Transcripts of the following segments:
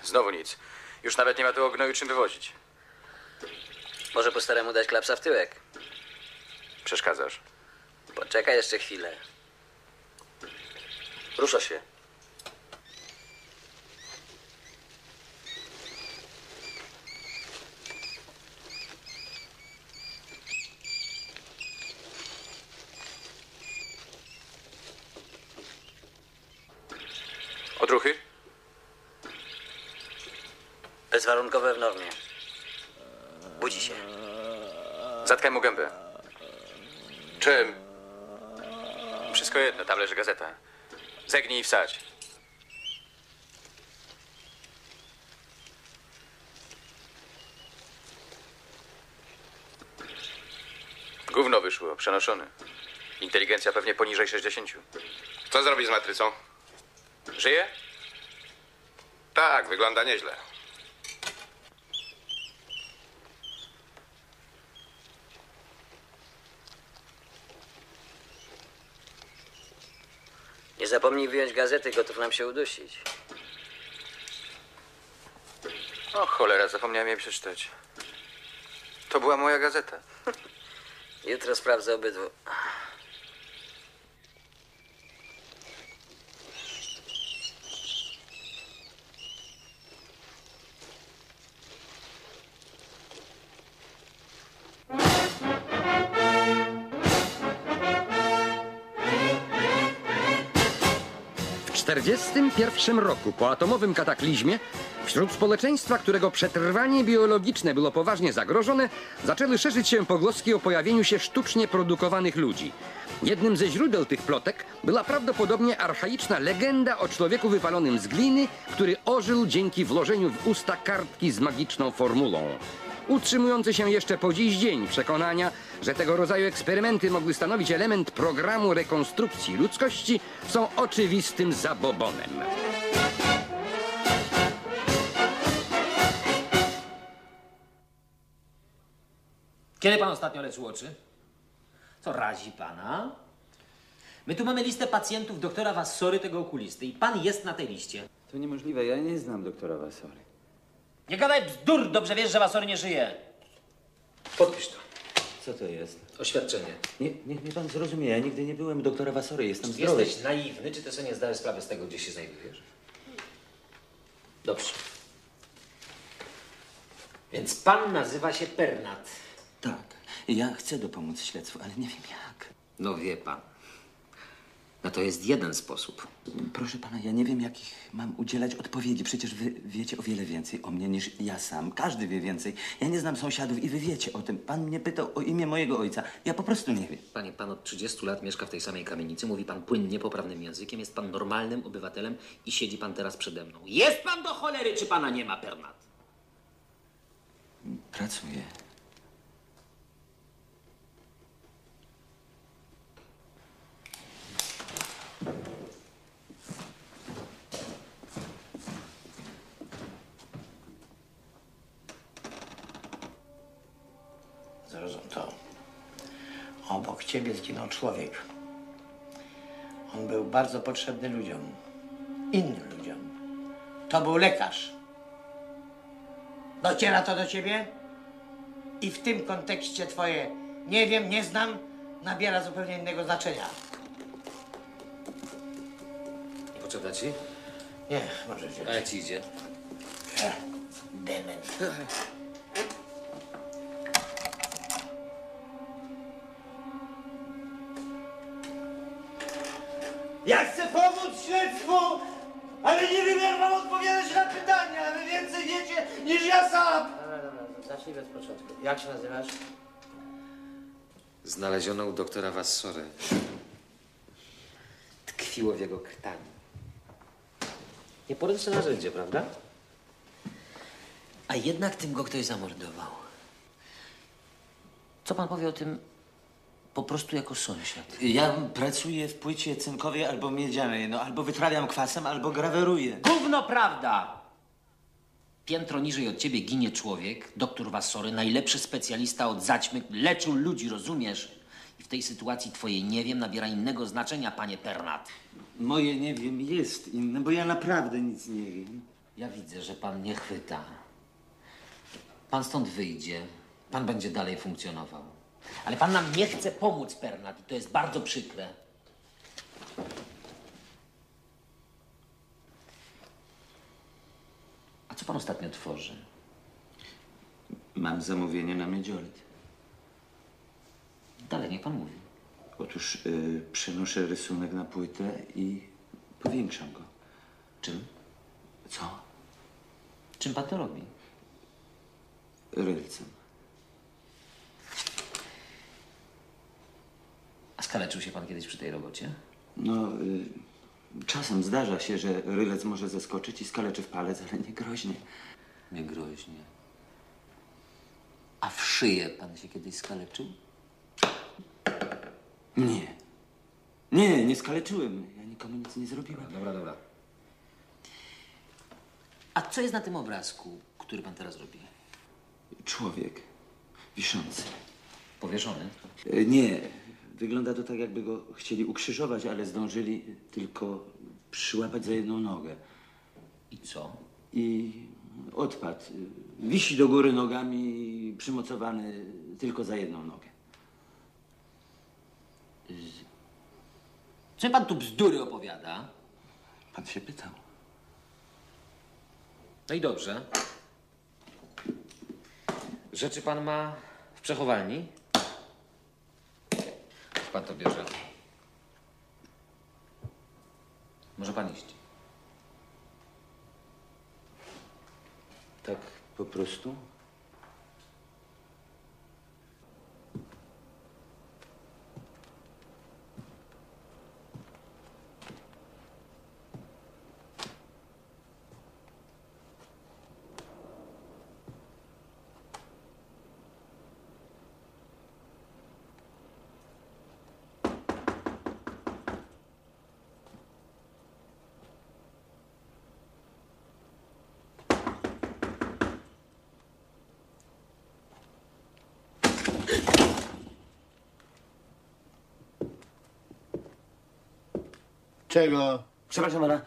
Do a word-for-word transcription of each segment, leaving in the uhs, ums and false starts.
Znowu nic. Już nawet nie ma tu o gnoju czym wywozić. Może po staremu dać klapsa w tyłek? Przeszkadzasz. Poczekaj jeszcze chwilę. Rusza się. Odruchy? Bezwarunkowe w normie. Budzi się. Zatkaj mu gębę. Czym? Wszystko jedno, tam leży gazeta. Zegnij i wsadź. Gówno wyszło, przenoszony. Inteligencja pewnie poniżej sześćdziesięciu. Co zrobi z matrycą? Żyje? Tak, wygląda nieźle. Nie zapomnij wyjąć gazety, gotów nam się udusić. O cholera, zapomniałem jej przeczytać. To była moja gazeta. Jutro sprawdzę obydwu. W czterdziestym pierwszym roku po atomowym kataklizmie wśród społeczeństwa, którego przetrwanie biologiczne było poważnie zagrożone, zaczęły szerzyć się pogłoski o pojawieniu się sztucznie produkowanych ludzi. Jednym ze źródeł tych plotek była prawdopodobnie archaiczna legenda o człowieku wypalonym z gliny, który ożył dzięki włożeniu w usta kartki z magiczną formułą. Utrzymujące się jeszcze po dziś dzień przekonania, że tego rodzaju eksperymenty mogły stanowić element programu rekonstrukcji ludzkości, są oczywistym zabobonem. Kiedy pan ostatnio leczył oczy? Co razi pana? My tu mamy listę pacjentów doktora Vassory, tego okulisty, i pan jest na tej liście. To niemożliwe, ja nie znam doktora Vassory. Nie gadaj bzdur, dobrze wiesz, że Vassory nie żyje. Podpisz to. Co to jest? Oświadczenie. Nie, niech mnie pan zrozumie, ja nigdy nie byłem u doktora Vassory, jestem zdrowy. Jesteś naiwny, czy ty sobie nie zdajesz sprawy z tego, gdzie się znajdujesz? Dobrze. Więc pan nazywa się Pernat. Tak, ja chcę dopomóc śledztwu, ale nie wiem jak. No wie pan. No to jest jeden sposób. Proszę pana, ja nie wiem, jakich mam udzielać odpowiedzi. Przecież wy wiecie o wiele więcej o mnie niż ja sam. Każdy wie więcej. Ja nie znam sąsiadów i wy wiecie o tym. Pan mnie pytał o imię mojego ojca. Ja po prostu nie wiem. Panie, pan od trzydziestu lat mieszka w tej samej kamienicy, mówi pan płynnie, poprawnym językiem, jest pan normalnym obywatelem i siedzi pan teraz przede mną. Jest pan do cholery, czy pana nie ma, Pernat? Pracuję. Zrozum to. Obok ciebie zginął człowiek. On był bardzo potrzebny ludziom. Innym ludziom. To był lekarz. Dociera to do ciebie? I w tym kontekście twoje nie wiem, nie znam nabiera zupełnie innego znaczenia. Nie potrzeba ci? Nie, może wziąć. A jak ci idzie? Ech, dement. Ja chcę pomóc śledztwu, ale nie wiem, jak mam odpowiadać na pytania. Wy więcej wiecie niż ja sam. Dobra, dobra, zacznij bez początku. Jak się nazywasz? Znaleziono u doktora Vassory. Tkwiło w jego krtani. Nieporęczne narzędzie, prawda? A jednak tym go ktoś zamordował. Co pan powie o tym po prostu jako sąsiad? Ja pracuję w płycie cynkowej albo miedzianej, no albo wytrawiam kwasem, albo graweruję. Gówno prawda! Piętro niżej od ciebie ginie człowiek, doktor Vassory, najlepszy specjalista od zaćmy, leczył ludzi, rozumiesz? I w tej sytuacji twoje nie wiem nabiera innego znaczenia, panie Pernat. Moje nie wiem jest inne, bo ja naprawdę nic nie wiem. Ja widzę, że pan nie chwyta. Pan stąd wyjdzie. Pan będzie dalej funkcjonował. Ale pan nam nie chce pomóc, Pernat, i to jest bardzo przykre. A co pan ostatnio tworzy? Mam zamówienie na miedziolet. Dalej, niech pan mówi. Otóż y, przenoszę rysunek na płytę i powiększam go. Czym? Co? Czym pan to robi? Rylcem. A skaleczył się pan kiedyś przy tej robocie? No, y, czasem zdarza się, że rylec może zeskoczyć i skaleczy w palec, ale nie groźnie. Nie groźnie. A w szyję pan się kiedyś skaleczył? Nie. Nie, nie skaleczyłem. Ja nikomu nic nie zrobiłem. Dobra, dobra. A co jest na tym obrazku, który pan teraz robi? Człowiek wiszący. Powieszony? E, Nie. Wygląda to tak, jakby go chcieli ukrzyżować, ale zdążyli tylko przyłapać za jedną nogę. I co? I odpadł. Wisi do góry nogami, przymocowany tylko za jedną nogę. Co pan tu bzdury opowiada? Pan się pytał. No i dobrze. Rzeczy pan ma w przechowalni? Niech pan to bierze. Może pan iść. Tak po prostu? Czego? Przepraszam pana,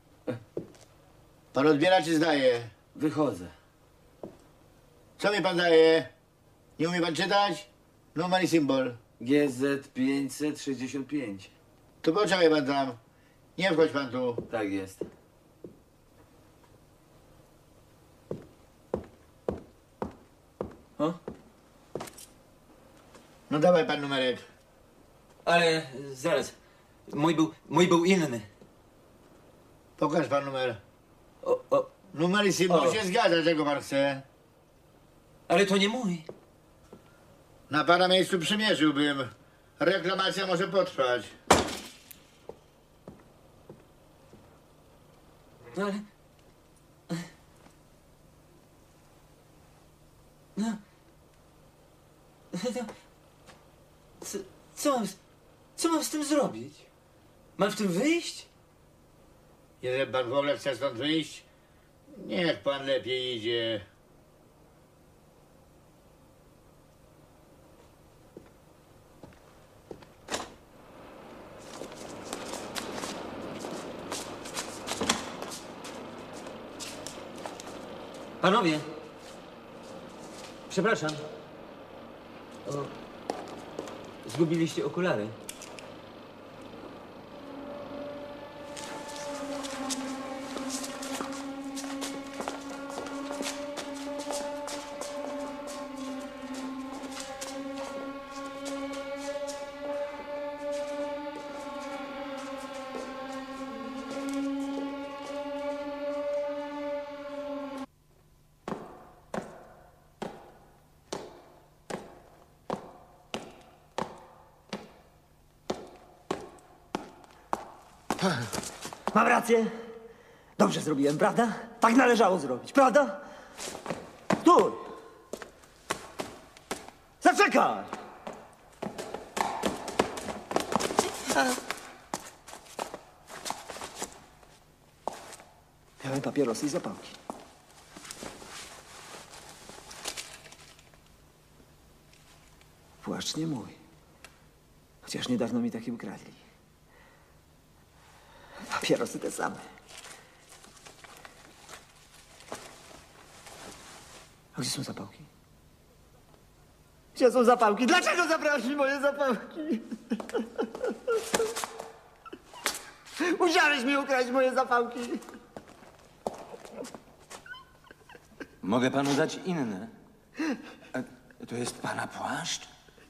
Pan odbiera czy zdaje? wychodzę. Co mi pan daje? Nie umie pan czytać? Numer i symbol. G Z pięćset sześćdziesiąt pięć. To poczekaj pan tam. Nie wchodź pan tu. Tak jest. O? No dawaj pan numerek. Ale zaraz. Mój był, mój był inny. Pokaż pan numer. O, o, Numer i symbol O. się zgadza, czego pan chce. ale to nie mój. Na pana miejscu przymierzyłbym. Reklamacja może potrwać. No ale... No... no co, co mam... z- Co mam z tym zrobić? Mam w tym wyjść? Jeżeli pan w ogóle chce stąd wyjść, niech pan lepiej idzie. Panowie! Przepraszam. O, zgubiliście okulary. Mam rację. Dobrze zrobiłem, prawda? Tak należało zrobić, prawda? Stój! Zaczekaj! Miałem papierosy i zapałki. Płaszcz nie mój. Chociaż niedawno mi taki ukradli. Papierosy te same. A gdzie są zapałki? Gdzie są zapałki? Dlaczego zabrałeś mi moje zapałki? Musiałeś mi ukraść moje zapałki. Mogę panu dać inne. A to jest pana płaszcz?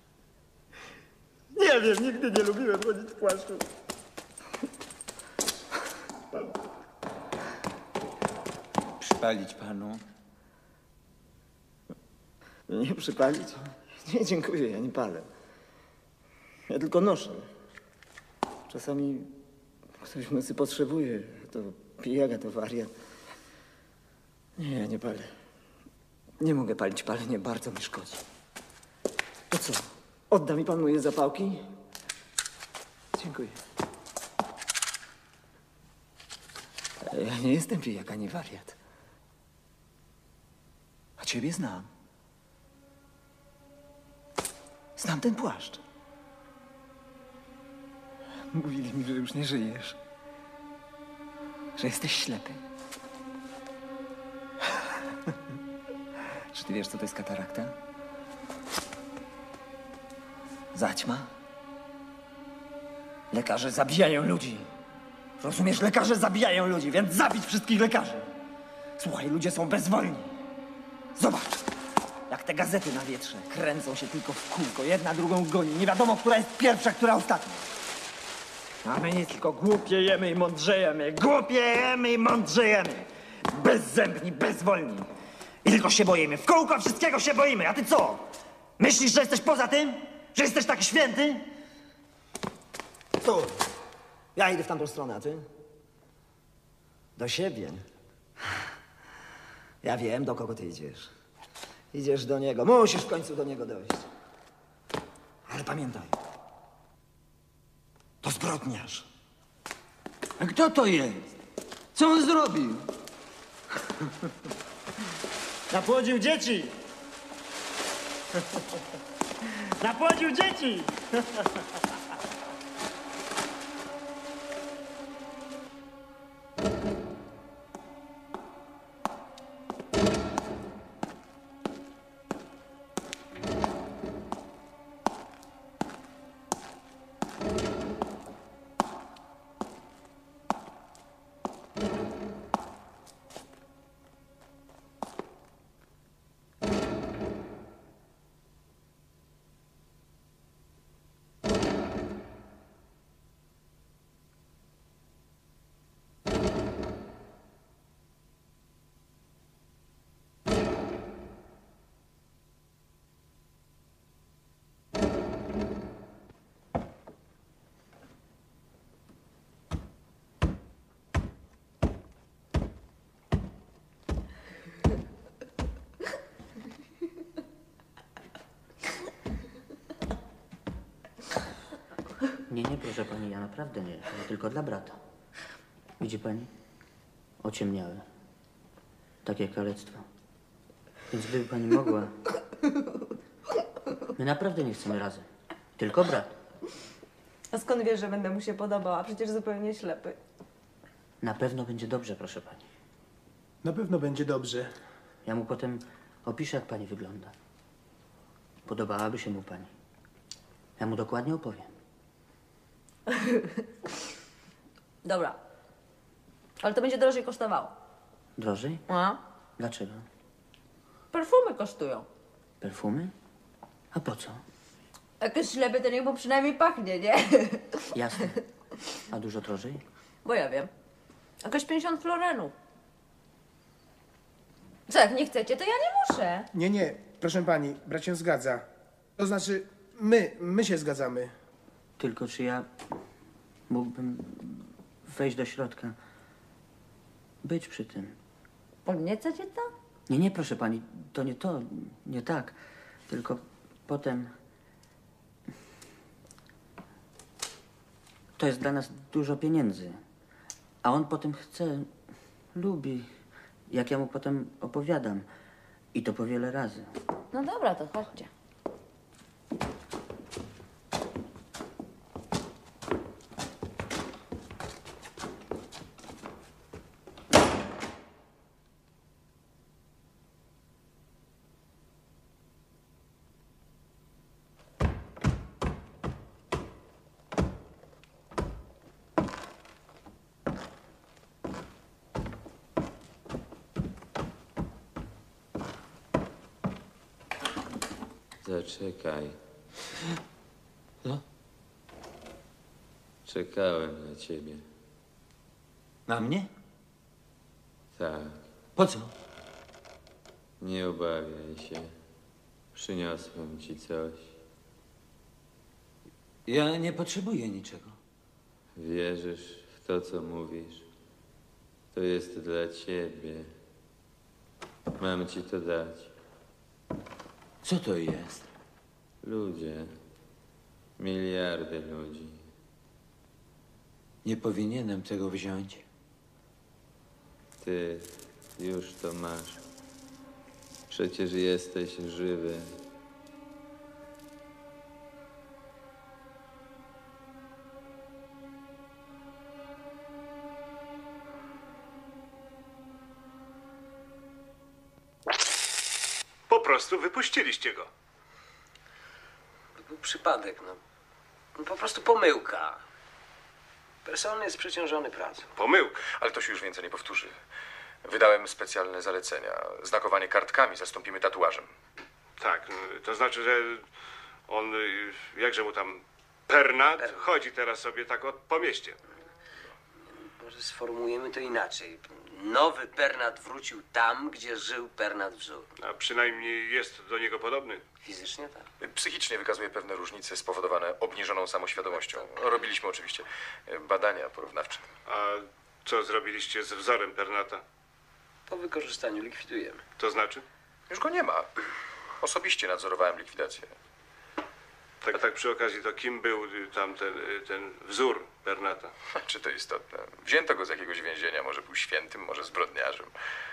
Nie wiem, nigdy nie lubiłem chodzić w płaszczu. Przypalić panu? Nie przypalić? Nie, dziękuję, ja nie palę. Ja tylko noszę. Czasami ktoś w nocy potrzebuje. To pijaka, to wariat. Nie, ja nie palę. Nie mogę palić, palenie bardzo mi szkodzi. To co? Odda mi pan moje zapałki? Dziękuję. Ale ja nie jestem pijak ani wariat. A ciebie znam. Znam ten płaszcz. Mówili mi, że już nie żyjesz. Że jesteś ślepy. Czy ty wiesz, co to jest katarakta? Zaćma? Lekarze zabijają ludzi. Rozumiesz? Lekarze zabijają ludzi, więc zabić wszystkich lekarzy. Słuchaj, ludzie są bezwolni. Zobacz, jak te gazety na wietrze kręcą się tylko w kółko. Jedna drugą goni. Nie wiadomo, która jest pierwsza, która ostatnia. A my nie tylko głupiejemy i mądrzejemy. Głupiejemy i mądrzejemy. Bezzębni, bezwolni. I tylko się boimy. W kółko wszystkiego się boimy. A ty co? Myślisz, że jesteś poza tym? Że jesteś taki święty? Tu. Ja idę w tamtą stronę, a ty? Do siebie. Ja wiem, do kogo ty idziesz. Idziesz do niego. Musisz w końcu do niego dojść. Ale pamiętaj. To zbrodniarz. A kto to jest? Co on zrobił? Napłodził dzieci! Napłodził dzieci! Nie, nie, proszę pani, ja naprawdę nie. To tylko dla brata. Widzi pani? Ociemniałe. Takie kalectwo. Więc gdyby pani mogła... My naprawdę nie chcemy razem. Tylko brat. A skąd wiesz, że będę mu się podobała? Przecież zupełnie ślepy. Na pewno będzie dobrze, proszę pani. Na pewno będzie dobrze. Ja mu potem opiszę, jak pani wygląda. Podobałaby się mu pani. Ja mu dokładnie opowiem. Dobra. Ale to będzie drożej kosztowało. Drożej? A? Dlaczego? Perfumy kosztują. Perfumy? A po co? Jak jest ślepy, to niech mu przynajmniej pachnie, nie? Jasne. A dużo drożej? Bo ja wiem. Jakieś pięćdziesiąt florenów. Co, jak nie chcecie, to ja nie muszę. Nie, nie, proszę pani, brat się zgadza. To znaczy, my, my się zgadzamy. Tylko czy ja mógłbym wejść do środka, być przy tym? Podnieca cię to? Nie, nie, proszę pani, to nie to, nie tak. Tylko potem... To jest dla nas dużo pieniędzy. A on potem chce, lubi, jak ja mu potem opowiadam. I to po wiele razy. No dobra, to chodźcie. Zaczekaj. No? Czekałem na ciebie. Na mnie? Tak. Po co? Nie obawiaj się. Przyniosłem ci coś. Ja nie potrzebuję niczego. Wierzysz w to, co mówisz? To jest dla ciebie. Mam ci to dać. Co to jest? Ludzie. Miliardy ludzi. Nie powinienem tego wziąć. Ty już to masz. Przecież jesteś żywy. Po prostu wypuściliście go. To był przypadek, no. no. Po prostu pomyłka. Person jest przeciążony pracą. Pomyłka, ale to się już więcej nie powtórzy. Wydałem specjalne zalecenia. Znakowanie kartkami zastąpimy tatuażem. Tak, to znaczy, że on, y, jakże mu tam, Pernat, chodzi teraz sobie tak od, po mieście. Może sformułujemy to inaczej. Nowy Pernat wrócił tam, gdzie żył Pernat Wzór. A przynajmniej jest do niego podobny. Fizycznie tak. Psychicznie wykazuje pewne różnice spowodowane obniżoną samoświadomością. Robiliśmy oczywiście badania porównawcze. A co zrobiliście z wzorem Pernata? Po wykorzystaniu likwidujemy. To znaczy? Już go nie ma. Osobiście nadzorowałem likwidację. Tak, tak przy okazji, to kim był y, tam ten, y, ten wzór Pernata? Czy to istotne? Wzięto go z jakiegoś więzienia. Może był świętym, może zbrodniarzem.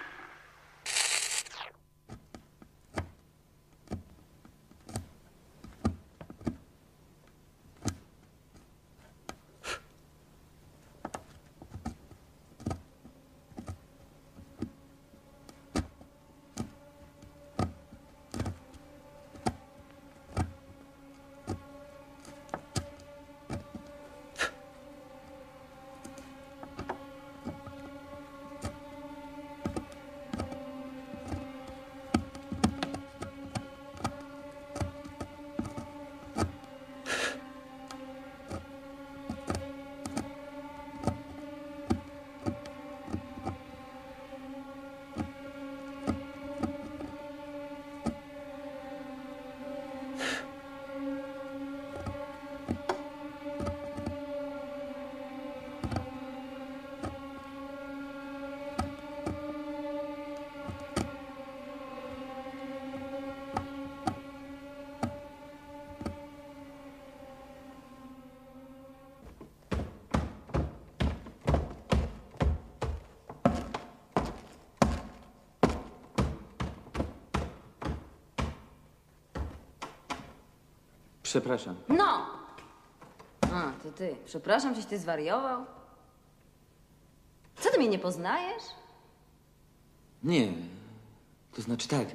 Przepraszam. No! A, to ty. Przepraszam, żeś ty zwariował? Co, ty mnie nie poznajesz? Nie. To znaczy tak.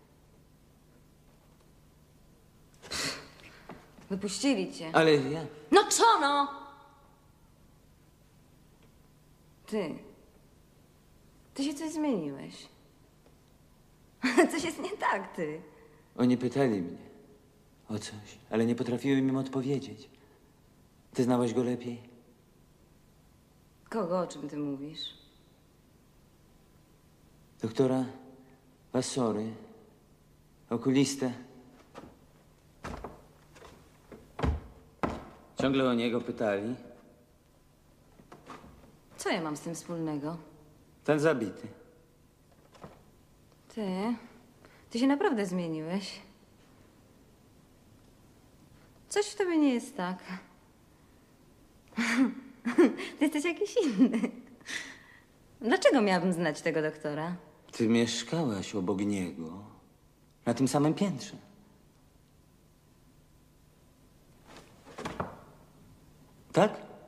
Wypuścili cię. Ale ja... No co no? Ty. Ty się coś zmieniłeś. Coś jest nie tak, ty. Oni pytali mnie o coś, ale nie potrafiłem im odpowiedzieć. Ty znałaś go lepiej? Kogo, o czym ty mówisz? Doktora Vassory, okulistę. Ciągle o niego pytali. Co ja mam z tym wspólnego? Ten zabity. Ty? Ty się naprawdę zmieniłeś. Coś w tobie nie jest tak. Ty jesteś jakiś inny. Dlaczego miałabym znać tego doktora? Ty mieszkałaś obok niego, na tym samym piętrze. Tak?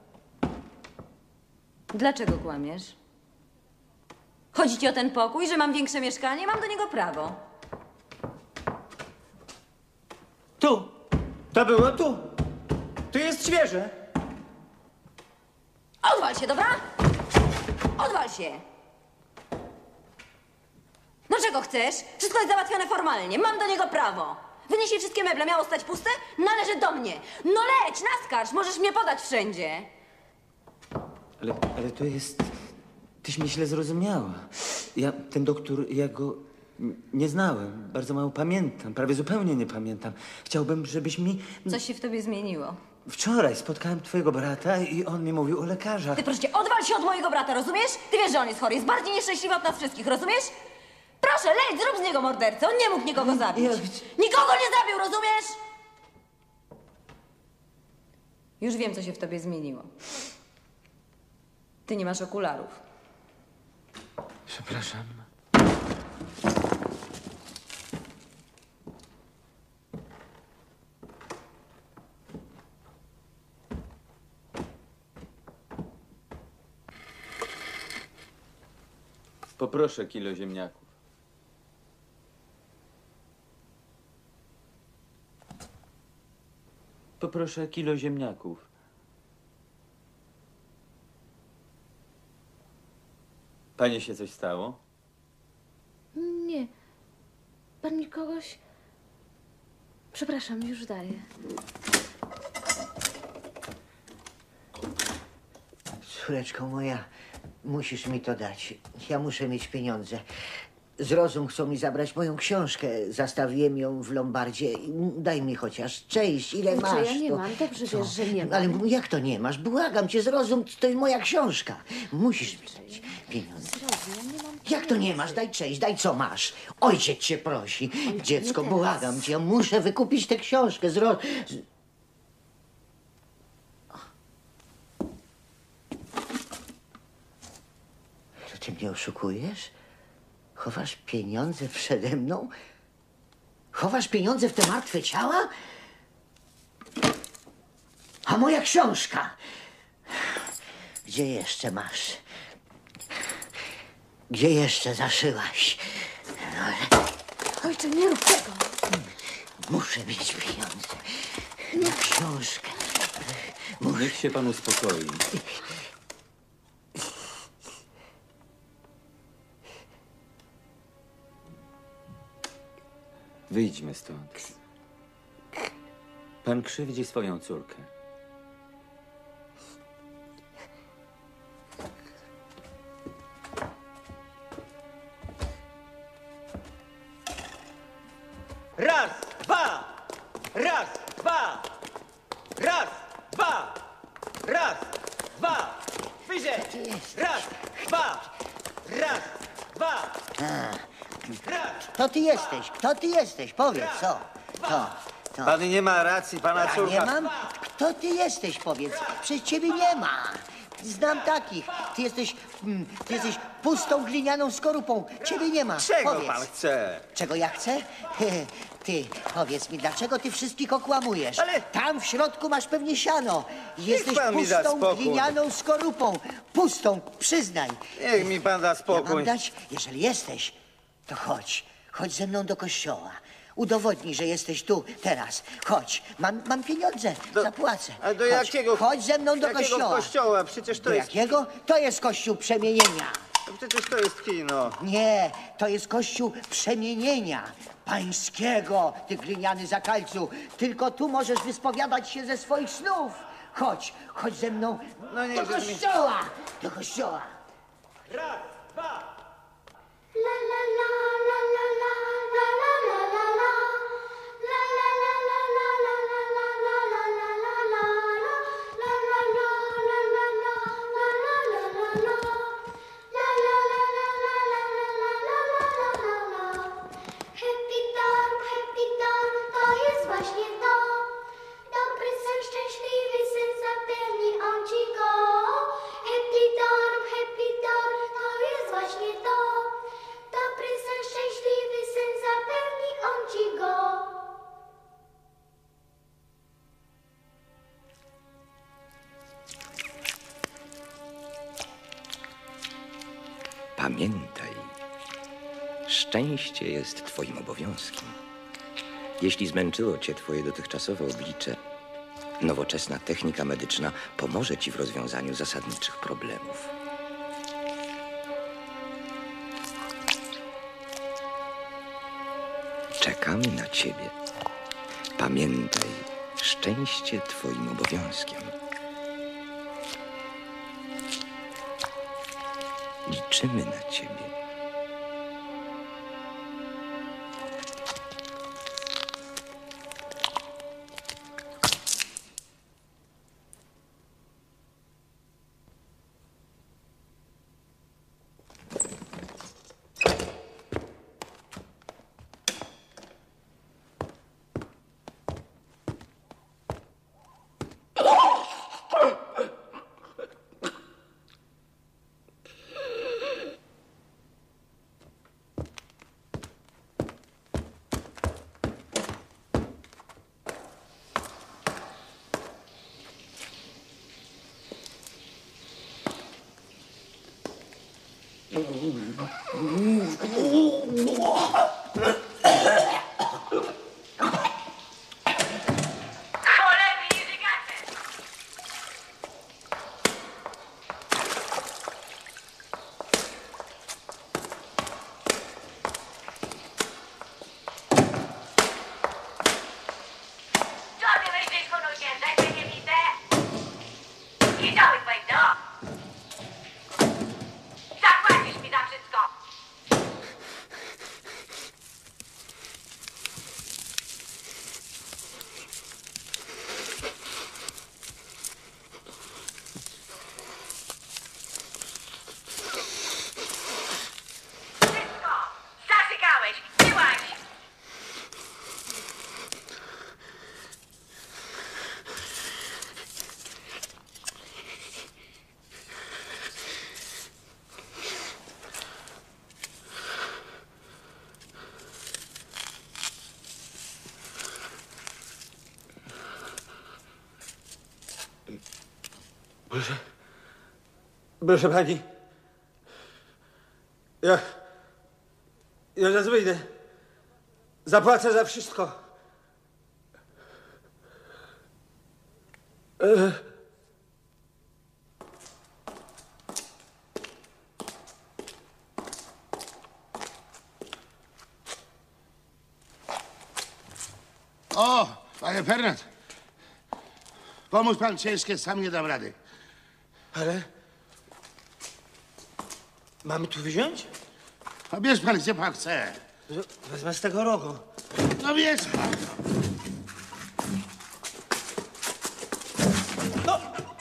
Dlaczego kłamiesz? Chodzi ci o ten pokój, że mam większe mieszkanie? Mam do niego prawo. Tu! To było tu! Tu jest świeże! Odwal się, dobra? Odwal się! No czego chcesz? Wszystko jest załatwione formalnie. Mam do niego prawo. Wynieś je wszystkie meble. Miało stać puste? Należy do mnie. No leć, naskarż. Możesz mnie podać wszędzie. Ale, ale to jest... Tyś mnie źle zrozumiała. Ja, ten doktor, ja go n- nie znałem. Bardzo mało pamiętam. Prawie zupełnie nie pamiętam. Chciałbym, żebyś mi... Coś się w tobie zmieniło. Wczoraj spotkałem twojego brata i on mi mówił o lekarzach. Ty proszę cię, odwal się od mojego brata, rozumiesz? Ty wiesz, że on jest chory. Jest bardziej nieszczęśliwy od nas wszystkich, rozumiesz? Proszę, leć, zrób z niego mordercę. On nie mógł nikogo zabić. Ja- Nikogo nie zabił, rozumiesz? Już wiem, co się w tobie zmieniło. Ty nie masz okularów. Przepraszam. Poproszę kilo ziemniaków. Poproszę kilo ziemniaków. Panie się coś stało? Nie. Pan mi kogoś... Przepraszam, już daję. Córeczko moja, musisz mi to dać. Ja muszę mieć pieniądze. Zrozum, chcą mi zabrać moją książkę. Zastawiłem ją w Lombardzie. Daj mi chociaż część, ile Kurczę, masz. ja nie to... mam, dobrze Co? wiesz, że nie mam. Ale jak to nie masz? Błagam cię, zrozum, to jest moja książka. Musisz mi dać pieniądze. Zrozum, nie mam Jak to nie masz? Daj część, daj co masz. Ojciec cię prosi. Dziecko, nie teraz. błagam cię, ja muszę wykupić tę książkę. Zro... z- To ty mnie oszukujesz? Chowasz pieniądze przede mną? Chowasz pieniądze w te martwe ciała? A moja książka? Gdzie jeszcze masz? Gdzie jeszcze zaszyłaś? No, Ojcze, nie rób tego. muszę mieć pieniądze. Na książkę. Niech się pan uspokoi. Wyjdźmy stąd. Pan krzywdzi swoją córkę. Raz, dwa! Raz, dwa! Raz, dwa! Raz, dwa! Wyżej! Raz, dwa! Raz, dwa! Kto ty jesteś? Kto ty jesteś? Powiedz, co? To, to. Pan nie ma racji, pana Ja córka... nie mam? Kto ty jesteś, powiedz? Przecież ciebie nie ma. Znam takich. Ty jesteś, mm, ty jesteś pustą glinianą skorupą. Ciebie nie ma. Czego Powiedz. pan chce? Czego ja chcę? Ty, powiedz mi, dlaczego ty wszystkich okłamujesz? Ale- Tam w środku masz pewnie siano. Jesteś pan mi da pustą spokój. glinianą skorupą. Pustą, przyznaj. Niech mi pan da Ja mam spokój. dać? Jeżeli jesteś, to chodź. Chodź ze mną do kościoła. Udowodnij, że jesteś tu, teraz. Chodź. Mam, mam pieniądze. Do- Zapłacę. A do chodź. jakiego- Chodź ze mną do jakiego kościoła. kościoła? Przecież to do jest- jakiego? To jest kościół przemienienia. No przecież to jest kino. Nie, to jest kościół przemienienia pańskiego, ty gliniany zakalcu. Tylko tu możesz wyspowiadać się ze swoich snów. Chodź, chodź ze mną No nie, do że mi- kościoła. Do kościoła. Raz, dwa! Happy Dog, Happy Dog, to jest właśnie to. Dobry sen, szczęśliwy sen, zapewni on ci go. Happy Dog, Happy Dog, to jest właśnie to. Dobry sen, szczęśliwy sen, zapewni on ci go. Pamiętaj, szczęście jest twoim obowiązkiem. Jeśli zmęczyło cię twoje dotychczasowe oblicze, nowoczesna technika medyczna pomoże ci w rozwiązaniu zasadniczych problemów. Czekamy na ciebie. Pamiętaj, szczęście twoim obowiązkiem. Liczymy na ciebie. Proszę. Proszę pani. Ja... Ja zaraz wyjdę. Zapłacę za wszystko. E... O, panie Pernat. Pomóż pan ciężkie, sam nie dam rady. Ale... Mamy tu wziąć? A bierz pan, gdzie pan chce. Wezmę z tego rogu. No bierz pan. No!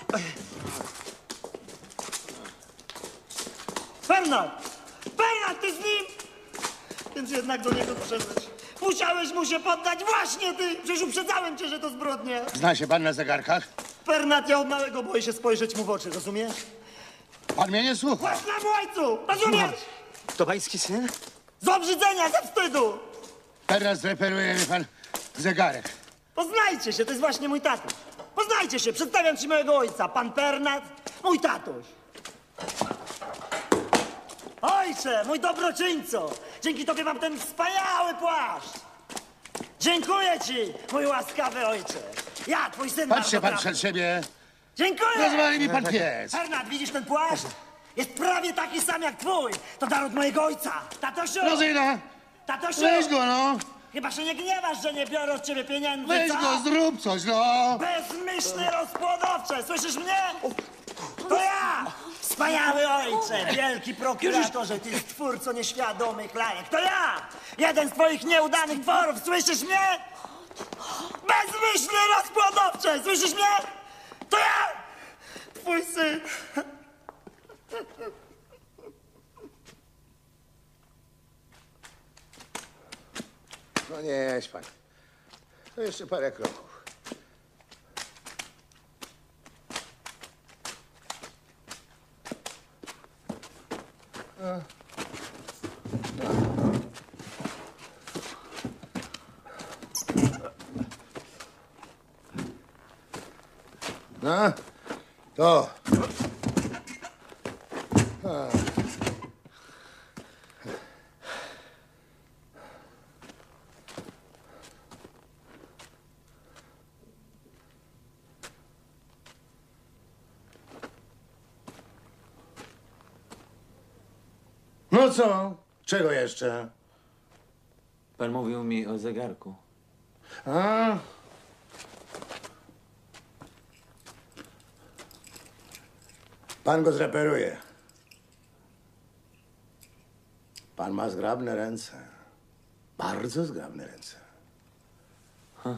Bernard! Bernard, ty z nim! Więc jednak do niego poszedłeś. Musiałeś mu się poddać właśnie ty! Przecież uprzedzałem cię, że to zbrodnia. Zna się pan na zegarkach? Bernard, ja od małego boję się spojrzeć mu w oczy, rozumiesz? Pan mnie nie słucha. Właśnie na ojcu! Rozumiesz? To pański syn? Z obrzydzenia, ze wstydu! Teraz zreperuje mi pan zegarek. Poznajcie się, to jest właśnie mój tatuś. Poznajcie się, przedstawiam ci mojego ojca, pan Bernard, mój tatuś. Ojcze, mój dobroczyńco, dzięki tobie mam ten wspaniały płaszcz. Dziękuję ci, mój łaskawy ojcze. Ja, twój syn... Patrzcie pan przed siebie. Dziękuję! Rozwali mi pan piec. Bernard, widzisz ten płaszcz? Jest prawie taki sam jak twój. To dar od mojego ojca. Tatosiu! Rozyna! Tatosiu! Weź go, no! Chyba się nie gniewasz, że nie biorę od ciebie pieniędzy, Weź co? go, zrób coś, no! Bezmyślny rozpłodowcze, słyszysz mnie? To ja! Wspaniały ojcze, wielki prokuratorze, ty stwórco nieświadomych lajek. To ja! Jeden z twoich nieudanych tworów, słyszysz mnie? Bezmyślny rozpłodowcze, słyszysz mnie? To ja! Twój syn! No nie jedź pan. To jeszcze parę kroków. No. No, to. A. No co? Czego jeszcze? Pan mówił mi o zegarku. A? Pan go zreperuje. Pan ma zgrabne ręce. Bardzo zgrabne ręce. Ha.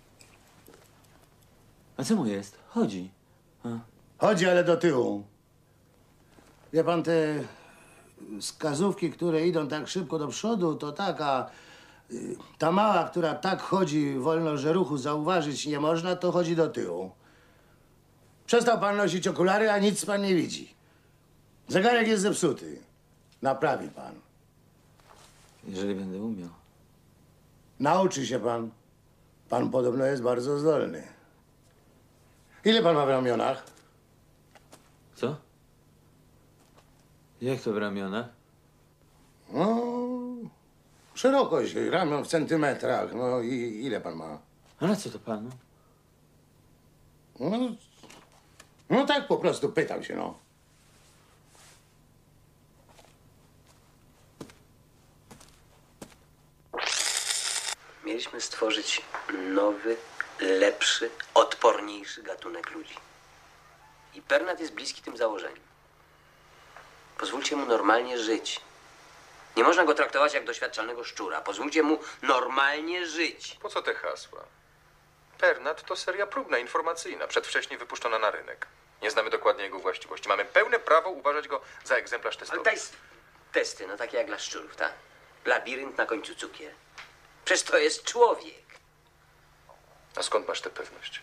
A co mu jest? Chodzi. A. Chodzi, ale do tyłu. Wie pan, te wskazówki, które idą tak szybko do przodu, to tak, a y, ta mała, która tak chodzi wolno, że ruchu zauważyć nie można, to chodzi do tyłu. Przestał pan nosić okulary, a nic pan nie widzi. Zegarek jest zepsuty. Naprawi pan. Jeżeli będę umiał. Nauczy się pan. Pan podobno jest bardzo zdolny. Ile pan ma w ramionach? Co? Jak to w ramionach? No, szerokość ramion w centymetrach. No i ile pan ma? A na co to panu? No, no tak po prostu pytam się, no. Mieliśmy stworzyć nowy, lepszy, odporniejszy gatunek ludzi. I Pernat jest bliski tym założeniom. Pozwólcie mu normalnie żyć. Nie można go traktować jak doświadczalnego szczura. Pozwólcie mu normalnie żyć. Po co te hasła? Pernat to seria próbna, informacyjna, przedwcześnie wypuszczona na rynek. Nie znamy dokładnie jego właściwości. Mamy pełne prawo uważać go za egzemplarz testowy. Ale daj testy, no takie jak dla szczurów, tak? Labirynt na końcu cukier. Przecież to jest człowiek. A skąd masz tę pewność?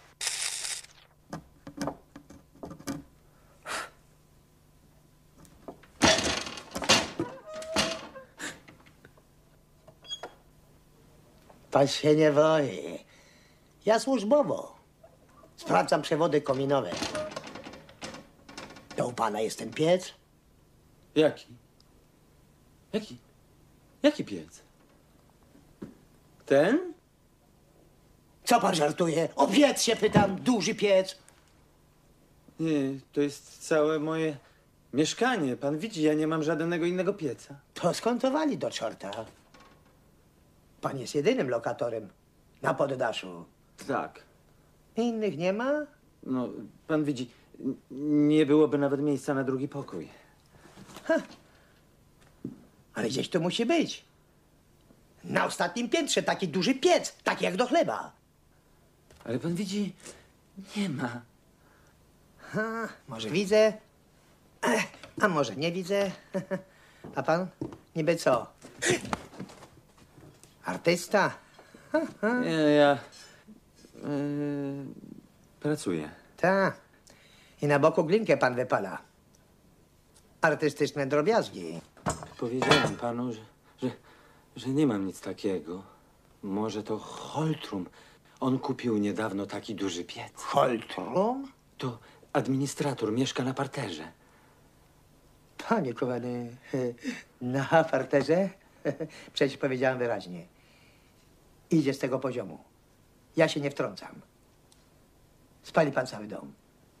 Pan się nie boi. Ja służbowo. Sprawdzam przewody kominowe. To u pana jest ten piec? Jaki? Jaki? Jaki piec? Ten? Co pan żartuje? O piec się pytam, duży piec. Nie, to jest całe moje mieszkanie. Pan widzi, ja nie mam żadnego innego pieca. To skontowali do czorta. Pan jest jedynym lokatorem na poddaszu. Tak. Innych nie ma? No, pan widzi, n- nie byłoby nawet miejsca na drugi pokój. Ha. Ale gdzieś to musi być. Na ostatnim piętrze taki duży piec, taki jak do chleba. Ale pan widzi, nie ma. Ha, może widzę, Ech, a może nie widzę. A pan niby co? Artysta? Nie, ja yy, pracuję. Tak. I na boku glinkę pan wypala. Artystyczne drobiazgi. Powiedziałem panu, że, że, że nie mam nic takiego. Może to Holtrum. On kupił niedawno taki duży piec. Holtrum? To administrator, mieszka na parterze. Panie kochany, na parterze? Przecież powiedziałem wyraźnie. Idzie z tego poziomu. Ja się nie wtrącam. Spali pan cały dom.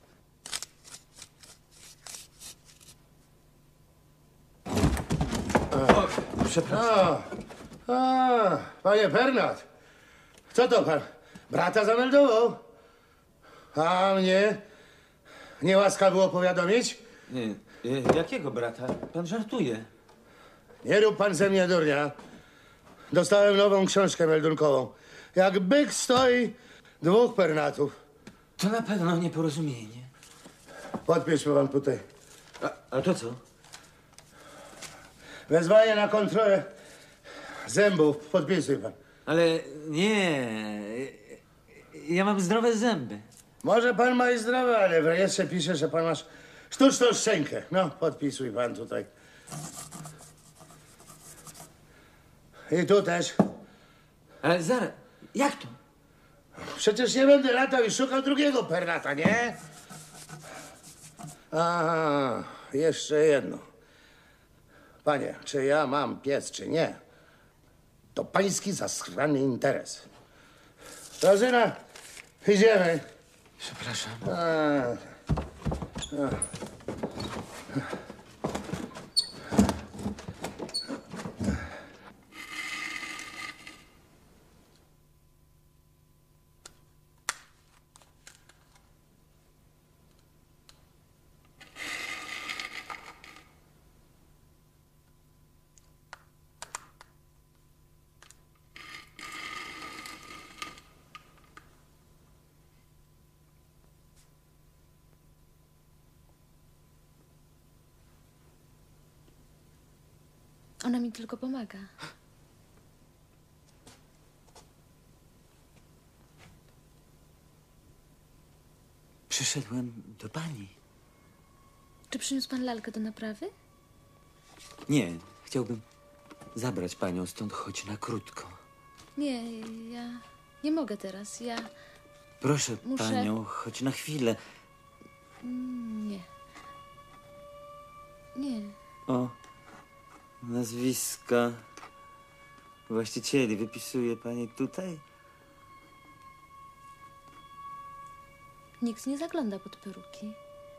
O, przepraszam. A, a, panie Pernat, co to pan? Brata zameldował? A mnie nie łaska było powiadomić? Nie, nie, jakiego brata? Pan żartuje. Nie rób pan ze mnie durnia. Dostałem nową książkę meldunkową. Jak byk stoi dwóch Pernatów. To na pewno nieporozumienie. Podpiszmy pan tutaj. A, a to co? Wezwanie na kontrolę zębów. Podpisuj pan. Ale nie, ja mam zdrowe zęby. Może pan ma i zdrowe, ale w rejestrze pisze, że pan masz sztuczną szczękę. No, podpisuj pan tutaj. I tu też. Ale zaraz, jak to? Przecież nie będę latał i szukał drugiego Pernata, nie? Aha, jeszcze jedno. Panie, czy ja mam piec, czy nie, to pański zasrany interes. Grażyna, idziemy. Przepraszam. A, a. Ona mi tylko pomaga. Przyszedłem do pani. Czy przyniósł pan lalkę do naprawy? Nie, chciałbym zabrać panią stąd choć na krótko. Nie, ja nie mogę teraz. Ja... Proszę Muszę- panią, choć na chwilę. Nie. Nie. O, nazwiska właścicieli wypisuje pani tutaj? Nikt nie zagląda pod peruki.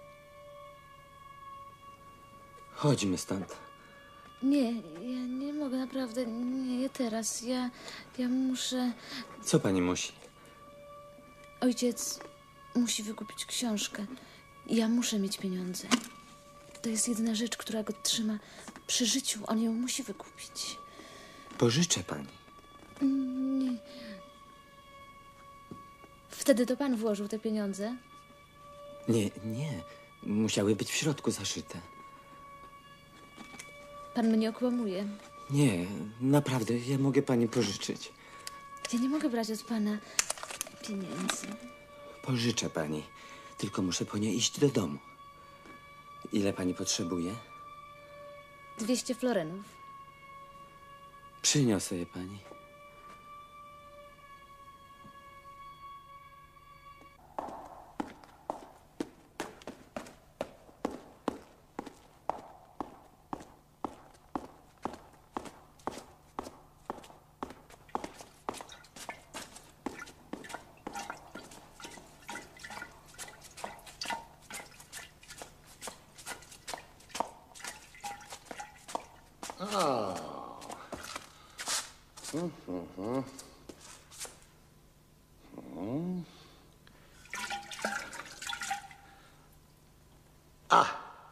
Chodźmy stąd. Nie, ja nie mogę, naprawdę. Nie teraz. Ja, ja muszę... Co pani musi? Ojciec musi wykupić książkę. Ja muszę mieć pieniądze. To jest jedyna rzecz, która go trzyma przy życiu. On ją musi wykupić. Pożyczę pani. Nie. Wtedy to pan włożył te pieniądze? Nie, nie. Musiały być w środku zaszyte. Pan mnie okłamuje. Nie, naprawdę, ja mogę pani pożyczyć. Ja nie mogę brać od pana pieniędzy. Pożyczę pani. Tylko muszę po nie iść do domu. Ile pani potrzebuje? Dwieście florenów. Przyniosę je pani. A. Mhm, mhm. Mhm. A.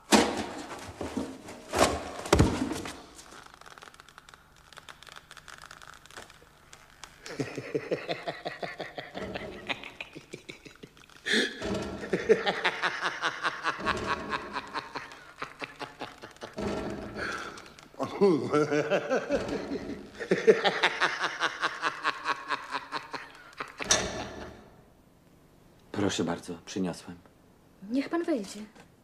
Proszę bardzo, przyniosłem. Niech pan wejdzie.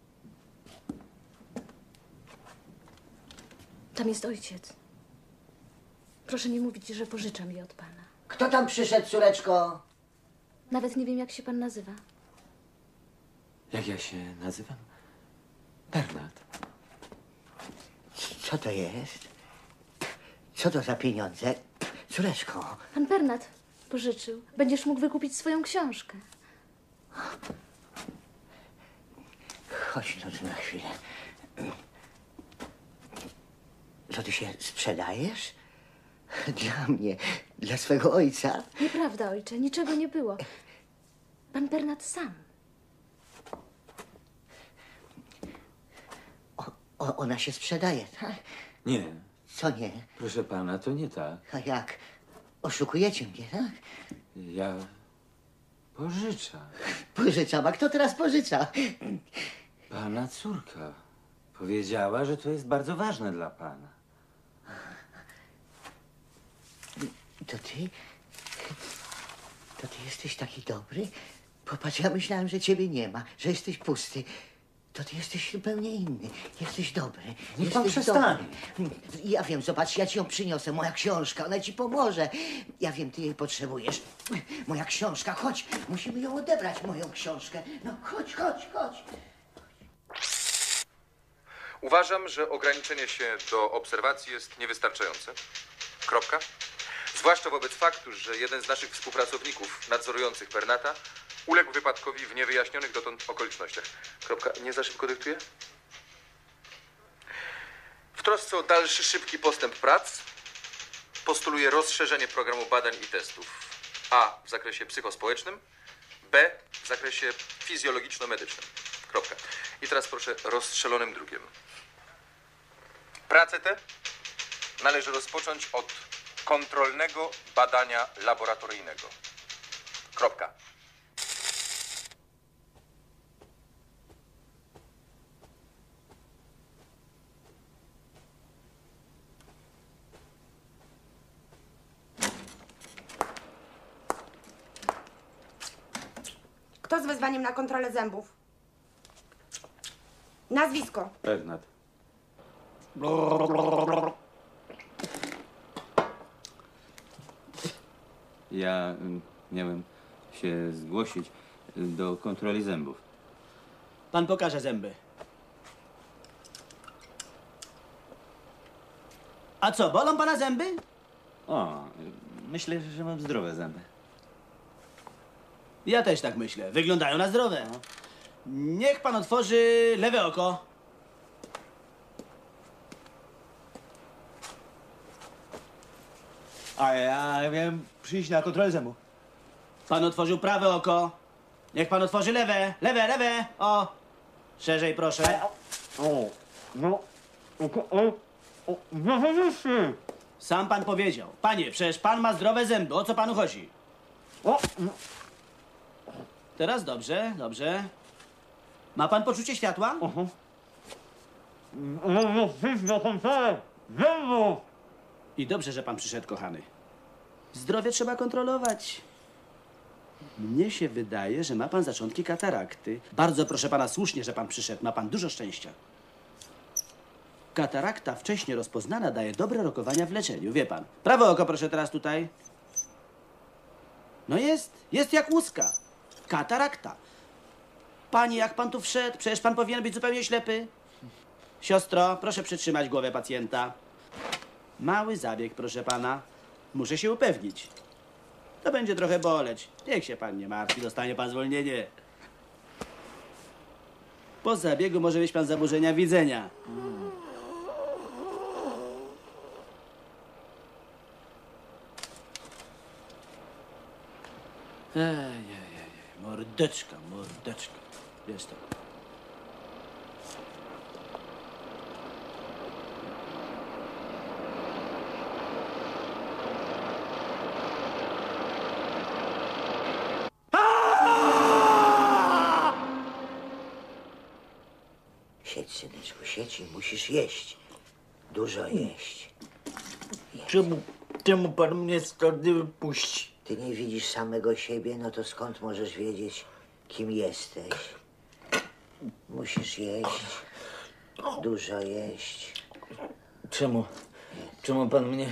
Tam jest ojciec. Proszę nie mówić, że pożyczam je od pana. Kto tam przyszedł, córeczko? Nawet nie wiem, jak się pan nazywa. Jak ja się nazywam? Bernard. Co to jest? Co to za pieniądze? Córeczko. Pan Bernat pożyczył. Będziesz mógł wykupić swoją książkę. Chodź tu na chwilę. Co, ty się sprzedajesz? Dla mnie, dla swego ojca? Nieprawda, ojcze, niczego nie było. Pan Bernat sam. O, ona się sprzedaje, tak? Nie. Co nie? Proszę pana, to nie tak. A jak? Oszukujecie mnie, tak? Ja pożyczam. Pożyczam, a kto teraz pożycza? Pana córka powiedziała, że to jest bardzo ważne dla pana. To ty? To ty jesteś taki dobry? Popatrz, ja myślałem, że ciebie nie ma, że jesteś pusty. To ty jesteś zupełnie inny. Jesteś dobry. Niech pan Jesteś przestanie. dobry. Ja wiem, zobacz, ja ci ją przyniosę. Moja książka, ona ci pomoże. Ja wiem, ty jej potrzebujesz. Moja książka, chodź. Musimy ją odebrać, moją książkę. No chodź, chodź, chodź. Uważam, że ograniczenie się do obserwacji jest niewystarczające. Kropka. Zwłaszcza wobec faktu, że jeden z naszych współpracowników nadzorujących Bernata uległ wypadkowi w niewyjaśnionych dotąd okolicznościach. Kropka. Nie za szybko dyktuję? W trosce o dalszy szybki postęp prac postuluję rozszerzenie programu badań i testów. A w zakresie psychospołecznym, B w zakresie fizjologiczno-medycznym. Kropka. I teraz proszę rozstrzelonym drukiem. Pracę tę należy rozpocząć od kontrolnego badania laboratoryjnego. Kropka. Kto z wezwaniem na kontrolę zębów? Nazwisko. Pernat. Ja y, miałem się zgłosić y, do kontroli zębów. Pan pokaże zęby. A co, bolą pana zęby? O, y, myślę, że mam zdrowe zęby. Ja też tak myślę. Wyglądają na zdrowe. Niech pan otworzy lewe oko. A ja miałem przyjść na kontrolę zębów. Pan otworzył prawe oko. Niech pan otworzy lewe. Lewe, lewe. O. Szerzej proszę. O, no. Sam pan powiedział. Panie, przecież pan ma zdrowe zęby. O co panu chodzi? Teraz dobrze, dobrze. Ma pan poczucie światła? I dobrze, że pan przyszedł, kochany. Zdrowie trzeba kontrolować. Mnie się wydaje, że ma pan zaczątki katarakty. Bardzo proszę pana, słusznie, że pan przyszedł. Ma pan dużo szczęścia. Katarakta wcześnie rozpoznana daje dobre rokowania w leczeniu, wie pan. Prawe oko proszę teraz tutaj. No jest, jest jak łuska. Katarakta. Panie, jak pan tu wszedł? Przecież pan powinien być zupełnie ślepy. Siostro, proszę przytrzymać głowę pacjenta. Mały zabieg, proszę pana. Muszę się upewnić. To będzie trochę boleć. Niech się pan nie martwi, dostanie pan zwolnienie. Po zabiegu może mieć pan zaburzenia widzenia. Ejejej, mordeczka, mordeczka. Jest to. Siedź, syneczku, siedź i musisz jeść. Dużo jeść. Czemu, czemu pan mnie stąd nie wypuści? Ty nie widzisz samego siebie, no to skąd możesz wiedzieć, kim jesteś? Musisz jeść. Dużo jeść. Czemu? Czemu pan mnie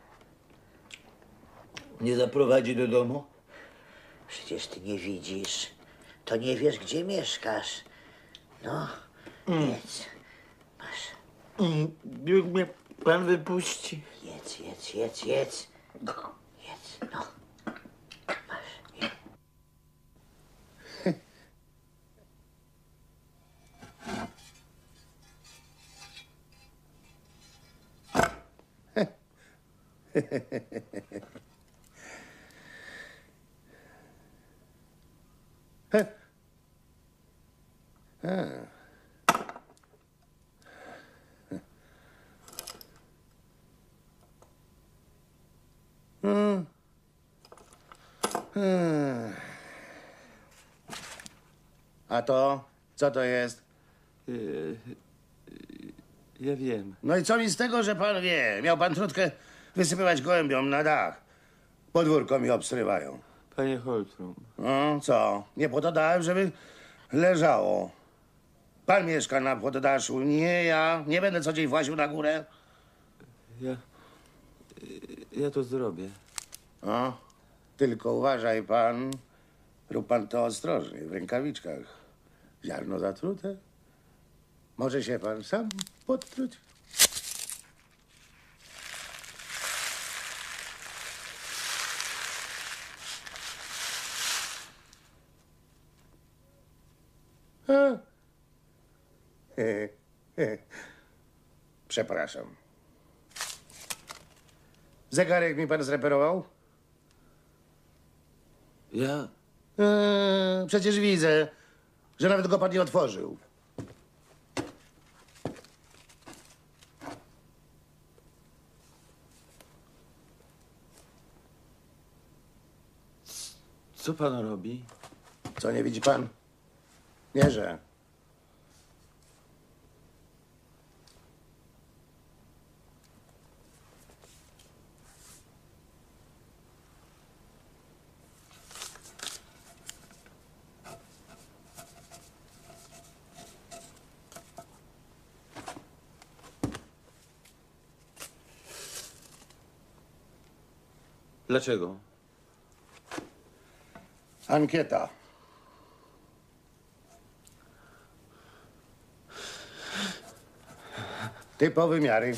nie zaprowadzi do domu? Przecież ty nie widzisz. To nie wiesz, gdzie mieszkasz. No, Mm. jedz. Masz. Mm, Niech mnie pan wypuści. Jedz, jedz, jedz, jedz. Jedz, no. Masz, jedz. Hmm. Hmm. A to? Co to jest? Ja wiem. No i co mi z tego, że pan wie? Miał pan trutkę wysypywać gołębiom na dach. Podwórko mi obsrywają. Panie Holtrum. No, co? Nie po to dałem, żeby leżało. Pan mieszka na poddaszu, nie ja. Nie będę co dzień właził na górę. Ja... Ja to zrobię. O, tylko uważaj pan. Rób pan to ostrożnie, w rękawiczkach. Ziarno zatrute. Może się pan sam podtruć. A. He, he. Przepraszam. Zegarek mi pan zreperował? Ja? Eee, przecież widzę, że nawet go pan nie otworzył. Co pan robi? Co, nie widzi pan? Nie, że. Dlaczego? Ankieta. Typowe miary.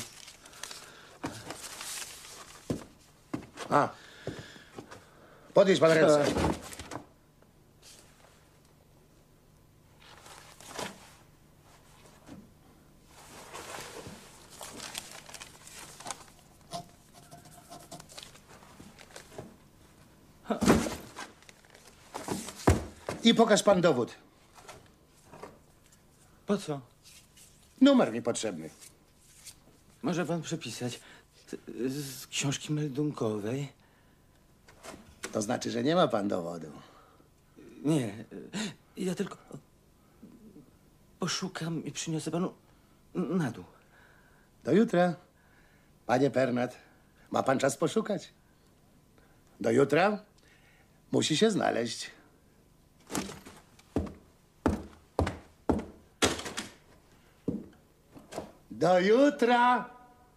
A. Podnieś pan ręce. I pokaż pan dowód. Po co? Numer mi potrzebny. Może pan przepisać z, z książki meldunkowej? To znaczy, że nie ma pan dowodu. Nie, ja tylko poszukam i przyniosę panu na dół. Do jutra. Panie Pernat, ma pan czas poszukać? Do jutra musi się znaleźć. Do jutra.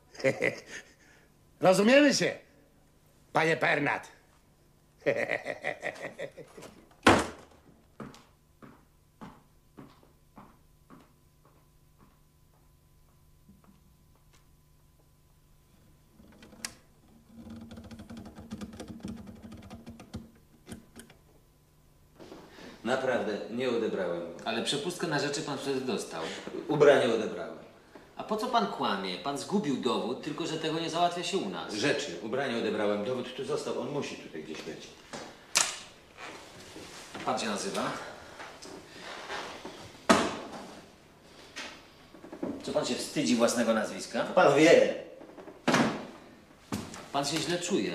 Rozumiemy się, panie Pernat. Naprawdę, nie odebrałem. Ale przepustkę na rzeczy pan wtedy dostał. Ubranie odebrałem. A po co pan kłamie? Pan zgubił dowód, tylko że tego nie załatwia się u nas. Rzeczy, ubranie odebrałem, dowód tu został, on musi tutaj gdzieś być. Pan się nazywa? Czy pan się wstydzi własnego nazwiska? Pan wie. Pan się źle czuje.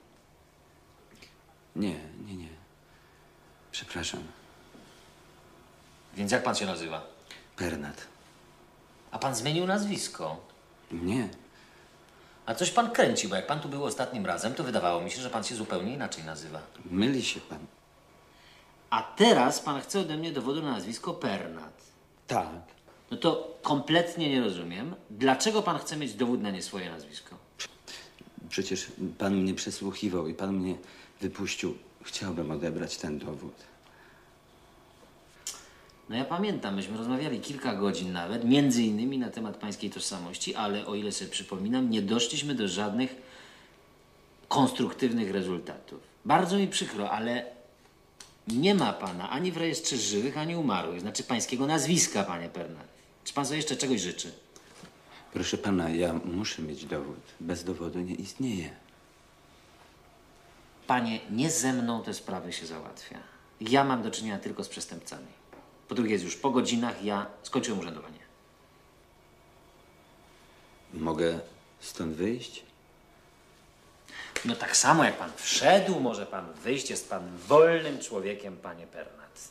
Nie, nie, nie. Przepraszam. Więc jak pan się nazywa? Pernat. A pan zmienił nazwisko. Nie. A coś pan kręci, bo jak pan tu był ostatnim razem, to wydawało mi się, że pan się zupełnie inaczej nazywa. Myli się pan. A teraz pan chce ode mnie dowodu na nazwisko Pernat. Tak. No to kompletnie nie rozumiem, dlaczego pan chce mieć dowód na nie swoje nazwisko. Przecież pan mnie przesłuchiwał i pan mnie wypuścił. Chciałbym odebrać ten dowód. No ja pamiętam, myśmy rozmawiali kilka godzin nawet, między innymi na temat pańskiej tożsamości, ale o ile sobie przypominam, nie doszliśmy do żadnych konstruktywnych rezultatów. Bardzo mi przykro, ale nie ma pana ani w rejestrze żywych, ani umarłych. Znaczy pańskiego nazwiska, panie Pernat. Czy pan sobie jeszcze czegoś życzy? Proszę pana, ja muszę mieć dowód. Bez dowodu nie istnieje. Panie, nie ze mną te sprawy się załatwia. Ja mam do czynienia tylko z przestępcami. Po drugie, jest już po godzinach, ja skończyłem urzędowanie. Mogę stąd wyjść? No tak samo jak pan wszedł, może pan wyjść. Jest pan wolnym człowiekiem, panie Pernat.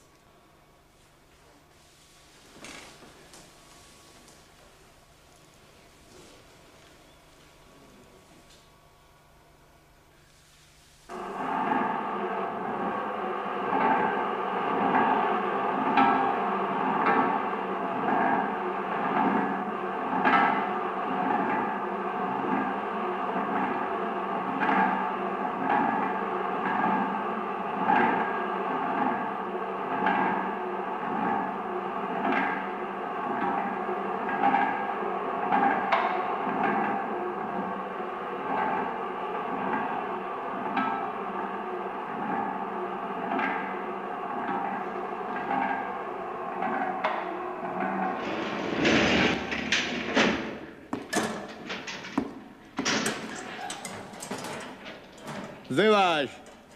Wyłaź!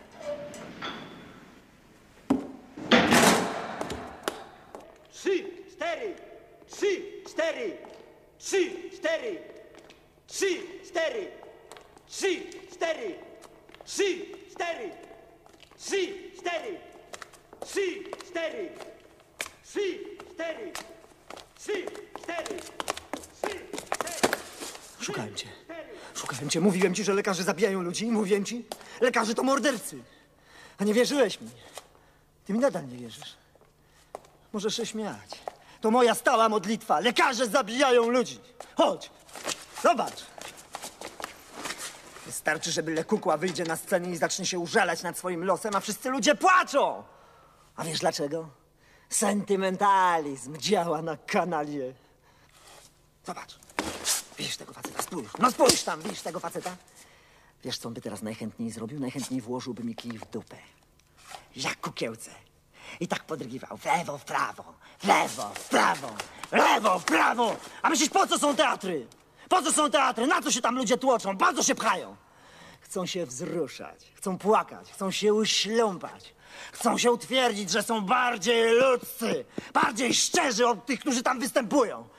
Trzy, cztery, trzy, cztery, trzy, cztery, trzy, cztery, trzy, cztery, trzy, cztery, trzy, cztery, trzy, cztery, trzy, cztery, trzy, cztery, trzy, cztery. Szukałem cię. Szukałem cię. Mówiłem ci, że lekarze zabijają ludzi. Mówiłem ci. Lekarze to mordercy. A nie wierzyłeś mi. Ty mi nadal nie wierzysz. Możesz się śmiać. To moja stała modlitwa. Lekarze zabijają ludzi. Chodź. Zobacz. Wystarczy, że byle kukła wyjdzie na scenę i zacznie się użalać nad swoim losem, a wszyscy ludzie płaczą! A wiesz dlaczego? Sentymentalizm działa na kanalię. Zobacz. Widzisz tego faceta? Spójrz. No spójrz tam, widzisz tego faceta? Wiesz, co on by teraz najchętniej zrobił? Najchętniej włożyłby mi kij w dupę. Jak kukiełce. I tak podrygiwał w lewo, w prawo, w lewo, w prawo, w lewo, w prawo. A myślisz, po co są teatry? Po co są teatry? Na co się tam ludzie tłoczą? Po co się pchają? Chcą się wzruszać, chcą płakać, chcą się uśląpać. Chcą się utwierdzić, że są bardziej ludzcy, bardziej szczerzy od tych, którzy tam występują.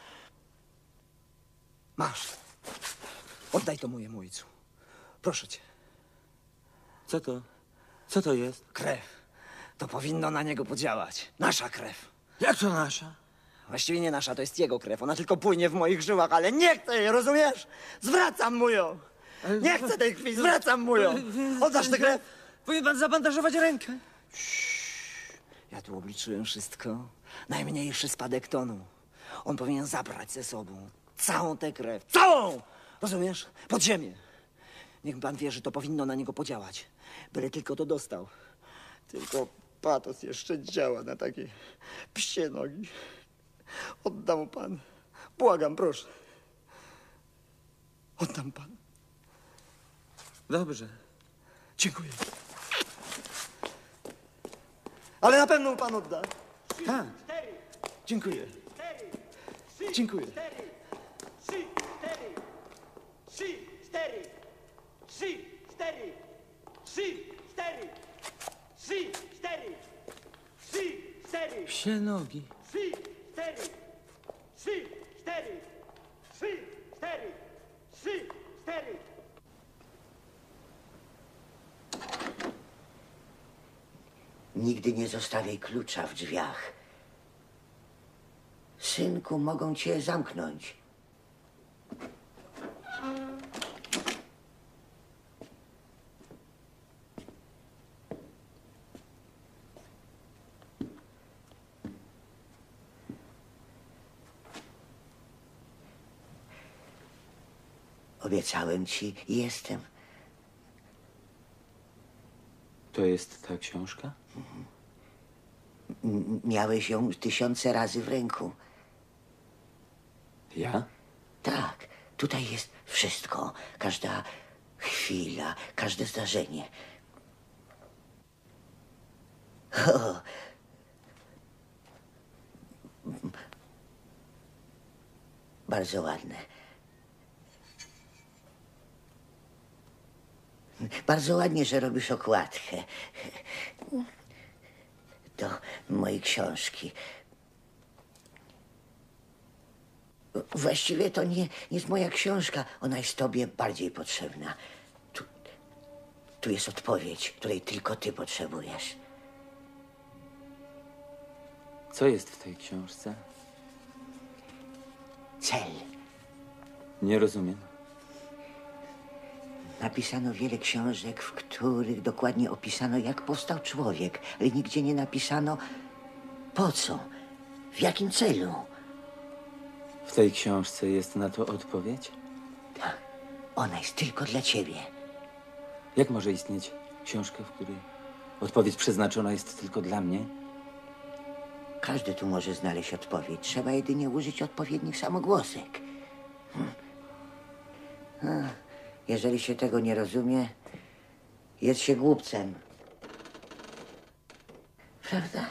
Masz. Oddaj to mojemu ojcu. Proszę cię. Co to? Co to jest? Krew. To powinno na niego podziałać. Nasza krew. Jak to nasza? Właściwie nie nasza, to jest jego krew. Ona tylko płynie w moich żyłach, ale nie chcę jej, rozumiesz? Zwracam mu ją. Nie chcę tej krwi, zwracam mu ją. Oddasz tę krew? Powinien pan zabandażować rękę. Ja tu obliczyłem wszystko. Najmniejszy spadek tonu. On powinien zabrać ze sobą całą tę krew. Całą! Rozumiesz? Pod ziemię. Niech pan wie, że to powinno na niego podziałać. Byle tylko to dostał. Tylko patos jeszcze działa na takie psie nogi. Odda mu pan. Błagam, proszę. Oddam pan. Dobrze. Dziękuję. Ale na pewno mu pan odda. Tak. Dziękuję. Dziękuję. Trzy, cztery, trzy, cztery, trzy, cztery, trzy, cztery, trzy, cztery, trzy, cztery, Psie nogi. trzy, cztery, trzy, cztery, trzy, cztery, trzy, cztery. Nigdy nie zostawiaj klucza w drzwiach. Synku, mogą cię zamknąć. Obiecałem ci i jestem. To jest ta książka? M- miałeś ją tysiące razy w ręku. Ja? Tak, tutaj jest wszystko. Każda chwila, każde zdarzenie. O. Bardzo ładne. Bardzo ładnie, że robisz okładkę do mojej książki. Właściwie to nie jest moja książka. Ona jest tobie bardziej potrzebna. Tu, tu jest odpowiedź, której tylko ty potrzebujesz. Co jest w tej książce? Cel. Nie rozumiem. Napisano wiele książek, w których dokładnie opisano, jak powstał człowiek, ale nigdzie nie napisano po co, w jakim celu. W tej książce jest na to odpowiedź? Tak. Ona jest tylko dla ciebie. Jak może istnieć książka, w której odpowiedź przeznaczona jest tylko dla mnie? Każdy tu może znaleźć odpowiedź. Trzeba jedynie użyć odpowiednich samogłosek. Hmm. A, jeżeli się tego nie rozumie, jest się głupcem. Prawda?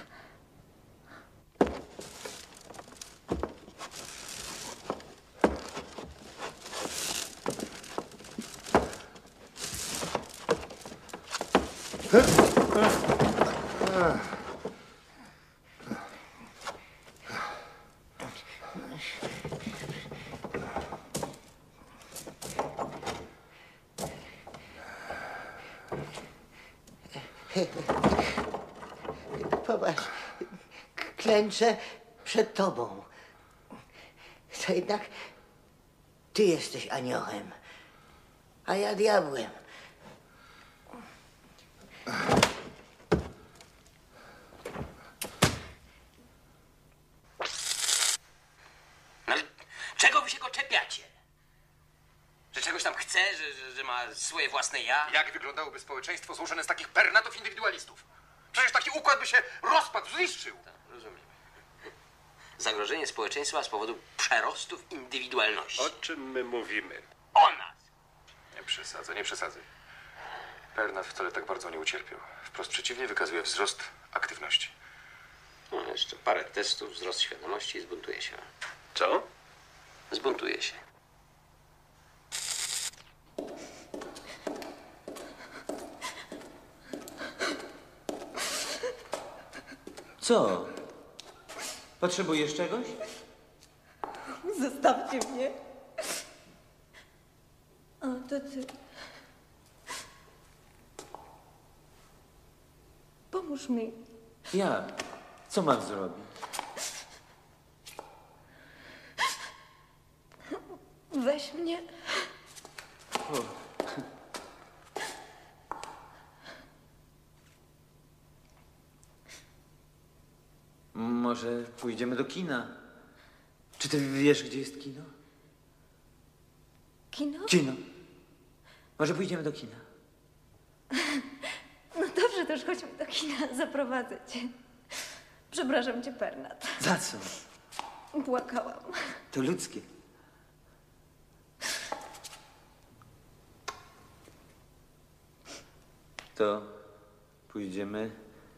Popatrz, klęczę przed tobą. To jednak ty jesteś aniołem, a ja diabłem. No, czego wy się go czepiacie? Że czegoś tam chce, że że, że, że ma swoje własne ja? Jak wyglądałoby społeczeństwo złożone z takich pernatów indywidualistów? Przecież taki układ by się rozpadł, zniszczył. Tak, rozumiem. Zagrożenie społeczeństwa z powodu przerostów indywidualności. O czym my mówimy? O nas! Nie przesadzę, nie przesadzę. Pernat wcale tak bardzo nie ucierpiał. Wprost przeciwnie, wykazuje wzrost aktywności. No, jeszcze parę testów, wzrost świadomości i zbuntuje się. Co? Zbuntuje się. Co? Potrzebujesz czegoś? Zostawcie mnie. O, to ty. Pomóż mi. Ja. Co mam zrobić? Weź mnie. O. Może pójdziemy do kina? Czy ty wiesz, gdzie jest kino? Kino? Kino. Może pójdziemy do kina? No dobrze, to już chodźmy do kina. Zaprowadzę cię. Przepraszam cię, Pernat. Za co? Płakałam. To ludzkie. To pójdziemy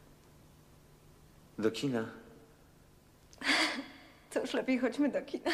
do kina. To już lepiej chodźmy do kina.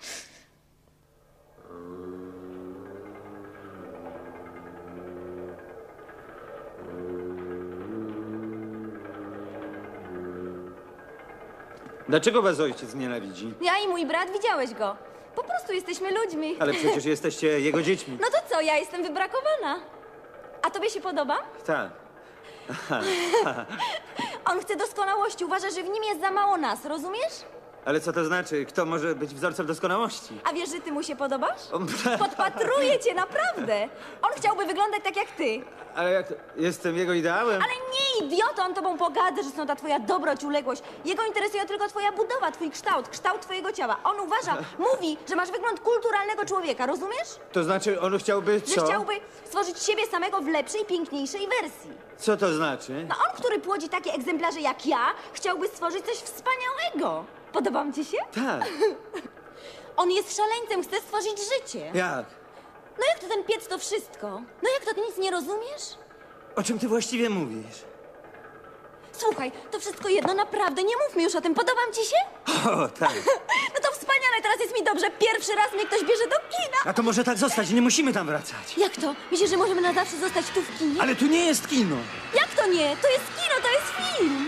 Dlaczego was ojciec nienawidzi? Ja i mój brat, widziałeś go. Po prostu jesteśmy ludźmi. Ale przecież jesteście jego dziećmi. No to co, ja jestem wybrakowana. A tobie się podoba? Tak. Aha. On chce doskonałości, uważa, że w nim jest za mało nas, rozumiesz? Ale co to znaczy? Kto może być wzorcem doskonałości? A wiesz, że ty mu się podobasz? O, Podpatruję cię, naprawdę. On chciałby wyglądać tak jak ty. Ale jak to? Jestem jego ideałem? Ale nie, idioto, on tobą pogadza, że są ta twoja dobroć, uległość. Jego interesuje tylko twoja budowa, twój kształt, kształt twojego ciała. On uważa, mówi, że masz wygląd kulturalnego człowieka, rozumiesz? To znaczy on chciałby co? Że chciałby stworzyć siebie samego w lepszej, piękniejszej wersji. Co to znaczy? No on, który płodzi takie egzemplarze jak ja, chciałby stworzyć coś wspaniałego. Podobam ci się? Tak. On jest szaleńcem, chce stworzyć życie. Jak? No jak to ten piec to wszystko? No jak to, ty nic nie rozumiesz? O czym ty właściwie mówisz? Słuchaj, to wszystko jedno, naprawdę, nie mówmy już o tym. Podobam ci się? O, tak. No to wspaniale, teraz jest mi dobrze. Pierwszy raz mnie ktoś bierze do kina. A to może tak zostać, nie musimy tam wracać. Jak to? Myślisz, że możemy na zawsze zostać tu w kinie? Ale tu nie jest kino. Jak to nie? To jest kino, to jest film.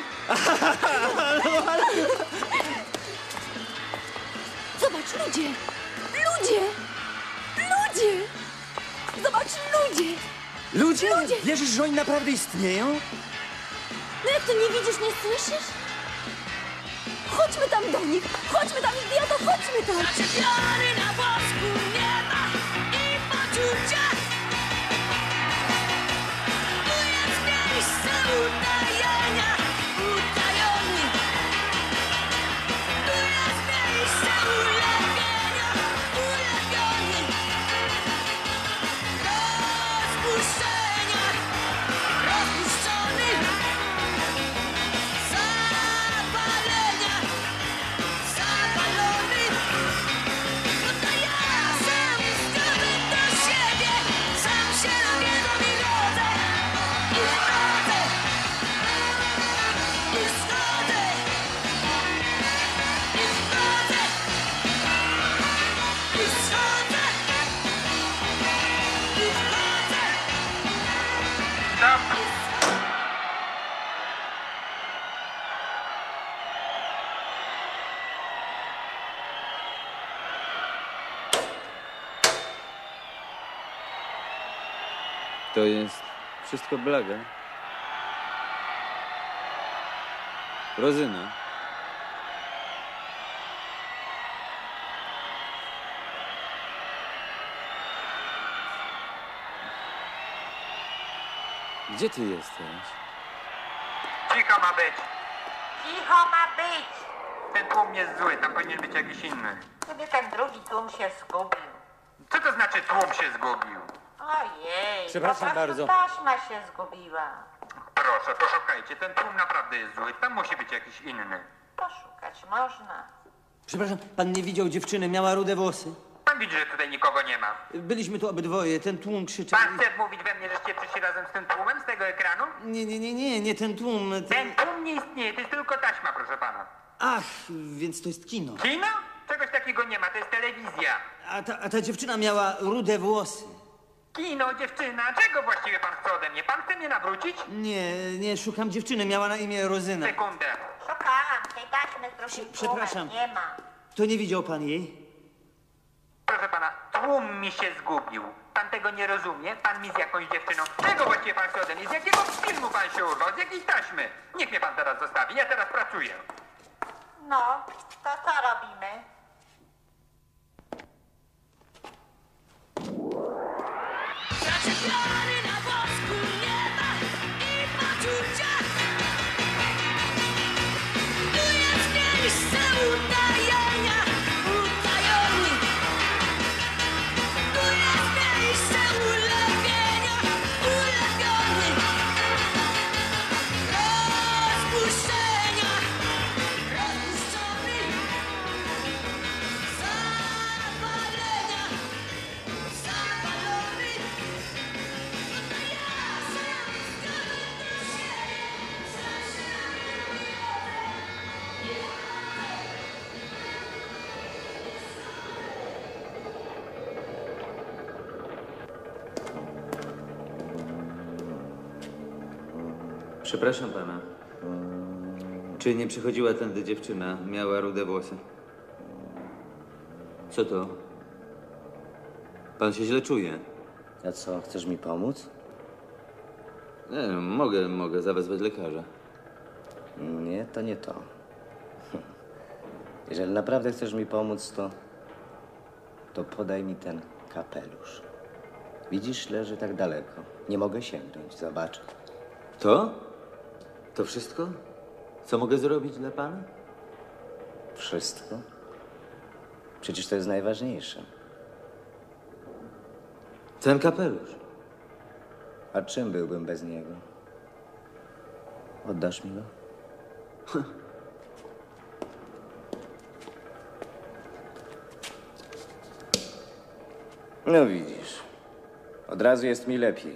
Zobacz, ludzie! Ludzie! Ludzie! Zobacz, ludzie! Ludzie? Ludzie! Wierzysz, że oni naprawdę istnieją? No jak to nie widzisz, nie słyszysz? Chodźmy tam do nich! Chodźmy tam, idioto, chodźmy tam! Zaczepiony na wosku nie ma i poczucia. Tu jest miejsce utajenia, utajony. Tu jest miejsce ulepienia, ulepiony. Rozpuszczenia, rozpuszczony. Zapalenia, zapalony. No to ja sam zgodę do siebie, sam się nabieram i rodzę, i wchodzę, i schodzę, i wchodzę, i schodzę, i wchodzę. To jest wszystko blaga. Rozyna. Gdzie ty jesteś? Cicho ma być. Cicho ma być! Ten tłum jest zły, tam powinien być jakiś inny. Sobie ten drugi tłum się zgubił. Co to znaczy tłum się zgubił? O, Ojej, Przepraszam po prostu bardzo. taśma się zgubiła. Proszę, poszukajcie. Ten tłum naprawdę jest zły. Tam musi być jakiś inny. Poszukać można. Przepraszam, pan nie widział dziewczyny, miała rude włosy. Pan widzi, że tutaj nikogo nie ma. Byliśmy tu obydwoje, ten tłum krzyczał. Pan chce mówić we mnie, żeście przyszli razem z tym tłumem z tego ekranu? Nie, nie, nie, nie, nie ten tłum. Ten... Ten tłum nie istnieje, to jest tylko taśma, proszę pana. Ach, więc to jest kino. Kino? Czegoś takiego nie ma, to jest telewizja. A ta, a ta dziewczyna miała rude włosy. Kino, dziewczyna, czego właściwie pan chce ode mnie? Pan chce mnie nawrócić? Nie, nie, szukam dziewczyny, miała na imię Rozyna. Sekundę. Szukałam tej taśmy z drugim Przepraszam. tłumem. Nie ma. To nie widział pan jej? Proszę pana, tłum mi się zgubił. Pan tego nie rozumie? Pan mi z jakąś dziewczyną. Czego właściwie pan chce ode mnie? Z jakiego filmu pan się urwał? Z jakiej taśmy? Niech mnie pan teraz zostawi, ja teraz pracuję. No, to co robimy? Zaczepiony na wosku nieba i poczucia. Tu jest miejsce utajenia, utajoni. Tu jest miejsce ulepienia, ulepiony. Rozpuszczenia, rozpuszczony. Zapalenia, zapalony. Przepraszam pana. Czy nie przychodziła tędy dziewczyna? Miała rude włosy. Co to? Pan się źle czuje. A co, chcesz mi pomóc? Nie, no, mogę, mogę zawezwać lekarza. Nie, to nie to. Jeżeli naprawdę chcesz mi pomóc, to... to podaj mi ten kapelusz. Widzisz, leży tak daleko. Nie mogę sięgnąć, zobacz. To? To wszystko? Co mogę zrobić dla pana? Wszystko? Przecież to jest najważniejsze. Ten kapelusz. A czym byłbym bez niego? Oddasz mi go? No widzisz, od razu jest mi lepiej.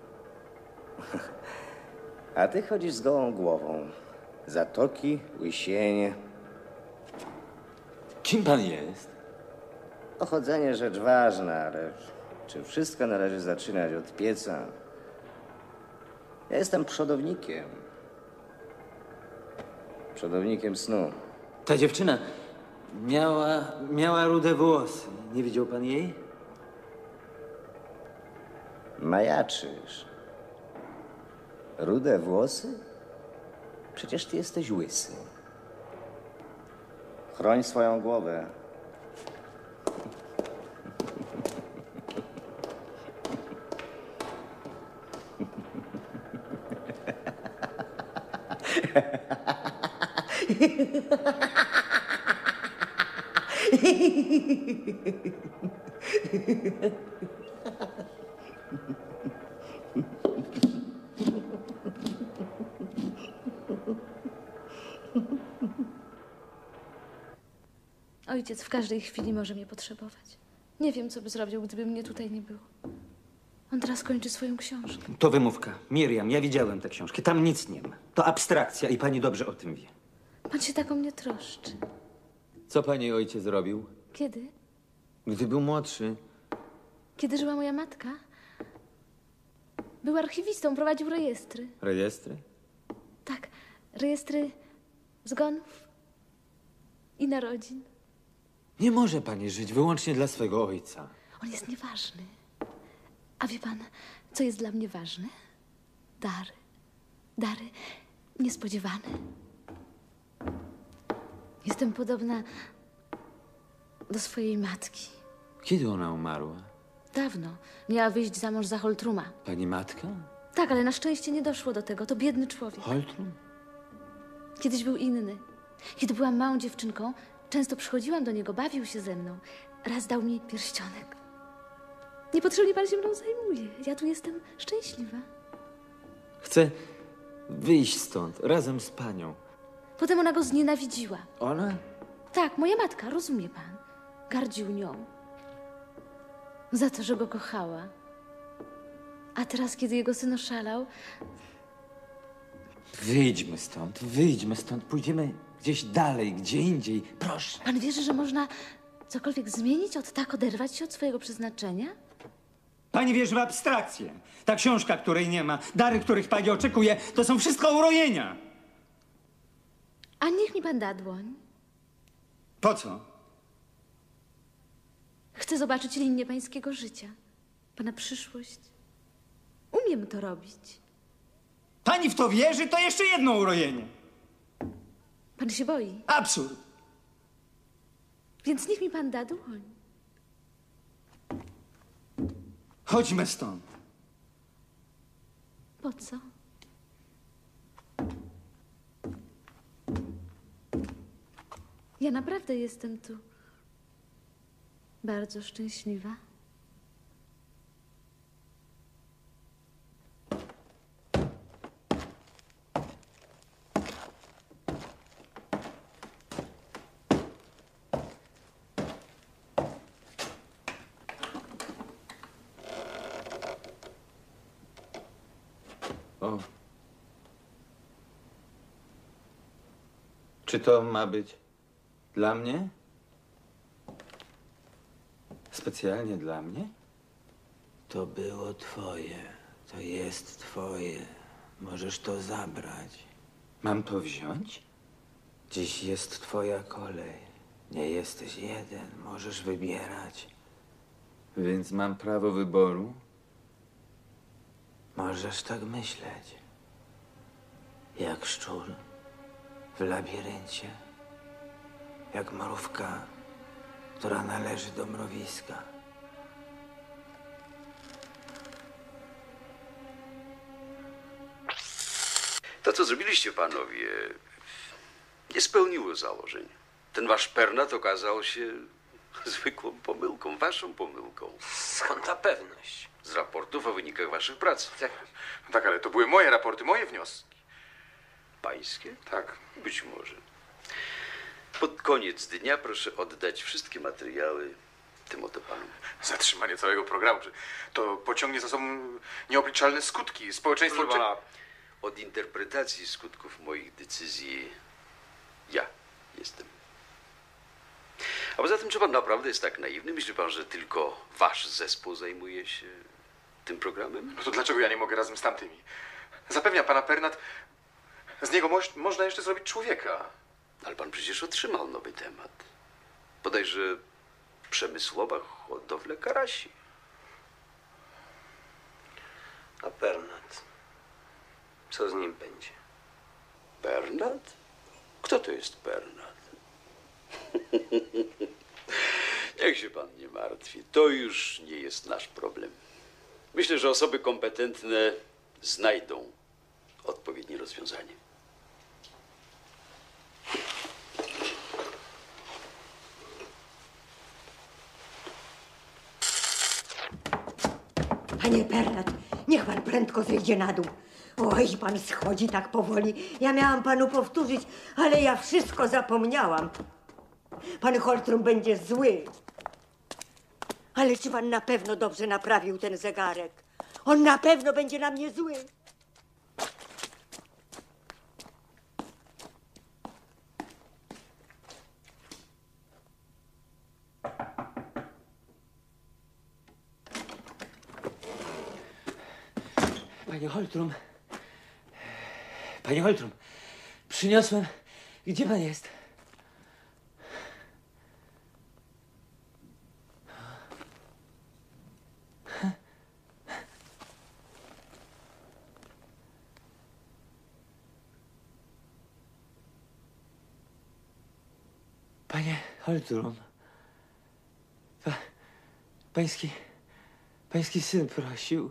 A ty chodzisz z gołą głową. Zatoki, łysienie. Kim pan jest? Pochodzenie rzecz ważna, ale czy wszystko należy zaczynać od pieca? Ja jestem przodownikiem. Przodownikiem snu. Ta dziewczyna miała, miała rude włosy. Nie widział pan jej? Majaczysz. Rude włosy? Przecież ty jesteś łysy. Chroń swoją głowę. Ojciec w każdej chwili może mnie potrzebować. Nie wiem, co by zrobił, gdyby mnie tutaj nie było. On teraz kończy swoją książkę. To wymówka. Miriam, ja widziałem tę książkę. Tam nic nie ma. To abstrakcja i pani dobrze o tym wie. Pan się tak o mnie troszczy. Co pani ojciec zrobił? Kiedy? Gdy był młodszy. Kiedy żyła moja matka? Był archiwistą, prowadził rejestry. Rejestry? Tak, rejestry zgonów i narodzin. Nie może pani żyć wyłącznie dla swego ojca. On jest nieważny. A wie pan, co jest dla mnie ważne? Dary. Dary niespodziewane. Jestem podobna do swojej matki. Kiedy ona umarła? Dawno. Miała wyjść za mąż za Holtruma. Pani matka? Tak, ale na szczęście nie doszło do tego. To biedny człowiek. Holtrum? Kiedyś był inny. Kiedy byłam małą dziewczynką, często przychodziłam do niego, bawił się ze mną. Raz dał mi pierścionek. Niepotrzebnie pan się mną zajmuje. Ja tu jestem szczęśliwa. Chcę wyjść stąd razem z panią. Potem ona go znienawidziła. Ona? Tak, moja matka, rozumie pan. Gardził nią. Za to, że go kochała. A teraz, kiedy jego syn oszalał, Wyjdźmy stąd, wyjdźmy stąd. Pójdziemy gdzieś dalej, gdzie indziej. Proszę. pan wierzy, że można cokolwiek zmienić, od tak oderwać się od swojego przeznaczenia? Pani wierzy w abstrakcję. Ta książka, której nie ma, dary, których pani oczekuje, to są wszystko urojenia. A niech mi pan da dłoń. Po co? Chcę zobaczyć linię pańskiego życia. Pana przyszłość. Umiem to robić. Pani w to wierzy, to jeszcze jedno urojenie. Pan się boi. Absurd. Więc niech mi pan da dłoń. Chodźmy stąd. Po co? Ja naprawdę jestem tu bardzo szczęśliwa. O. Czy to ma być dla mnie? Specjalnie dla mnie? To było twoje. To jest twoje. Możesz to zabrać. Mam to wziąć? Dziś jest twoja kolej. Nie jesteś jeden. Możesz wybierać. Więc mam prawo wyboru? Możesz tak myśleć. Jak szczur w labiryncie. Jak mrówka, która należy do mrowiska. To, co zrobiliście panowie, nie spełniło założeń. Ten wasz Pernat okazał się zwykłą pomyłką, waszą pomyłką. Skąd ta pewność? Z raportów o wynikach waszych prac. Tak, tak, ale to były moje raporty, moje wnioski. Pańskie? Tak. Być może. Pod koniec dnia proszę oddać wszystkie materiały tym oto panom. Zatrzymanie całego programu, to pociągnie za sobą nieobliczalne skutki. Społeczeństwo... Proszę pana, od interpretacji skutków moich decyzji ja jestem. A poza tym, czy pan naprawdę jest tak naiwny? Myśli pan, że tylko wasz zespół zajmuje się tym programem? No to dlaczego ja nie mogę razem z tamtymi? Zapewniam pana, Pernat, z niego moż, można jeszcze zrobić człowieka. Ale pan przecież otrzymał nowy temat. Bodajże przemysłowa hodowla karasi. A Pernat? Co z nim będzie? Pernat? Kto to jest Pernat? Niech się pan nie martwi. To już nie jest nasz problem. Myślę, że osoby kompetentne znajdą odpowiednie rozwiązanie. Panie Pernat, niech pan prędko zejdzie na dół. Oj, pan schodzi tak powoli. Ja miałam panu powtórzyć, ale ja wszystko zapomniałam. Pan Holtrum będzie zły. Ale czy pan na pewno dobrze naprawił ten zegarek? On na pewno będzie na mnie zły. Panie Holtrum. Panie Holtrum, przyniosłem. Gdzie pan jest? Panie Holtrum. Pa, pański. Pański syn prosił.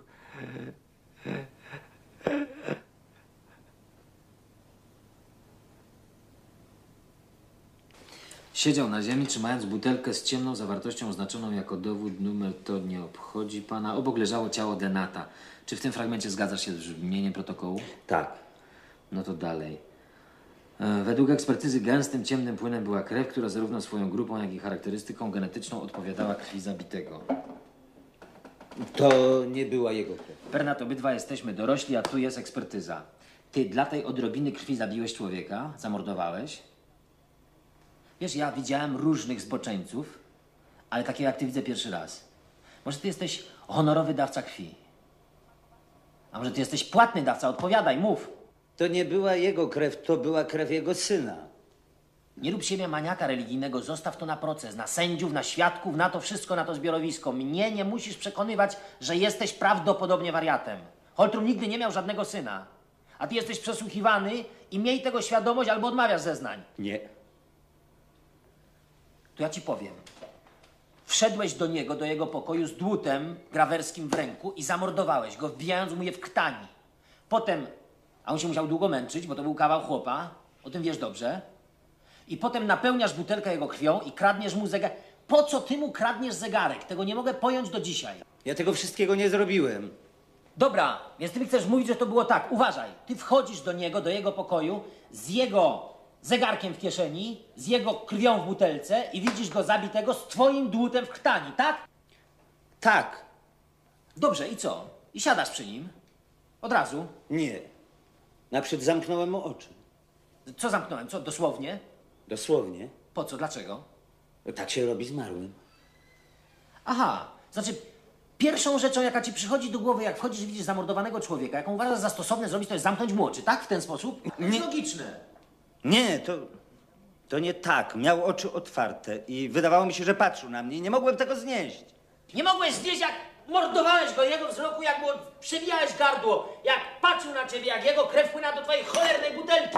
Siedział na ziemi, trzymając butelkę z ciemną zawartością oznaczoną jako dowód. Numer to nie obchodzi pana. Obok leżało ciało Denata. Czy w tym fragmencie zgadzasz się z brzmieniem protokołu? Tak. No to dalej. E, Według ekspertyzy gęstym, ciemnym płynem była krew, która zarówno swoją grupą, jak i charakterystyką genetyczną odpowiadała krwi zabitego. To nie była jego krew. Pernat, obydwa jesteśmy dorośli, a tu jest ekspertyza. Ty dla tej odrobiny krwi zabiłeś człowieka? Zamordowałeś? Wiesz, ja widziałem różnych zboczeńców, ale takiego jak ty widzę pierwszy raz. Może ty jesteś honorowy dawca krwi? A może ty jesteś płatny dawca? Odpowiadaj, mów. To nie była jego krew, to była krew jego syna. Nie rób siebie maniaka religijnego, zostaw to na proces, na sędziów, na świadków, na to wszystko, na to zbiorowisko. Mnie nie musisz przekonywać, że jesteś prawdopodobnie wariatem. Holtrum nigdy nie miał żadnego syna. A ty jesteś przesłuchiwany i miej tego świadomość albo odmawiasz zeznań. Nie. To ja ci powiem. Wszedłeś do niego, do jego pokoju z dłutem grawerskim w ręku i zamordowałeś go, wbijając mu je w krtani. Potem, a on się musiał długo męczyć, bo to był kawał chłopa, o tym wiesz dobrze. I potem napełniasz butelkę jego krwią i kradniesz mu zegarek. Po co ty mu kradniesz zegarek? Tego nie mogę pojąć do dzisiaj. Ja tego wszystkiego nie zrobiłem. Dobra, więc ty mi chcesz mówić, że to było tak. Uważaj, ty wchodzisz do niego, do jego pokoju z jego zegarkiem w kieszeni, z jego krwią w butelce i widzisz go zabitego z twoim dłutem w krtani, tak? Tak. Dobrze, i co? I siadasz przy nim? Od razu? Nie. Naprzód zamknąłem mu oczy. Co zamknąłem? Co? Dosłownie? Dosłownie. Po co? Dlaczego? Tak się robi zmarłym. Aha, znaczy pierwszą rzeczą, jaka ci przychodzi do głowy, jak wchodzisz i widzisz zamordowanego człowieka, jaką uważasz za stosowne zrobić, to jest zamknąć mu oczy, tak? W ten sposób? To jest logiczne. Nie, to... To nie tak. Miał oczy otwarte i wydawało mi się, że patrzył na mnie i nie mogłem tego znieść. Nie mogłeś znieść, jak mordowałeś go, jego wzroku, jak mu przewijałeś gardło, jak patrzył na ciebie, jak jego krew płynęła do twojej cholernej butelki.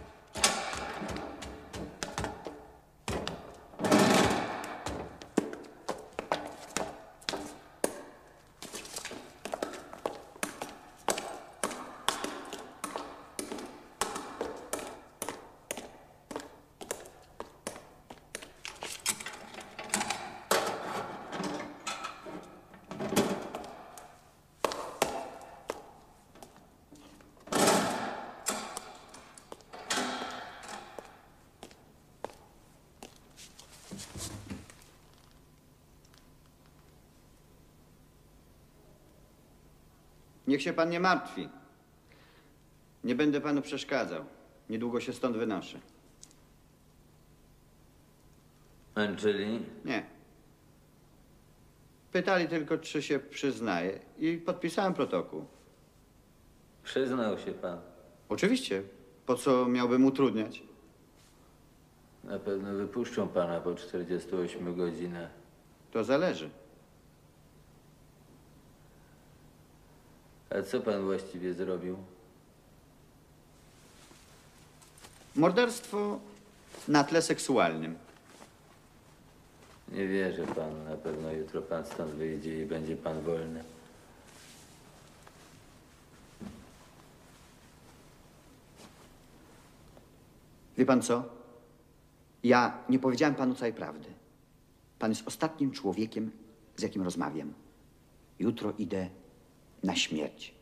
Niech się pan nie martwi. Nie będę panu przeszkadzał. Niedługo się stąd wynoszę. Angeli? Nie. Pytali tylko, czy się przyznaje i podpisałem protokół. Przyznał się pan. Oczywiście. Po co miałbym utrudniać? Na pewno wypuszczą pana po czterdziestu ośmiu godzinach. To zależy. A co pan właściwie zrobił? Morderstwo na tle seksualnym. Nie wierzę panu. Na pewno jutro pan stąd wyjdzie i będzie pan wolny. Wie pan co? Ja nie powiedziałem panu całej prawdy. Pan jest ostatnim człowiekiem, z jakim rozmawiam. Jutro idę na śmierć.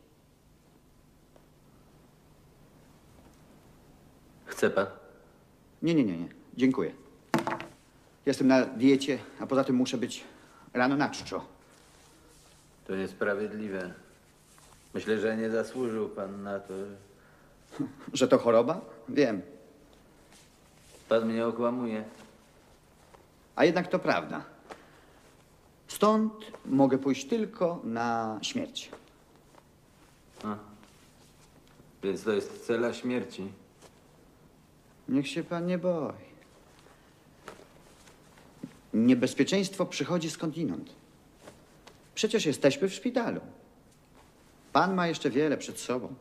Chce pan? Nie, nie, nie, nie. Dziękuję. Jestem na diecie, a poza tym muszę być rano na czczo. To niesprawiedliwe. Myślę, że nie zasłużył pan na to. Że to choroba? Wiem. Pan mnie okłamuje. A jednak to prawda. Stąd mogę pójść tylko na śmierć. A. Więc to jest cela śmierci. Niech się pan nie boi. Niebezpieczeństwo przychodzi skądinąd. Przecież jesteśmy w szpitalu. Pan ma jeszcze wiele przed sobą.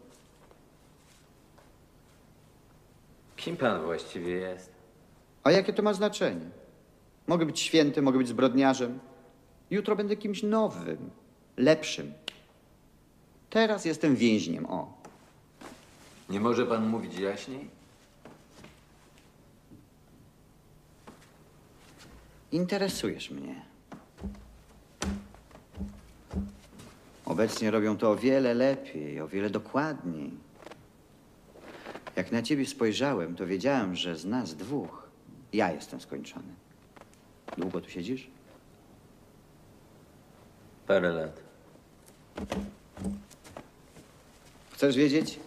Kim pan właściwie jest? A jakie to ma znaczenie? Mogę być świętym, mogę być zbrodniarzem. Jutro będę kimś nowym, lepszym. Teraz jestem więźniem, o. Nie może pan mówić jaśniej? Interesujesz mnie. Obecnie robią to o wiele lepiej, o wiele dokładniej. Jak na ciebie spojrzałem, to wiedziałem, że z nas dwóch ja jestem skończony. Długo tu siedzisz? Parę lat. Chcesz wiedzieć,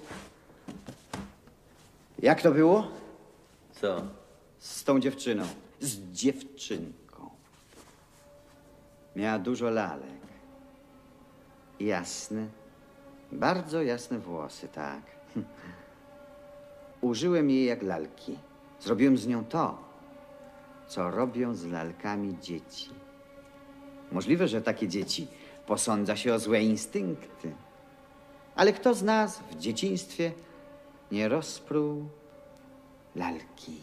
jak to było? Co? Z tą dziewczyną. Z dziewczynką. Miała dużo lalek. Jasne, bardzo jasne włosy, tak. Użyłem jej jak lalki. Zrobiłem z nią to, co robią z lalkami dzieci. Możliwe, że takie dzieci posądza się o złe instynkty. Ale kto z nas w dzieciństwie nie rozpruł lalki?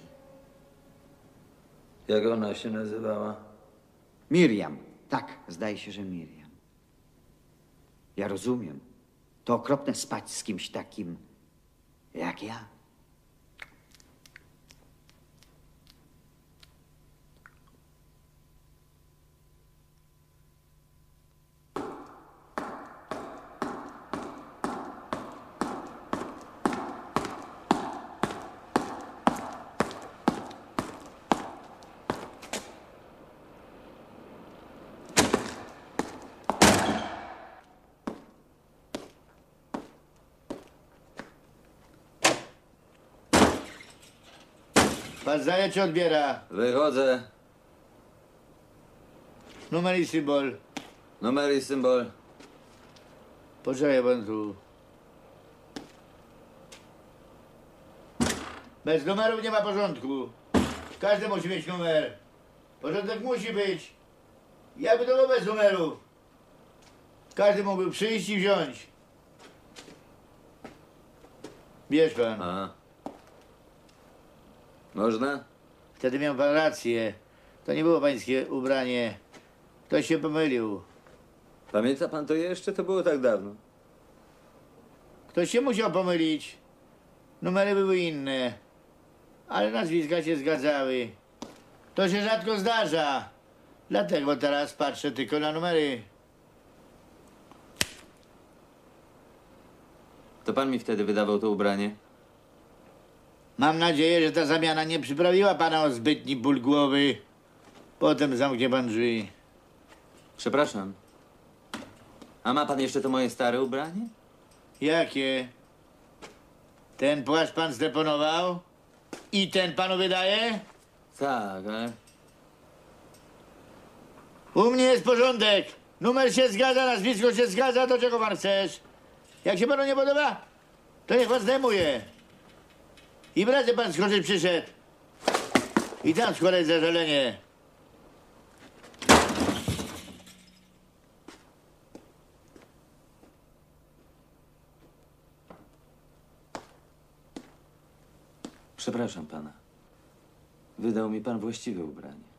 Jak ona się nazywała? Miriam. Tak, zdaje się, że Miriam. Ja rozumiem. To okropne spać z kimś takim jak ja. Pan zdaje czy odbiera? Wychodzę. Numer i symbol. Numer i symbol. Poczekaj pan tu. Bez numerów nie ma porządku. Każdy musi mieć numer. Porządek musi być. Jakby to było bez numerów. Każdy mógłby przyjść i wziąć. Bierz pan. A. Można? Wtedy miał pan rację. To nie było pańskie ubranie. Ktoś się pomylił. Pamięta pan to jeszcze? To było tak dawno. Ktoś się musiał pomylić. Numery były inne. Ale nazwiska się zgadzały. To się rzadko zdarza. Dlatego teraz patrzę tylko na numery. To pan mi wtedy wydawał to ubranie? Mam nadzieję, że ta zamiana nie przyprawiła pana o zbytni ból głowy. Potem zamknie pan drzwi. Przepraszam. A ma pan jeszcze to moje stare ubranie? Jakie? Ten płaszcz pan zdeponował? I ten panu wydaje? Tak, ale... U mnie jest porządek. Numer się zgadza, nazwisko się zgadza. Do czego pan chcesz? Jak się panu nie podoba, to niech pan zdejmuje. I w razie pan skoczyć przyszedł. I tam składać zażalenie. Przepraszam pana. Wydał mi pan właściwe ubranie.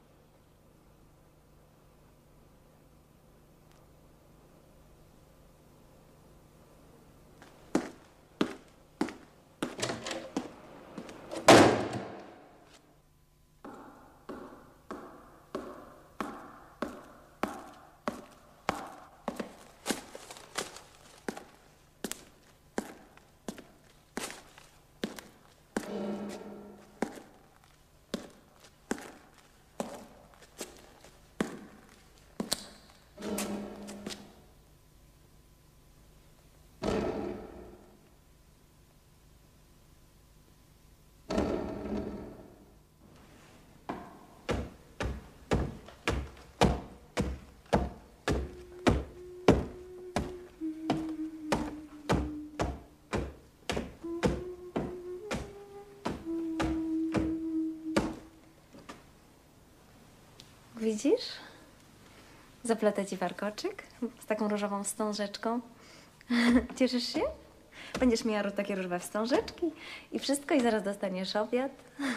Widzisz? Zapletę ci warkoczyk z taką różową wstążeczką. Cieszysz się? Będziesz miała takie różowe wstążeczki i wszystko i zaraz dostaniesz obiad.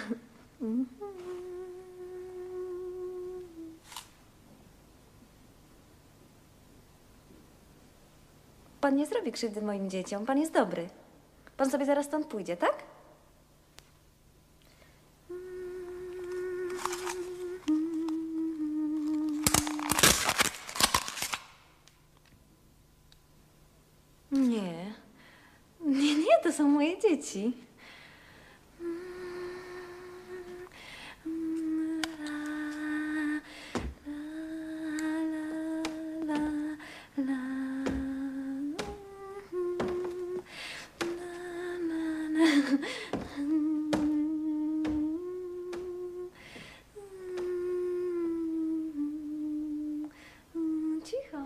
Pan nie zrobi krzywdy moim dzieciom. Pan jest dobry. Pan sobie zaraz stąd pójdzie, tak? dzieci. Cicho.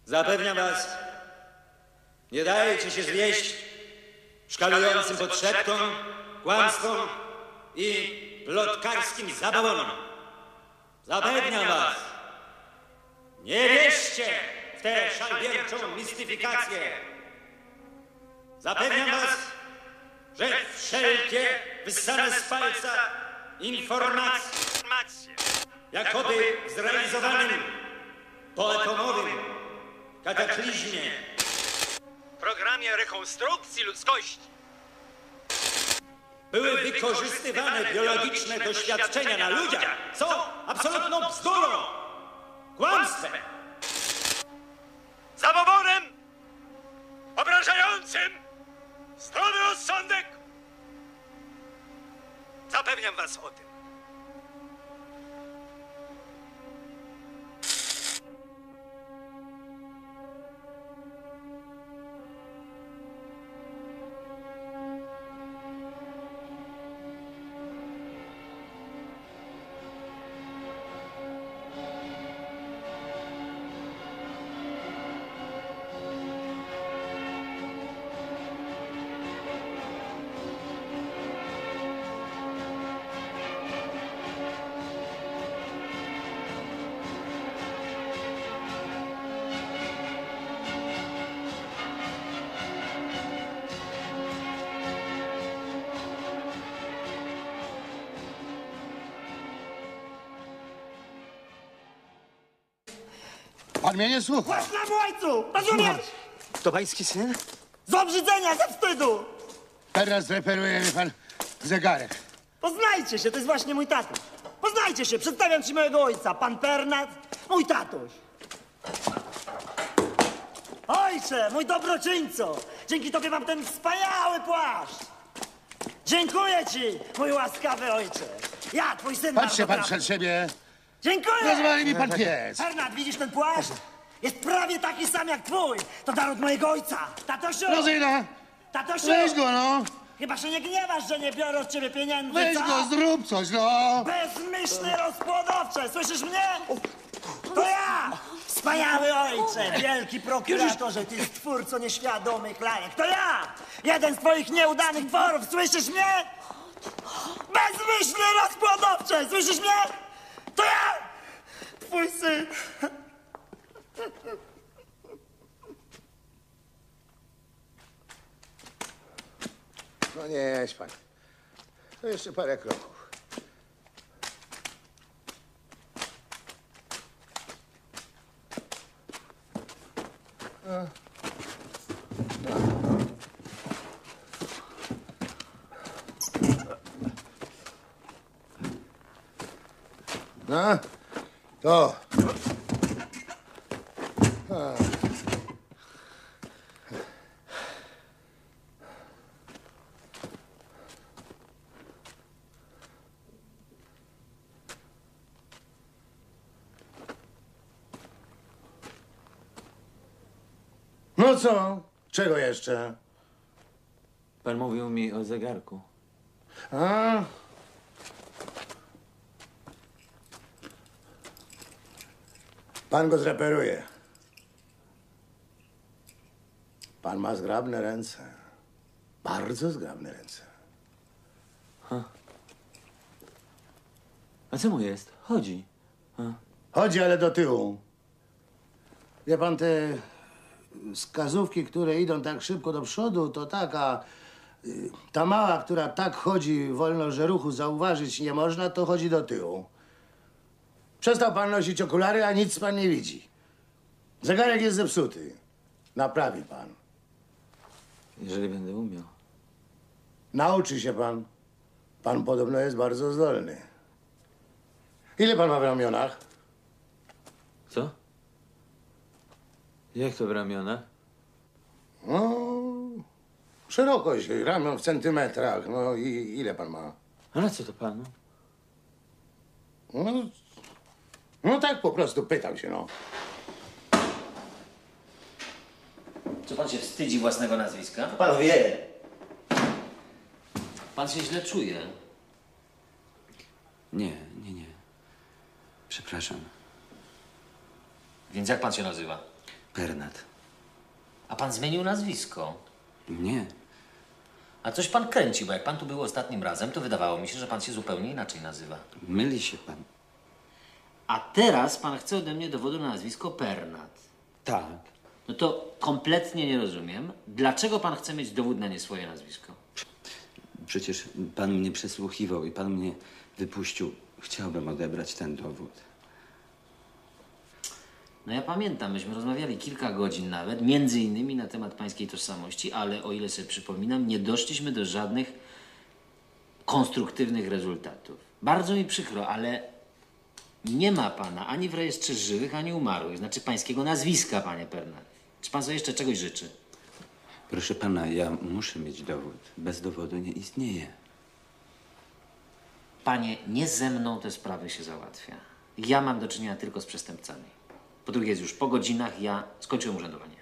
Zapewniam was, nie dajecie się zwieść szkalującym podszeptom, kłamstwom i plotkarskim zabawonom. Zapewniam was, nie wierzcie w tę szalbierczą mistyfikację. Zapewniam was, że wszelkie wyssane z palca informacje, jakoby w zrealizowanym poatomowym kataklizmie programie rekonstrukcji ludzkości były wykorzystywane biologiczne doświadczenia na ludziach, są absolutną bzdurą, kłamstwem, zabawonem obrażającym zdrowy rozsądek. Zapewniam was o tym. Pan mnie nie słucha. Własnemu ojcu! Rozumiesz? To pański syn? Z obrzydzenia, ze wstydu! Teraz reperuje mi pan zegarek. Poznajcie się, to jest właśnie mój tatuś. Poznajcie się, przedstawiam ci mojego ojca, pan Pernat, mój tatuś. Ojcze, mój dobroczyńco, dzięki tobie mam ten wspaniały płaszcz. Dziękuję ci, mój łaskawy ojcze. Ja, twój syn... Patrzcie pan przed siebie. Dziękuję! Rozwali mi pan piec. Pernat, widzisz ten płaszcz? Jest prawie taki sam jak twój. To dar od mojego ojca. Tatosiu! Rozyna! Tatosiu! Weź go, no! Chyba się nie gniewasz, że nie biorę od ciebie pieniędzy, Weź co? go, zrób coś, no! Bezmyślny rozpłodowcze, słyszysz mnie? To ja! Wspaniały ojcze, wielki prokuratorze, ty stwórco nieświadomych lajek. To ja! Jeden z twoich nieudanych tworów, słyszysz mnie? Bezmyślny rozpłodowcze, słyszysz mnie? To ja! Twój syn! No nie jedź pan. To jeszcze parę kroków. No. No, to. A. No co? Czego jeszcze? Pan mówił mi o zegarku. A? Pan go zreperuje. Pan ma zgrabne ręce. Bardzo zgrabne ręce. Ha. A co mu jest? Chodzi. Ha. Chodzi, ale do tyłu. Wie pan, te wskazówki, które idą tak szybko do przodu, to taka... y, Ta mała, która tak chodzi wolno, że ruchu zauważyć nie można, to chodzi do tyłu. Przestał pan nosić okulary, a nic pan nie widzi. Zegarek jest zepsuty. Naprawi pan. Jeżeli będę umiał. Nauczy się pan. Pan podobno jest bardzo zdolny. Ile pan ma w ramionach? Co? Jak to w ramionach? No, szerokość ramion w centymetrach. No i ile pan ma? A na co to panu? No, no tak po prostu pytam się, no. Czy pan się wstydzi własnego nazwiska? Pan wie. Pan się źle czuje. Nie, nie, nie. Przepraszam. Więc jak pan się nazywa? Pernat. A pan zmienił nazwisko. Nie. A coś pan kręci, bo jak pan tu był ostatnim razem, to wydawało mi się, że pan się zupełnie inaczej nazywa. Myli się pan. A teraz pan chce ode mnie dowodu na nazwisko Pernat. Tak. No to kompletnie nie rozumiem, dlaczego pan chce mieć dowód na nie swoje nazwisko. Przecież pan mnie przesłuchiwał i pan mnie wypuścił. Chciałbym odebrać ten dowód. No ja pamiętam, myśmy rozmawiali kilka godzin nawet, między innymi na temat pańskiej tożsamości, ale o ile sobie przypominam, nie doszliśmy do żadnych konstruktywnych rezultatów. Bardzo mi przykro, ale nie ma pana ani w rejestrze żywych, ani umarłych. Znaczy pańskiego nazwiska, panie Pernat. Czy pan sobie jeszcze czegoś życzy? Proszę pana, ja muszę mieć dowód. Bez dowodu nie istnieje. Panie, nie ze mną te sprawy się załatwia. Ja mam do czynienia tylko z przestępcami. Po drugie, jest już po godzinach, ja skończyłem urzędowanie.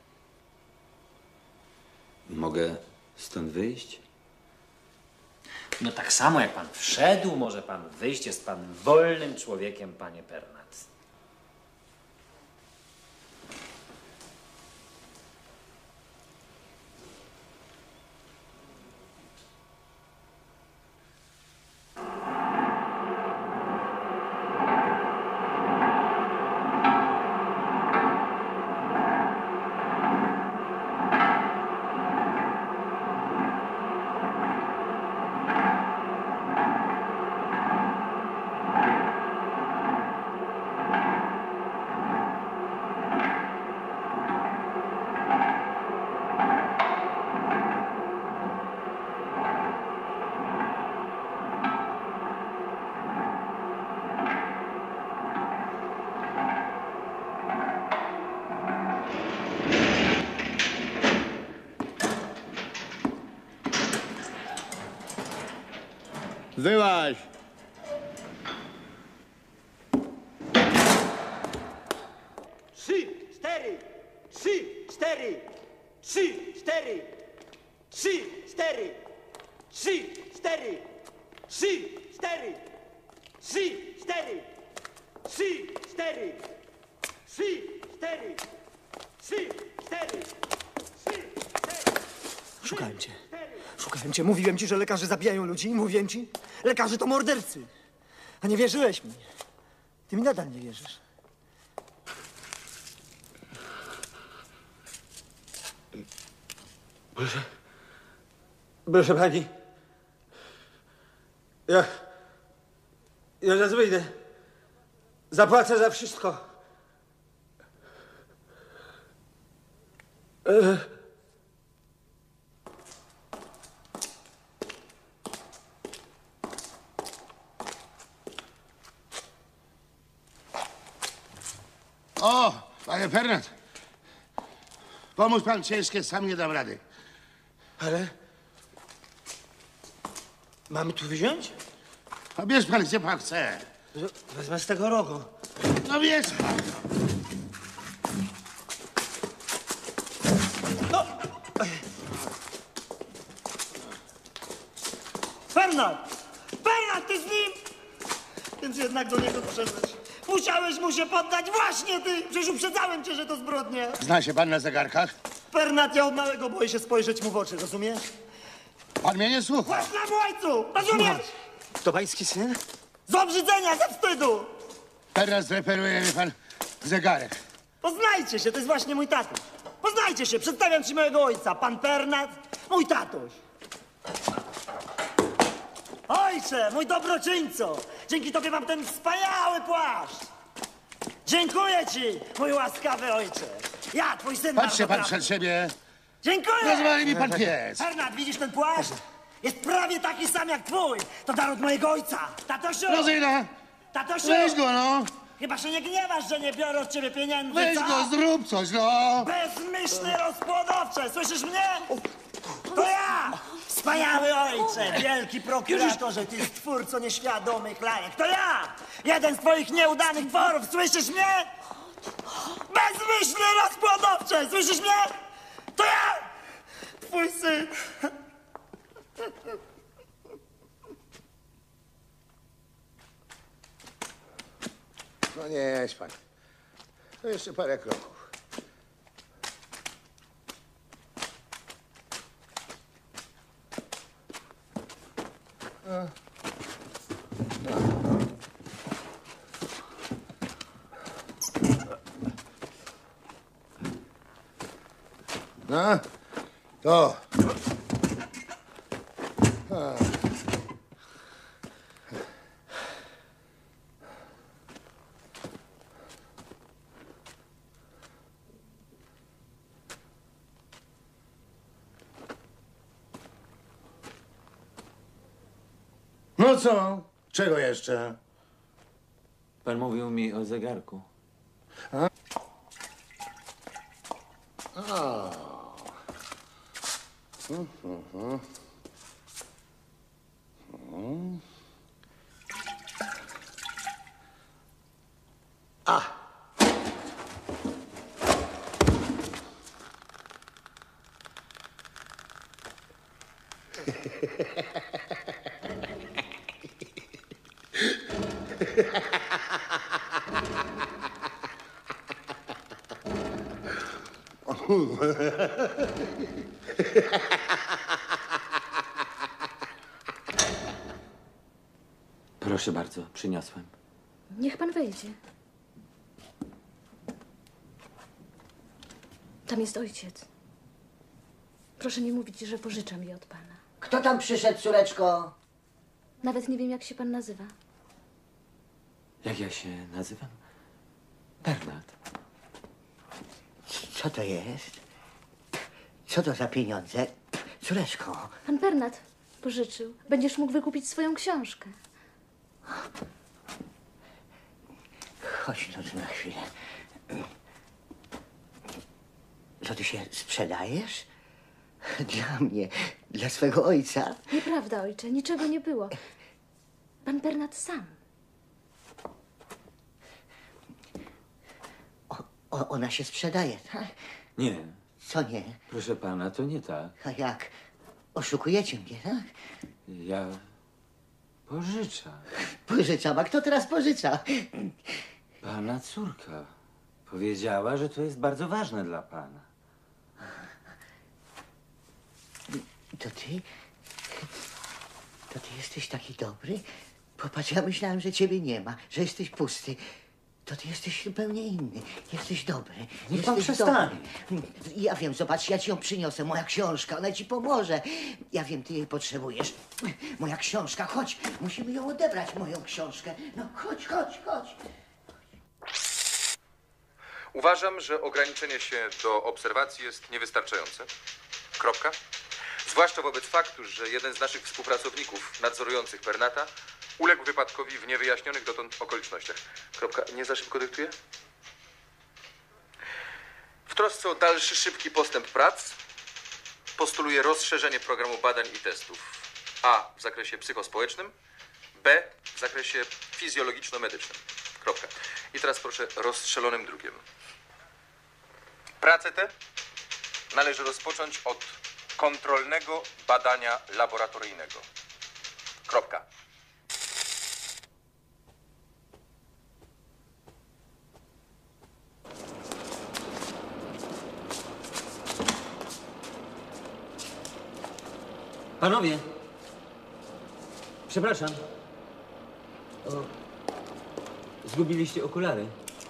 Mogę stąd wyjść? No tak samo jak pan wszedł, może pan wyjść. Jest pan wolnym człowiekiem, panie Pernat. Wyłaź! Trzy, cztery, trzy, cztery, trzy, cztery, trzy, cztery, trzy, cztery, trzy, cztery, trzy, cztery, trzy, cztery, trzy, cztery, trzy, cztery, trzy, cztery. Szukałem cię. Szukałem cię. Mówiłem ci, że lekarze zabijają ludzi i mówiłem ci, lekarze to mordercy. A nie wierzyłeś mi. Ty mi nadal nie wierzysz. Proszę. Proszę pani. Ja... Ja zaraz wyjdę. Zapłacę za wszystko. E... O, panie Pernat. Pomóż pan ciężkie, sam nie dam rady. Ale... Mamy tu wziąć? A bierz pan, gdzie pan chce. Wezmę z tego rogu. No bierz pan. Pernat! Pernat, ty z nim! Więc jednak do niego przyszedłeś. Musiałeś mu się poddać właśnie ty! Przecież uprzedzałem cię, że to zbrodnia. Zna się pan na zegarkach? Pernat, ja od małego boję się spojrzeć mu w oczy, rozumiesz? Pan mnie nie słucha. Właśnie na ojcu! Rozumiesz? To pański syn? Z obrzydzenia, ze wstydu! Teraz zreperuje mi pan zegarek. Poznajcie się, to jest właśnie mój tatuś. Poznajcie się, przedstawiam ci mojego ojca, pan Pernat, mój tatuś. Ojcze, mój dobroczyńco, dzięki tobie mam ten wspaniały płaszcz. Dziękuję ci, mój łaskawy ojcze. Ja, twój syn Patrzcie pan marnotrawny. przed siebie. Dziękuję! Rozwali mi pan piec. Pernat, widzisz ten płaszcz? Jest prawie taki sam jak twój. To dar od mojego ojca. Tatosiu! Rozyna! Tatosiu! Weź go, no! Chyba się nie gniewasz, że nie biorę od ciebie pieniędzy, Weź co? go, zrób coś, no! Bezmyślny rozpłodowcze, słyszysz mnie? To ja! Wspaniały ojcze, wielki prokuratorze, ty stwórco nieświadomych lajek. To ja! Jeden z twoich nieudanych tworów, słyszysz mnie? Bezmyślny rozpłodowcze, słyszysz mnie? To ja! Twój syn. No nie, pan. To jeszcze parę kroków. No, to. A. No co? Czego jeszcze? Pan mówił mi o zegarku. A? A. Mhm, mhm. Mhm. A. Proszę bardzo, przyniosłem. Niech pan wejdzie. Tam jest ojciec. Proszę nie mówić, że pożyczam je od pana. Kto tam przyszedł, córeczko? Nawet nie wiem, jak się pan nazywa. Jak ja się nazywam? Bernard. Co to jest? Co to za pieniądze? Córeczko. Pan Bernard pożyczył. Będziesz mógł wykupić swoją książkę. Chodź no tu na chwilę. Co, ty się sprzedajesz? Dla mnie, dla swego ojca? Nieprawda, ojcze, niczego nie było. Pan Bernard sam. O, o, ona się sprzedaje, tak? Nie. Co nie? Proszę pana, to nie tak. A jak? Oszukujecie mnie, tak? Ja pożyczam. Pożyczam, a kto teraz pożycza? Pana córka powiedziała, że to jest bardzo ważne dla pana. To ty? To ty jesteś taki dobry? Popatrz, ja myślałem, że ciebie nie ma, że jesteś pusty. To ty jesteś zupełnie inny. Jesteś dobry. Niech pan jesteś przestanie. dobry. Ja wiem, zobacz, ja ci ją przyniosę. Moja książka, ona ci pomoże. Ja wiem, ty jej potrzebujesz. Moja książka, chodź. Musimy ją odebrać, moją książkę. No chodź, chodź, chodź. Uważam, że ograniczenie się do obserwacji jest niewystarczające. Kropka. Zwłaszcza wobec faktu, że jeden z naszych współpracowników nadzorujących Pernata uległ wypadkowi w niewyjaśnionych dotąd okolicznościach. Kropka. Nie za szybko dyktuję? W trosce o dalszy szybki postęp prac postuluję rozszerzenie programu badań i testów. A w zakresie psychospołecznym, B w zakresie fizjologiczno-medycznym. Kropka. I teraz proszę rozstrzelonym drukiem. Pracę tę należy rozpocząć od kontrolnego badania laboratoryjnego. Kropka. Panowie, przepraszam. O, zgubiliście okulary.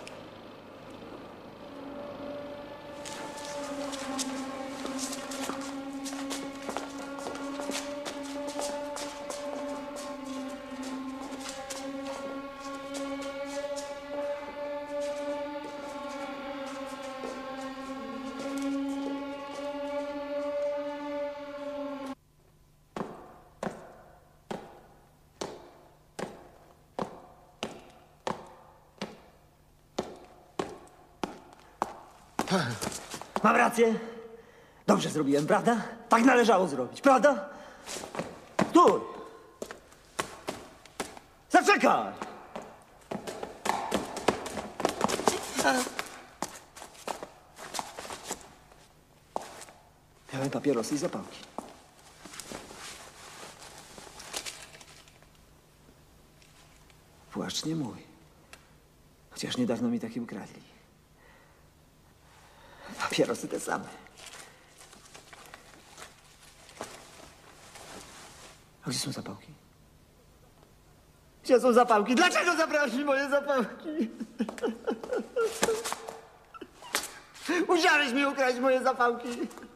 Mam rację. Dobrze zrobiłem, prawda? Tak należało zrobić, prawda? Stój! Zaczekaj! Miałem papierosy i zapałki. Płaszcz nie mój. Chociaż niedawno mi taki ukradli. Papierosy te same. A gdzie są zapałki? Gdzie są zapałki? Dlaczego zabrałeś mi moje zapałki? Musiałeś mi ukraść moje zapałki.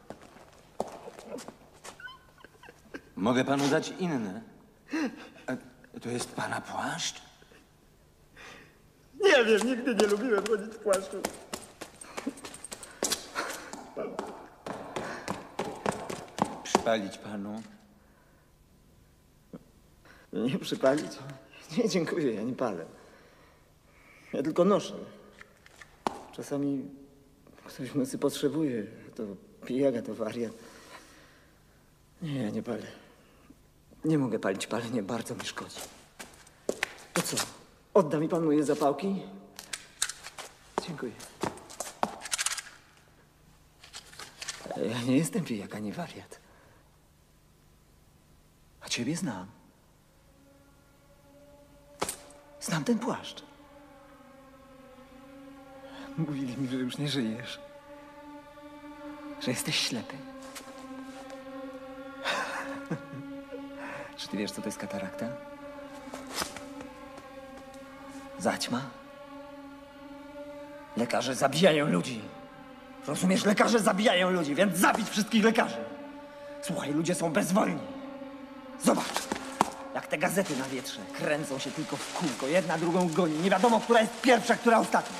Mogę panu dać inne. A to jest pana płaszcz? Nie wiem, nigdy nie lubiłem chodzić w płaszczu. Przypalić panu? Nie przypalić? Nie, dziękuję, ja nie palę. Ja tylko noszę. Czasami ktoś w nocy potrzebuje. To pijaka, to wariat. Nie, ja nie palę. Nie mogę palić, palenie bardzo mi szkodzi. To co? Odda mi pan moje zapałki? Dziękuję. Ja nie jestem pijak ani wariat. A ciebie znam. Znam ten płaszcz. Mówili mi, że już nie żyjesz. Że jesteś ślepy. Czy ty wiesz, co to jest katarakta? Zaćma? Lekarze zabijają ludzi. Rozumiesz? Lekarze zabijają ludzi, więc zabić wszystkich lekarzy. Słuchaj, ludzie są bezwolni. Zobacz, jak te gazety na wietrze kręcą się tylko w kółko. Jedna drugą goni. Nie wiadomo, która jest pierwsza, która ostatnia.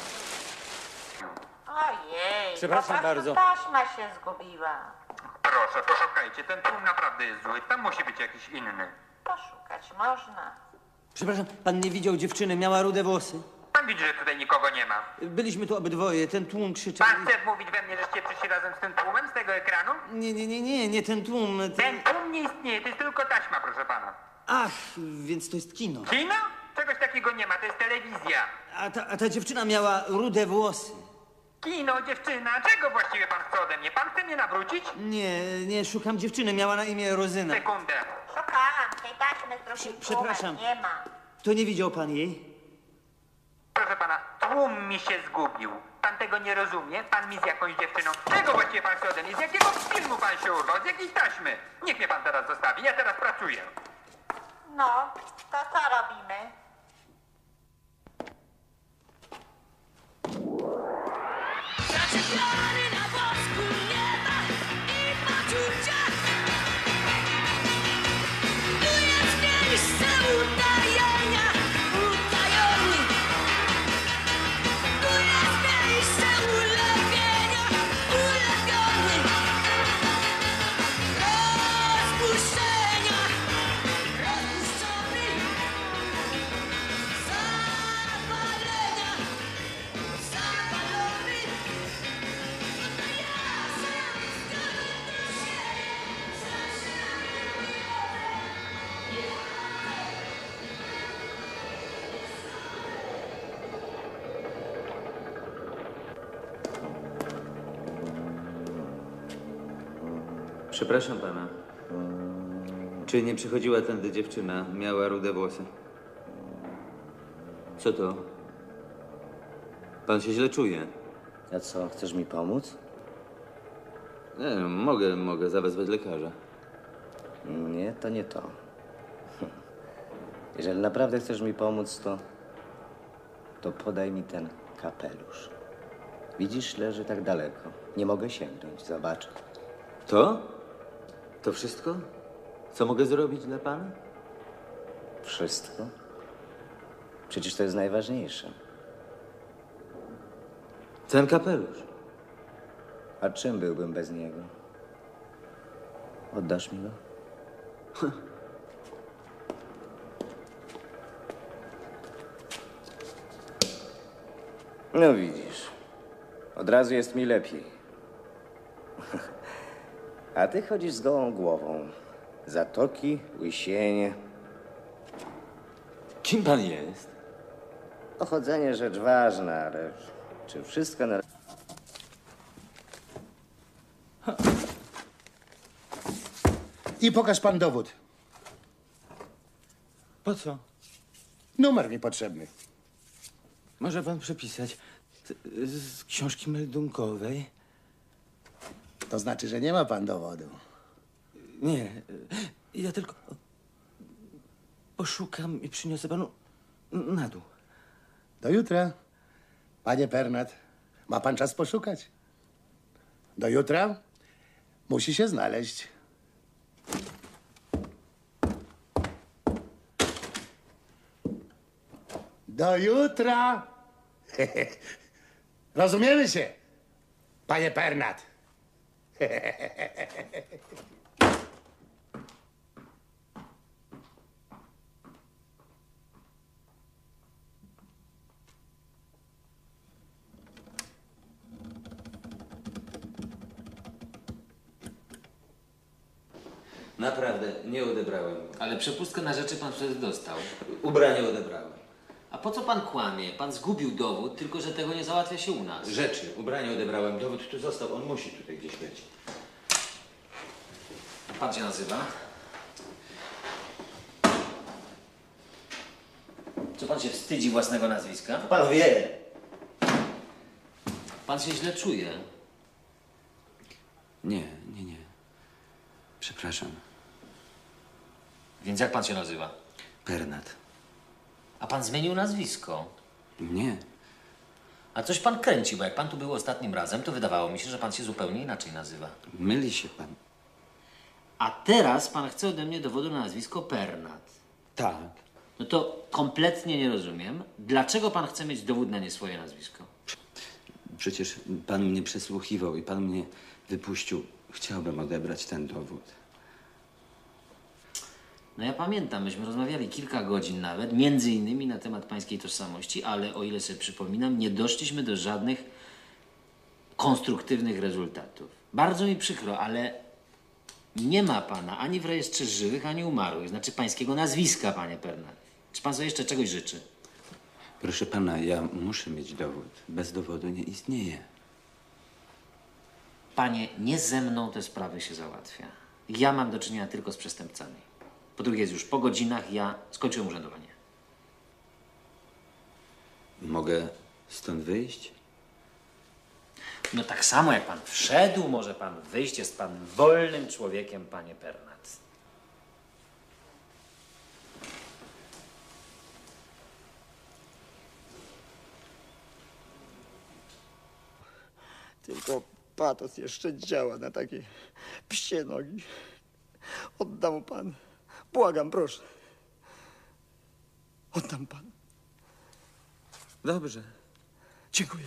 Ojej, Przepraszam po prostu bardzo. taśma się zgubiła. Proszę, poszukajcie, ten tłum naprawdę jest zły. Tam musi być jakiś inny. Poszukać można. Przepraszam, pan nie widział dziewczyny, miała rude włosy. Pan widzi, że tutaj nikogo nie ma. Byliśmy tu obydwoje, ten tłum krzyczał. Pan chce mówić we mnie, żeście przyszli razem z tym tłumem z tego ekranu? Nie, nie, nie, nie, nie ten tłum. Ten... Ten tłum nie istnieje, to jest tylko taśma, proszę pana. Ach, więc to jest kino. Kino? Czegoś takiego nie ma, to jest telewizja. A ta, a ta dziewczyna miała rude włosy. Kino, dziewczyna, czego właściwie pan chce ode mnie? Pan chce mnie nawrócić? Nie, nie, szukam dziewczyny, miała na imię Rozyna. Sekundę. Szukałam tej taśmy z drugim Przepraszam. tłumem. Nie ma. To nie widział pan jej? Proszę pana, tłum mi się zgubił. Pan tego nie rozumie? Pan mi z jakąś dziewczyną. Czego właściwie pan chce ode mnie? Z jakiego filmu pan się urwał? Z jakiej taśmy? Niech mnie pan teraz zostawi, ja teraz pracuję. No, to co robimy? Zaczepiony na wosku nieba i poczucia. Tu jest miejsce utajenia, utajoni. Tu jest miejsce ulepienia, ulepioni. Rozpuszczenia, rozpuszczony. Zapalenia, zapalony. Przepraszam pana. Czy nie przychodziła tędy dziewczyna? Miała rude włosy. Co to? Pan się źle czuje. A co, chcesz mi pomóc? Nie, no, mogę, mogę zawezwać lekarza. Nie, to nie to. Jeżeli naprawdę chcesz mi pomóc, to... to podaj mi ten kapelusz. Widzisz, leży tak daleko. Nie mogę sięgnąć, zobacz. To? To wszystko? Co mogę zrobić dla pana? Wszystko? Przecież to jest najważniejsze. Ten kapelusz. A czym byłbym bez niego? Oddasz mi go? No widzisz, od razu jest mi lepiej. A ty chodzisz z gołą głową. Zatoki, łysienie. Kim pan jest? Pochodzenie rzecz ważna, ale czy wszystko na... I pokaż pan dowód. Po co? Numer mi potrzebny. Może pan przepisać z, z książki meldunkowej? To znaczy, że nie ma pan dowodu. Nie, ja tylko... poszukam i przyniosę panu na dół. Do jutra, panie Pernat. Ma pan czas poszukać. Do jutra musi się znaleźć. Do jutra. Rozumiemy się, panie Pernat. Naprawdę, nie odebrałem. Ale przepustkę na rzeczy pan wtedy dostał. Ubranie odebrałem. A po co pan kłamie? Pan zgubił dowód, tylko że tego nie załatwia się u nas. Rzeczy, ubranie odebrałem, dowód tu został, on musi tutaj gdzieś być. Pan się nazywa? Co pan się wstydzi własnego nazwiska? Pan wie. Pan się źle czuje. Nie, nie, nie. Przepraszam. Więc jak pan się nazywa? Pernat. A pan zmienił nazwisko. Nie. A coś pan kręci, bo jak pan tu był ostatnim razem, to wydawało mi się, że pan się zupełnie inaczej nazywa. Myli się pan. A teraz pan chce ode mnie dowodu na nazwisko Pernat. Tak. No to kompletnie nie rozumiem, dlaczego pan chce mieć dowód na nie swoje nazwisko. Przecież pan mnie przesłuchiwał i pan mnie wypuścił. Chciałbym odebrać ten dowód. No ja pamiętam, myśmy rozmawiali kilka godzin nawet, między innymi na temat pańskiej tożsamości, ale o ile sobie przypominam, nie doszliśmy do żadnych konstruktywnych rezultatów. Bardzo mi przykro, ale nie ma pana ani w rejestrze żywych, ani umarłych. Znaczy pańskiego nazwiska, panie Pernat. Czy pan sobie jeszcze czegoś życzy? Proszę pana, ja muszę mieć dowód. Bez dowodu nie istnieje. Panie, nie ze mną te sprawy się załatwia. Ja mam do czynienia tylko z przestępcami. Po drugie, jest już po godzinach, ja skończyłem urzędowanie. Mogę stąd wyjść? No tak samo jak pan wszedł, może pan wyjść. Jest pan wolnym człowiekiem, panie Pernat. Tylko patos jeszcze działa na takie psie nogi. Oddam mu pan. Błagam, proszę. Oddam pan. Dobrze. Dziękuję.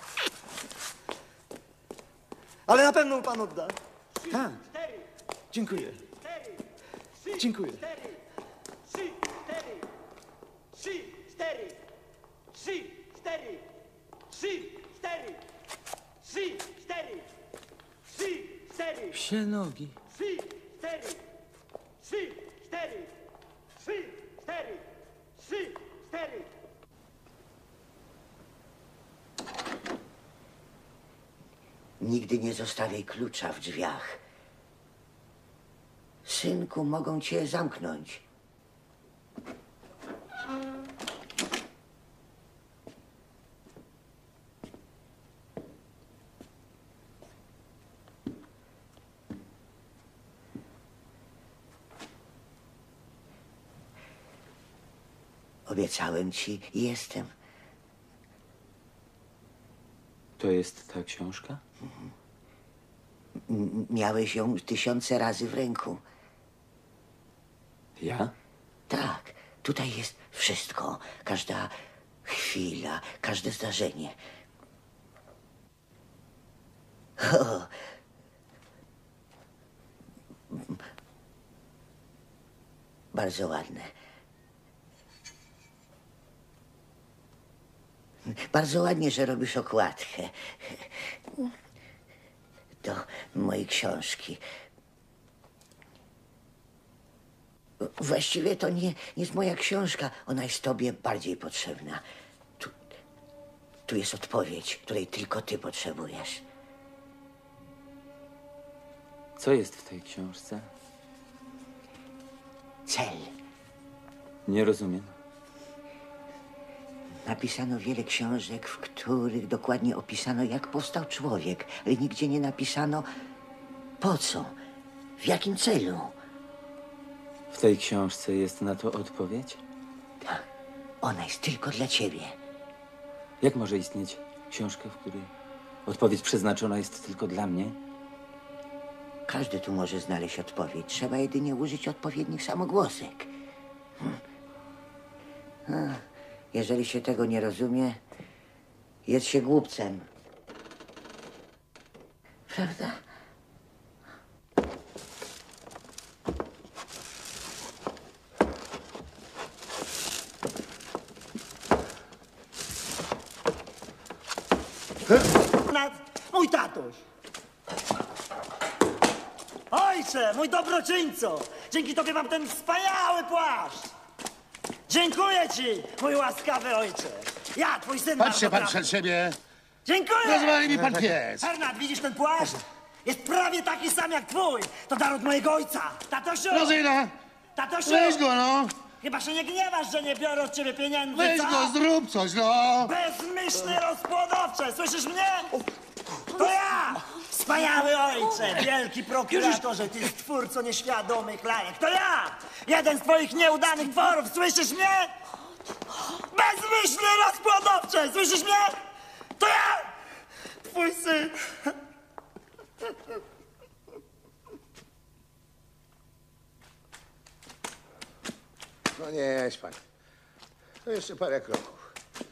Ale na pewno mu pan odda. Tak. Dziękuję. Dziękuję. Trzy, cztery, trzy, cztery, trzy, cztery, trzy, cztery, trzy, cztery, trzy, cztery, Psie nogi. trzy, cztery, trzy, cztery, trzy, cztery, trzy, cztery. Nigdy nie zostawiaj klucza w drzwiach. Synku, mogą cię zamknąć. Obiecałem ci i jestem. To jest ta książka? M- Miałeś ją tysiące razy w ręku. Ja? Tak, tutaj jest wszystko. Każda chwila, każde zdarzenie. O. Bardzo ładne. Bardzo ładnie, że robisz okładkę do mojej książki. Właściwie to nie, nie jest moja książka. Ona jest tobie bardziej potrzebna. Tu, tu jest odpowiedź, której tylko ty potrzebujesz. Co jest w tej książce? Cel. Nie rozumiem. Napisano wiele książek, w których dokładnie opisano, jak powstał człowiek, ale nigdzie nie napisano po co, w jakim celu. W tej książce jest na to odpowiedź? Tak. Ona jest tylko dla ciebie. Jak może istnieć książka, w której odpowiedź przeznaczona jest tylko dla mnie? Każdy tu może znaleźć odpowiedź. Trzeba jedynie użyć odpowiednich samogłosek. Hmm. A, jeżeli się tego nie rozumie, jest się głupcem. Prawda? Na... Mój tatuś! Ojcze, mój dobroczyńco! Dzięki tobie mam ten wspaniały płaszcz! Dziękuję ci, mój łaskawy ojcze! Ja, twój syn Patrzcie pan marnotrawny. przed siebie. Dziękuję! Rozwali mi pan pies. Hernat, widzisz ten płaszcz? Jest prawie taki sam jak twój! To dar od mojego ojca! Tatosiu! Rozyna! Tatosiu! Weź go, no! Chyba się nie gniewasz, że nie biorę od ciebie pieniędzy, Weź co? go, zrób coś, no! Bezmyślny rozpłodowcze, słyszysz mnie? To ja! Wspaniały ojcze, wielki prokuratorze, ty stwórco nieświadomych lajek. To ja! Jeden z twoich nieudanych tworów, słyszysz mnie? Bezmyślny rozpłodowcze, słyszysz mnie? To ja! Twój syn! No nie, jedź pan. To jeszcze parę kroków.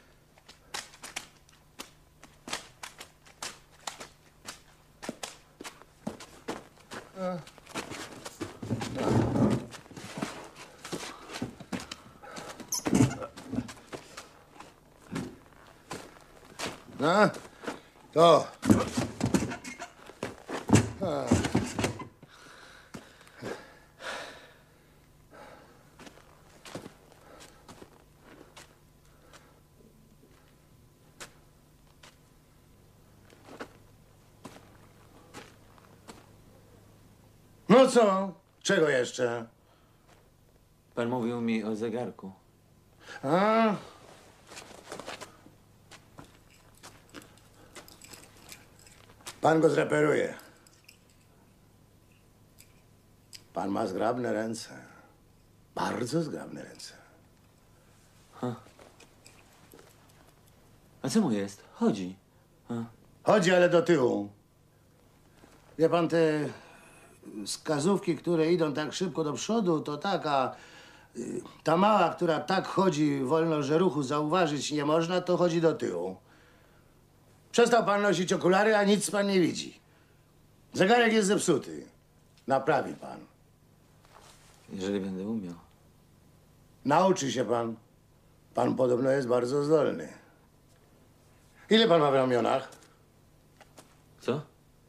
No. No, to. A. No co? Czego jeszcze? Pan mówił mi o zegarku. A? Pan go zreperuje. Pan ma zgrabne ręce. Bardzo zgrabne ręce. Ha. A co mu jest? Chodzi. Ha. Chodzi, ale do tyłu. Wie pan, te wskazówki, które idą tak szybko do przodu, to taka... y, Ta mała, która tak chodzi wolno, że ruchu zauważyć nie można, to chodzi do tyłu. Przestał pan nosić okulary, a nic pan nie widzi. Zegarek jest zepsuty. Naprawi pan. Jeżeli będę umiał. Nauczy się pan. Pan podobno jest bardzo zdolny. Ile pan ma w ramionach? Co?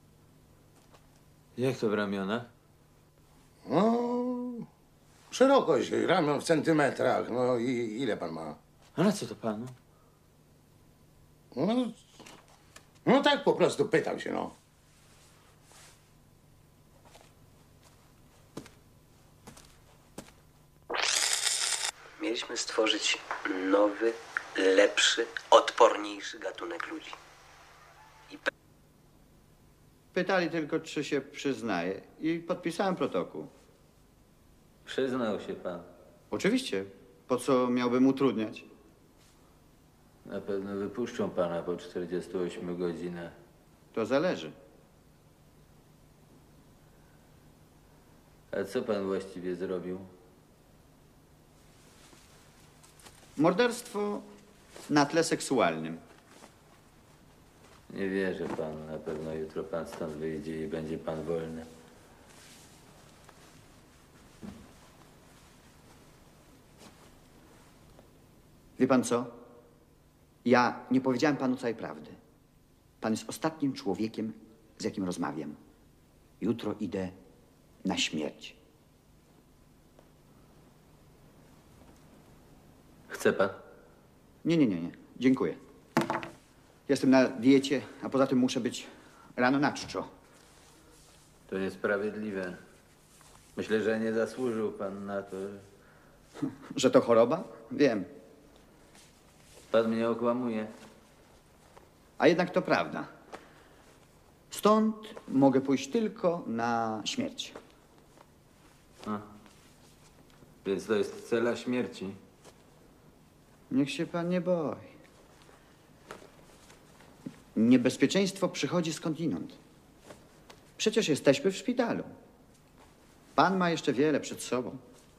Jak to w ramionach? No, szerokość ramion w centymetrach. No i ile pan ma? A na co to panu? No, no tak po prostu pytam się, no. Mieliśmy stworzyć nowy, lepszy, odporniejszy gatunek ludzi. I pe- Pytali tylko, czy się przyznaje i podpisałem protokół. Przyznał się pan. Oczywiście. Po co miałbym utrudniać? Na pewno wypuszczą pana po czterdziestu ośmiu godzinach. To zależy. A co pan właściwie zrobił? Morderstwo na tle seksualnym. Nie wierzę panu. Na pewno jutro pan stąd wyjdzie i będzie pan wolny. Wie pan co? Ja nie powiedziałem panu całej prawdy. Pan jest ostatnim człowiekiem, z jakim rozmawiam. Jutro idę na śmierć. Chce pan? Nie, nie, nie, nie. Dziękuję. Jestem na diecie, a poza tym muszę być rano na czczo. To niesprawiedliwe. Myślę, że nie zasłużył pan na to. Że to choroba? Wiem. Pan mnie okłamuje. A jednak to prawda. Stąd mogę pójść tylko na śmierć. A. Więc to jest cela śmierci. Niech się pan nie boi. Niebezpieczeństwo przychodzi skądinąd. Przecież jesteśmy w szpitalu. Pan ma jeszcze wiele przed sobą.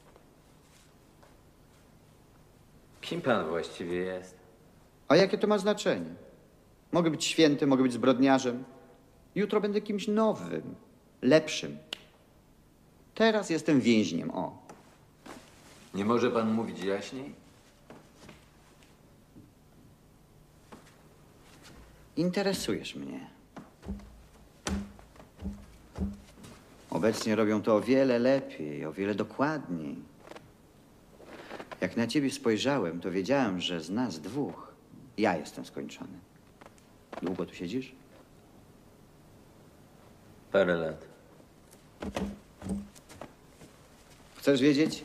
Kim pan właściwie jest? A jakie to ma znaczenie? Mogę być świętym, mogę być zbrodniarzem. Jutro będę kimś nowym, lepszym. Teraz jestem więźniem, o. Nie może pan mówić jaśniej? Interesujesz mnie. Obecnie robią to o wiele lepiej, o wiele dokładniej. Jak na ciebie spojrzałem, to wiedziałem, że z nas dwóch ja jestem skończony. Długo tu siedzisz? Parę lat. Chcesz wiedzieć?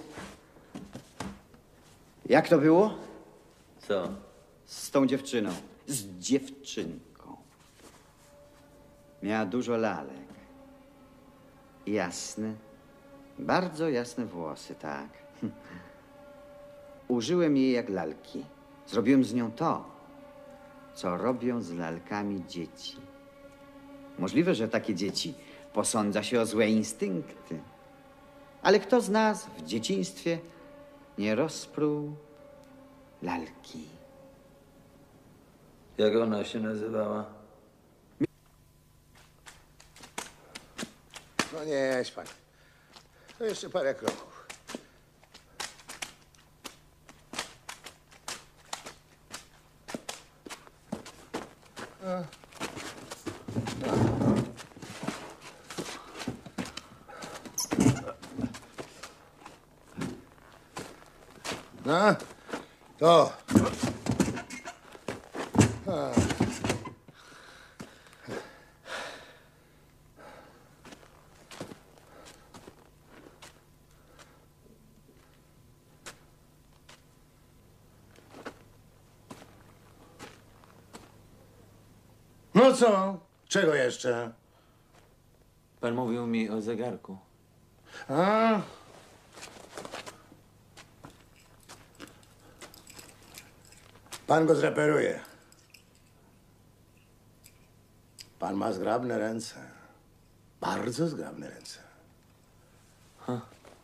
Jak to było? Co? Z tą dziewczyną. Z dziewczynką. Miała dużo lalek. Jasne, bardzo jasne włosy, tak. Użyłem jej jak lalki. Zrobiłem z nią to, co robią z lalkami dzieci. Możliwe, że takie dzieci posądza się o złe instynkty. Ale kto z nas w dzieciństwie nie rozpruł lalki? Jak ona się nazywała? No nie, jedź pan. To jeszcze parę kroków. A. No, to. A. No co? Czego jeszcze? Pan mówił mi o zegarku. A? Pan go zreperuje. Pan ma zgrabne ręce. Bardzo zgrabne ręce. Ha.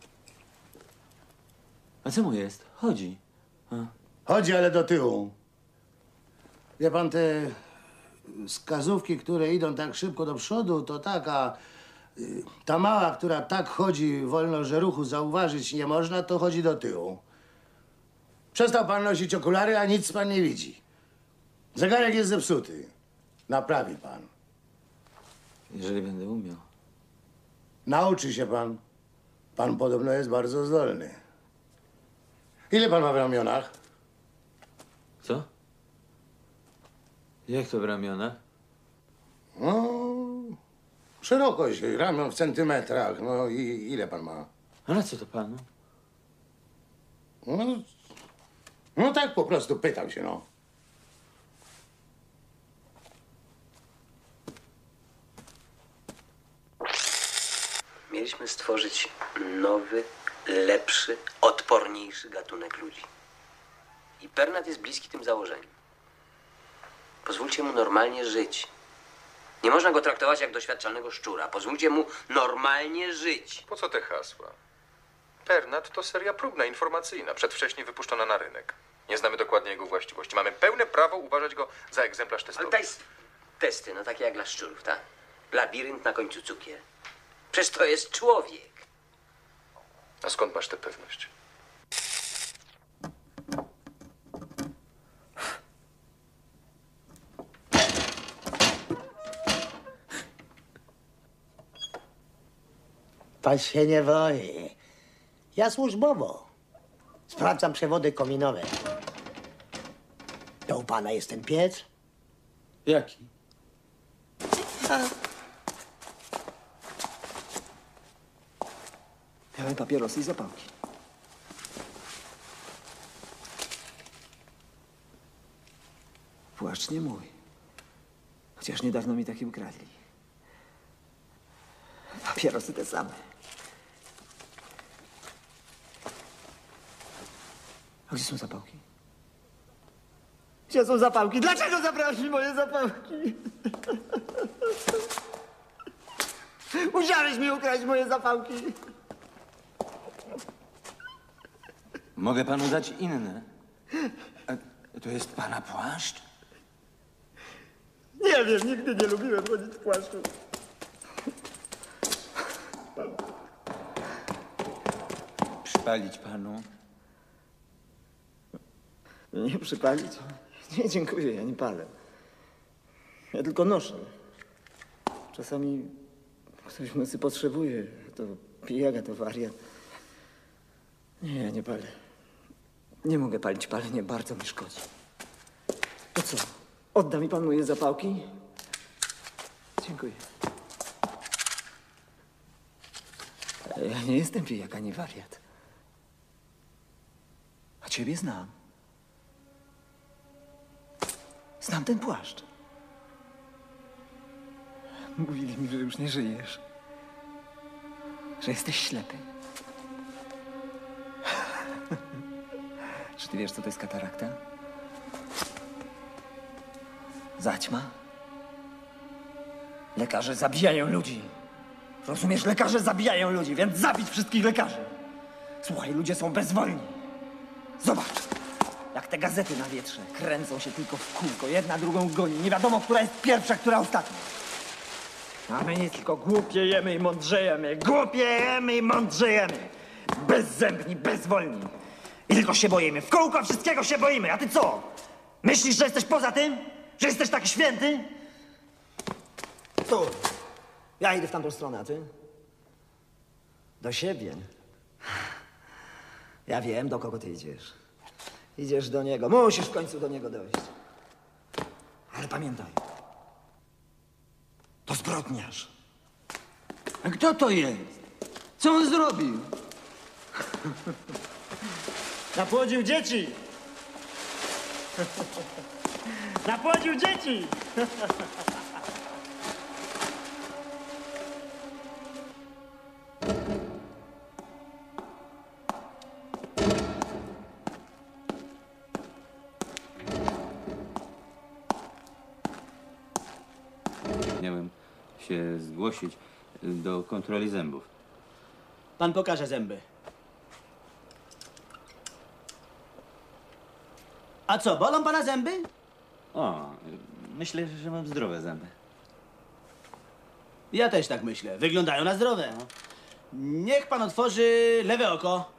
A co mu jest? Chodzi. Ha. Chodzi, ale do tyłu. Wie pan, te wskazówki, które idą tak szybko do przodu, to tak, a y, ta mała, która tak chodzi wolno, że ruchu zauważyć nie można, to chodzi do tyłu. Przestał pan nosić okulary, a nic pan nie widzi. Zegarek jest zepsuty. Naprawi pan. Jeżeli będę umiał. Nauczy się pan. Pan podobno jest bardzo zdolny. Ile pan ma w ramionach? Co? Jak to w ramionach? No, szerokość ramion w centymetrach. No i ile pan ma? A na co to panu? No, no tak po prostu pytam się, no. Mieliśmy stworzyć nowy, lepszy, odporniejszy gatunek ludzi. I Pernat jest bliski tym założeniom. Pozwólcie mu normalnie żyć. Nie można go traktować jak doświadczalnego szczura. Pozwólcie mu normalnie żyć. Po co te hasła? Pernat to seria próbna, informacyjna, przedwcześnie wypuszczona na rynek. Nie znamy dokładnie jego właściwości. Mamy pełne prawo uważać go za egzemplarz testowy. Ale to jest testy, no takie jak dla szczurów, tak? Labirynt na końcu cukier. Przecież to jest człowiek. A skąd masz tę pewność? Pan się nie boi. Ja służbowo. Sprawdzam przewody kominowe. To u pana jest ten piec? Jaki? Miałem papierosy i zapałki. Płaszcz nie mój. Chociaż niedawno mi taki ukradli. Papierosy te same. A gdzie są zapałki? Gdzie są zapałki? Dlaczego zabrałeś mi moje zapałki? Musiałeś mi ukraść moje zapałki. Mogę panu dać inne. A to jest pana płaszcz? Nie wiem, nigdy nie lubiłem chodzić w płaszczu. Przypalić panu? Nie przypalić? Nie, dziękuję, ja nie palę. Ja tylko noszę. Czasami ktoś w nocy potrzebuje, to pijaka, to wariat. Nie, ja nie palę. Nie mogę palić, palenie bardzo mi szkodzi. To co, odda mi pan moje zapałki? Dziękuję. Ale ja nie jestem pijak ani wariat. A ciebie znam. Znam ten płaszcz. Mówili mi, że już nie żyjesz. Że jesteś ślepy. Czy ty wiesz, co to jest katarakta? Zaćma? Lekarze zabijają ludzi. Rozumiesz? Lekarze zabijają ludzi, więc zabić wszystkich lekarzy. Słuchaj, ludzie są bezwolni. Zobacz, jak te gazety na wietrze kręcą się tylko w kółko. Jedna drugą goni. Nie wiadomo, która jest pierwsza, która ostatnia. A my nie tylko głupiejemy i mądrzejemy. Głupiejemy i mądrzejemy. Bezzębni, bezwolni. I tylko się boimy. W kółko wszystkiego się boimy. A ty co? Myślisz, że jesteś poza tym? Że jesteś taki święty? Tu. Ja idę w tamtą stronę, a ty? Do siebie. Ja wiem, do kogo ty idziesz. Idziesz do niego. Musisz w końcu do niego dojść. Ale pamiętaj. To zbrodniarz. A kto to jest? Co on zrobił? Napłodził dzieci! Napłodził dzieci! Miałem się zgłosić do kontroli zębów. Pan pokaże zęby. A co, bolą pana zęby? O, myślę, że mam zdrowe zęby. Ja też tak myślę. Wyglądają na zdrowe. Niech pan otworzy lewe oko.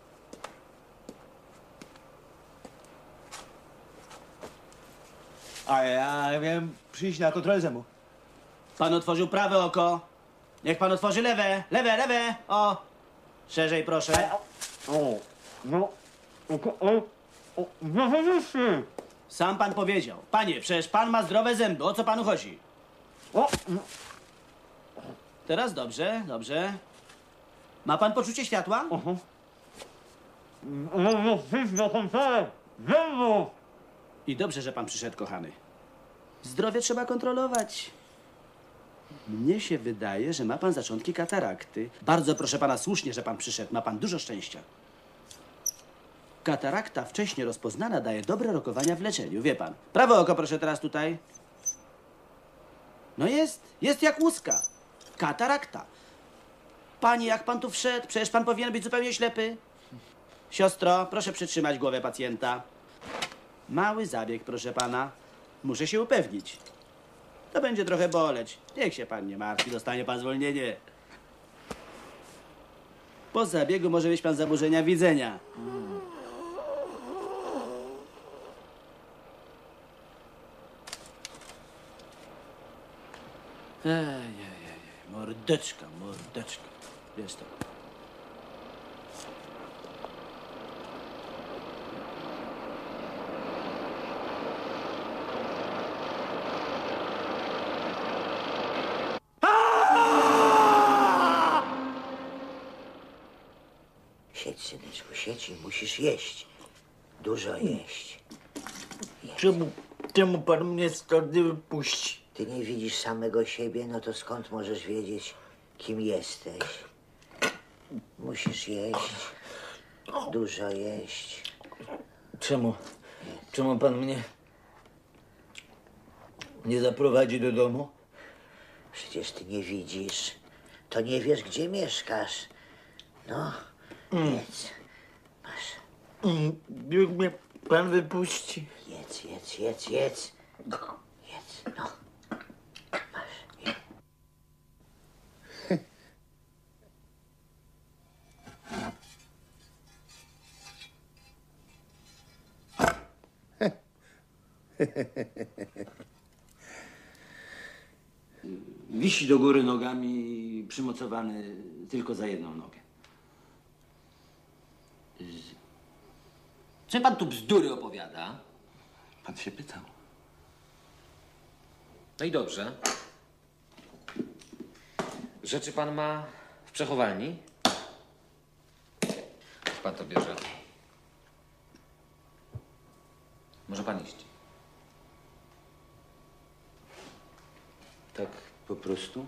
A ja miałem przyjść na kontrolę zębów. Pan otworzył prawe oko. Niech pan otworzy lewe. Lewe, lewe. O. Szerzej, proszę. O, no. Sam pan powiedział. Panie, przecież pan ma zdrowe zęby. O co panu chodzi? O. Teraz dobrze, dobrze. Ma pan poczucie światła? I dobrze, że pan przyszedł, kochany. Zdrowie trzeba kontrolować. Mnie się wydaje, że ma pan zaczątki katarakty. Bardzo proszę pana, słusznie, że pan przyszedł. Ma pan dużo szczęścia. Katarakta wcześnie rozpoznana daje dobre rokowania w leczeniu, wie pan. Prawe oko proszę teraz tutaj. No jest, jest jak łuska. Katarakta. Panie, jak pan tu wszedł? Przecież pan powinien być zupełnie ślepy. Siostro, proszę przytrzymać głowę pacjenta. Mały zabieg, proszę pana. Muszę się upewnić. To będzie trochę boleć. Niech się pan nie martwi, dostanie pan zwolnienie. Po zabiegu może mieć pan zaburzenia widzenia. Ejejej, mordeczka, mordeczka. Jest to. Siedź, syneczku, siedź i musisz jeść. Dużo jeść. jeść. Czemu, czemu pan mnie stąd nie wypuści? Ty nie widzisz samego siebie, no to skąd możesz wiedzieć, kim jesteś? Musisz jeść. Dużo jeść. Czemu? Czemu pan mnie nie zaprowadzi do domu? Przecież ty nie widzisz. To nie wiesz, gdzie mieszkasz. No, Mm. jedz. Masz. Mm, Niech mnie pan wypuści. Jedz, jedz, jedz, jedz. Jedz, no. Masz, jedz. Wisi do góry nogami, przymocowany tylko za jedną nogę. Co pan tu bzdury opowiada? Pan się pytał. No i dobrze. Rzeczy pan ma w przechowalni? Niech pan to bierze. Może pan iść. Tak po prostu?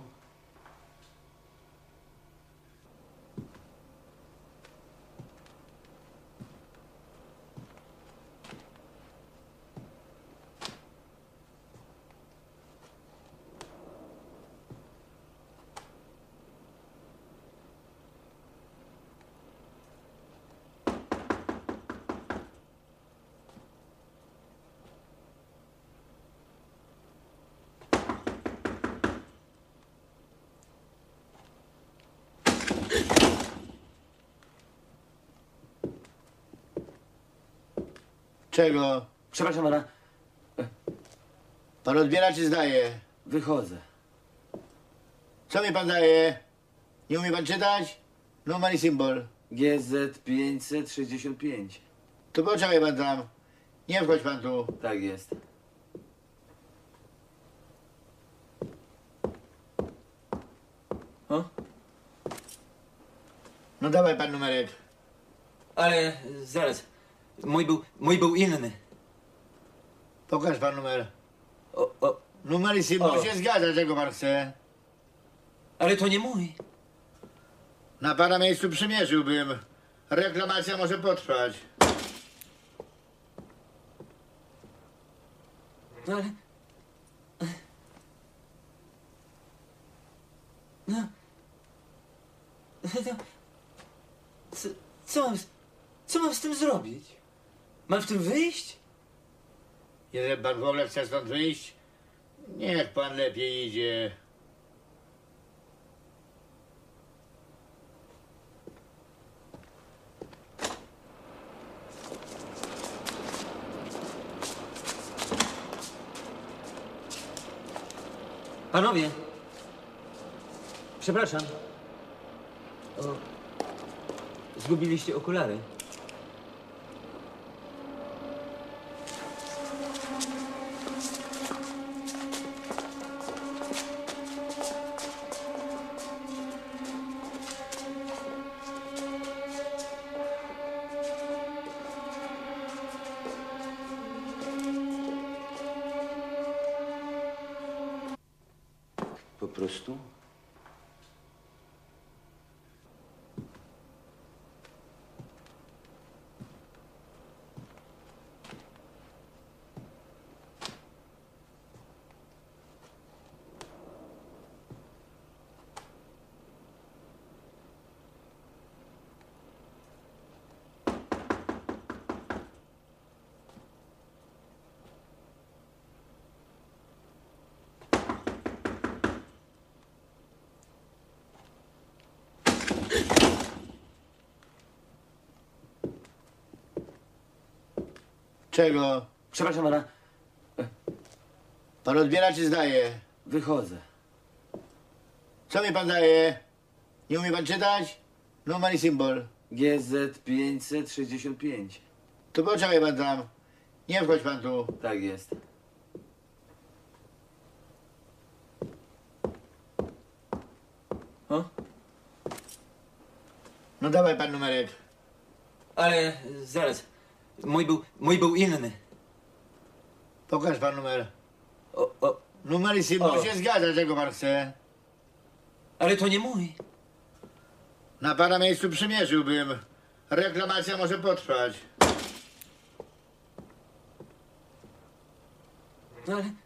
Czego? Przepraszam pana. Pan odbiera czy zdaje? Wychodzę. Co mi pan daje? Nie umie pan czytać? Numer i symbol. G Z pięćset sześćdziesiąt pięć. To poczekaj pan tam. Nie wchodź pan tu. Tak jest. O? No dawaj pan numerek. Ale zaraz. Mój był, mój był inny. Pokaż pan numer. O, o. Numer i symbol O. się zgadza, czego pan chce. Ale to nie mój. Na pana miejscu przymierzyłbym. Reklamacja może potrwać. No ale... No... no co, co mam... z- Co mam z tym zrobić? Mam w tym wyjść? Jeżeli pan w ogóle chce stąd wyjść, niech pan lepiej idzie. Panowie! Przepraszam. O, zgubiliście okulary. Po prostu? Czego? Przepraszam pana. Pan odbiera czy zdaje? Wychodzę. Co mi pan daje? Nie umie pan czytać? Numer i symbol. G Z pięćset sześćdziesiąt pięć. To poczekaj pan tam. Nie wchodź pan tu. Tak jest. O? No dawaj pan numerek. Ale zaraz. Mój był, mój był inny. Pokaż pan numer. O, o. Numer i symbol O. się zgadza, czego pan chce. Ale to nie mój. Na pana miejscu przymierzyłbym. Reklamacja może potrwać. No ale...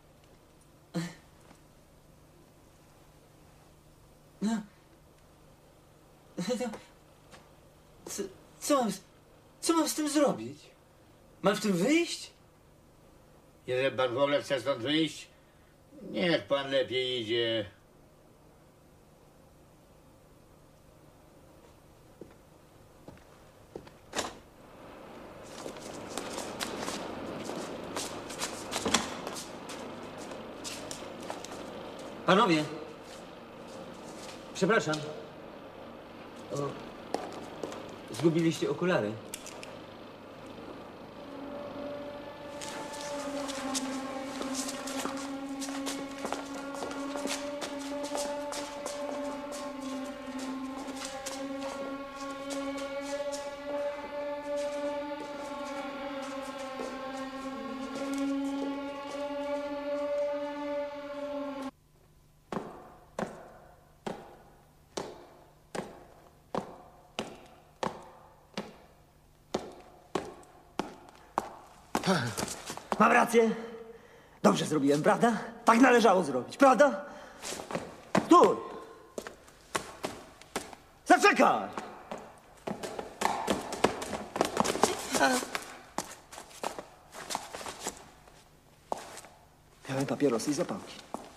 No... To... Co, co mam... z- Co mam z tym zrobić? Mam w tym wyjść? Jeżeli pan w ogóle chce stąd wyjść, niech pan lepiej idzie. Panowie! Przepraszam. O, zgubiliście okulary. Mam rację. Dobrze zrobiłem, prawda? Tak należało zrobić, prawda? Stój! Zaczekaj! Miałem papierosy i zapałki.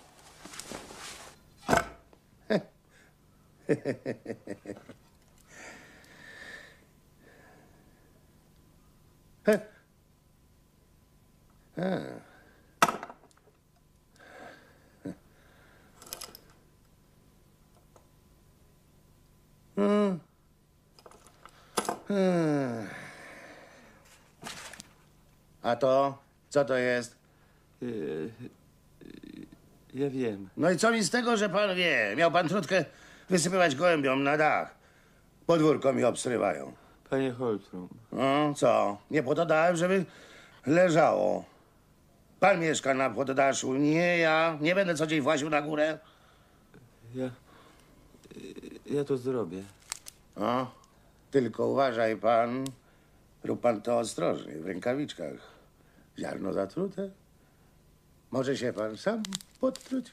Hmm. Hmm. A to? Co to jest? Ja wiem. No i co mi z tego, że pan wie? Miał pan trutkę wysypywać gołębiom na dach. Podwórko mi obsrywają. Panie Holtrum. No, co? Nie po to dałem, żeby leżało. Pan mieszka na poddaszu, nie ja. Nie będę co dzień właził na górę. Ja... Ja to zrobię. O, tylko uważaj pan. Rób pan to ostrożnie, w rękawiczkach. Ziarno zatrute. Może się pan sam podtruć.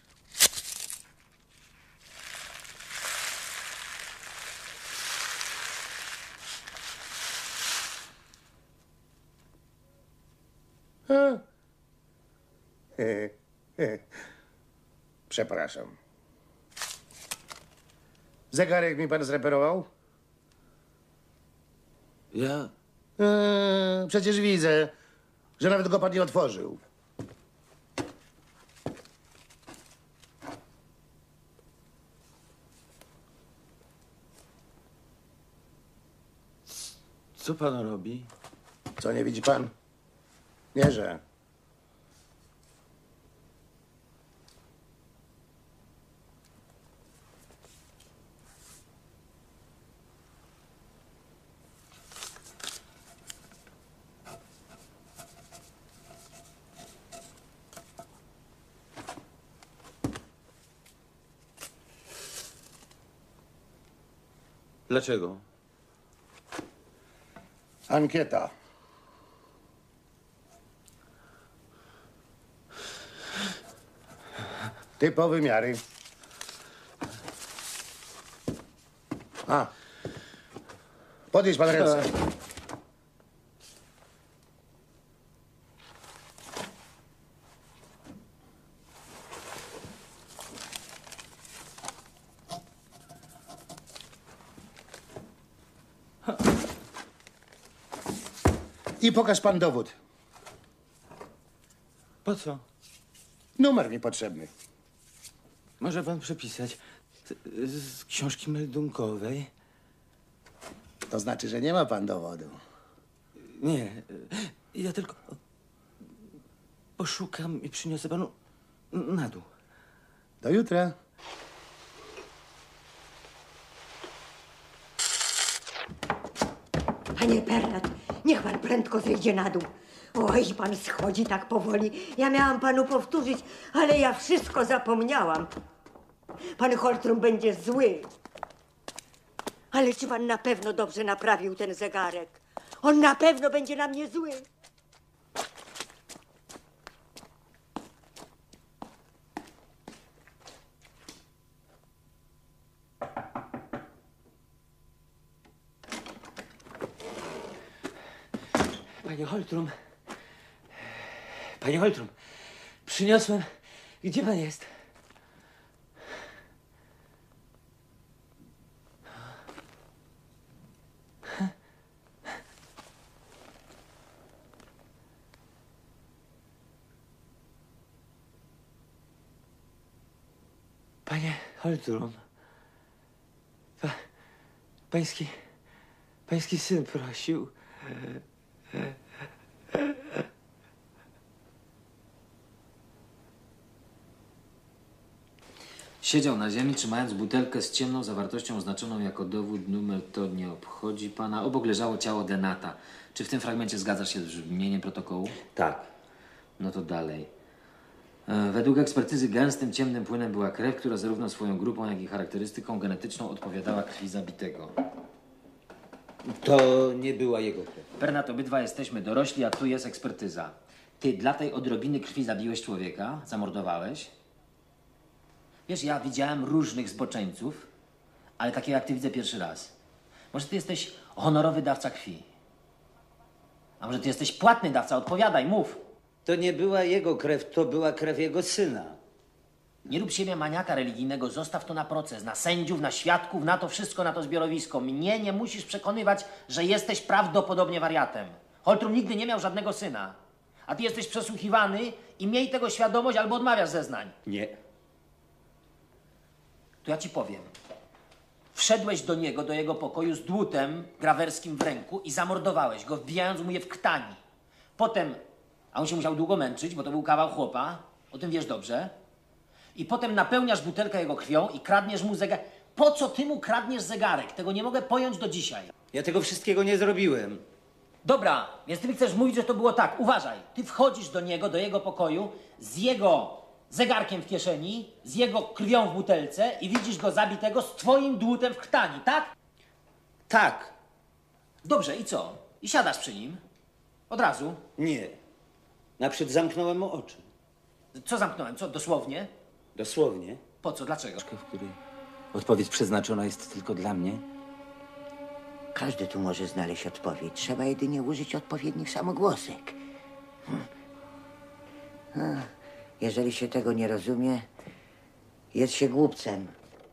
A. He, he. Przepraszam. Zegarek mi pan zreperował? Ja? Eee, przecież widzę, że nawet go pan nie otworzył. Co pan robi? Co, nie widzi pan? Nie, że. Dlaczego? Ankieta. Typowe miary. A. Podnieś pan ręce. I pokaż pan dowód. Po co? Numer mi potrzebny. Może pan przepisać z, z książki meldunkowej? To znaczy, że nie ma pan dowodu. Nie, ja tylko poszukam i przyniosę panu na dół. Do jutra. Panie Pernat, niech pan prędko zejdzie na dół. Oj, pan schodzi tak powoli. Ja miałam panu powtórzyć, ale ja wszystko zapomniałam. Pan Holtrum będzie zły. Ale czy pan na pewno dobrze naprawił ten zegarek? On na pewno będzie na mnie zły. Panie Holtrum. Panie Holtrum, przyniosłem. Gdzie pan jest? Panie Holtrum, pa, pański, pański syn prosił. Siedział na ziemi, trzymając butelkę z ciemną zawartością oznaczoną jako dowód. Numer to nie obchodzi pana. Obok leżało ciało Denata. Czy w tym fragmencie zgadzasz się z brzmieniem protokołu? Tak. No to dalej. E, Według ekspertyzy gęstym, ciemnym płynem była krew, która zarówno swoją grupą, jak i charakterystyką genetyczną odpowiadała krwi zabitego. To nie była jego krew. Pernat, obydwa jesteśmy dorośli, a tu jest ekspertyza. Ty dla tej odrobiny krwi zabiłeś człowieka? Zamordowałeś? Wiesz, ja widziałem różnych zboczeńców, ale takiego jak ty widzę pierwszy raz. Może ty jesteś honorowy dawca krwi? A może ty jesteś płatny dawca? Odpowiadaj, mów. To nie była jego krew, to była krew jego syna. Nie rób siebie maniaka religijnego, zostaw to na proces, na sędziów, na świadków, na to wszystko, na to zbiorowisko. Mnie nie musisz przekonywać, że jesteś prawdopodobnie wariatem. Holtrum nigdy nie miał żadnego syna. A ty jesteś przesłuchiwany i miej tego świadomość albo odmawiasz zeznań. Nie. To ja ci powiem. Wszedłeś do niego, do jego pokoju z dłutem grawerskim w ręku i zamordowałeś go, wbijając mu je w krtani. Potem, a on się musiał długo męczyć, bo to był kawał chłopa, o tym wiesz dobrze. I potem napełniasz butelkę jego krwią i kradniesz mu zegarek. Po co ty mu kradniesz zegarek? Tego nie mogę pojąć do dzisiaj. Ja tego wszystkiego nie zrobiłem. Dobra, więc ty mi chcesz mówić, że to było tak. Uważaj, ty wchodzisz do niego, do jego pokoju z jego zegarkiem w kieszeni, z jego krwią w butelce i widzisz go zabitego z twoim dłutem w krtani, tak? Tak. Dobrze, i co? I siadasz przy nim? Od razu? Nie. Naprzód zamknąłem mu oczy. Co zamknąłem? Co, dosłownie? Dosłownie. Po co? Dlaczego? W której odpowiedź przeznaczona jest tylko dla mnie. Każdy tu może znaleźć odpowiedź. Trzeba jedynie użyć odpowiednich samogłosek. Hmm. A, jeżeli się tego nie rozumie, jest się głupcem.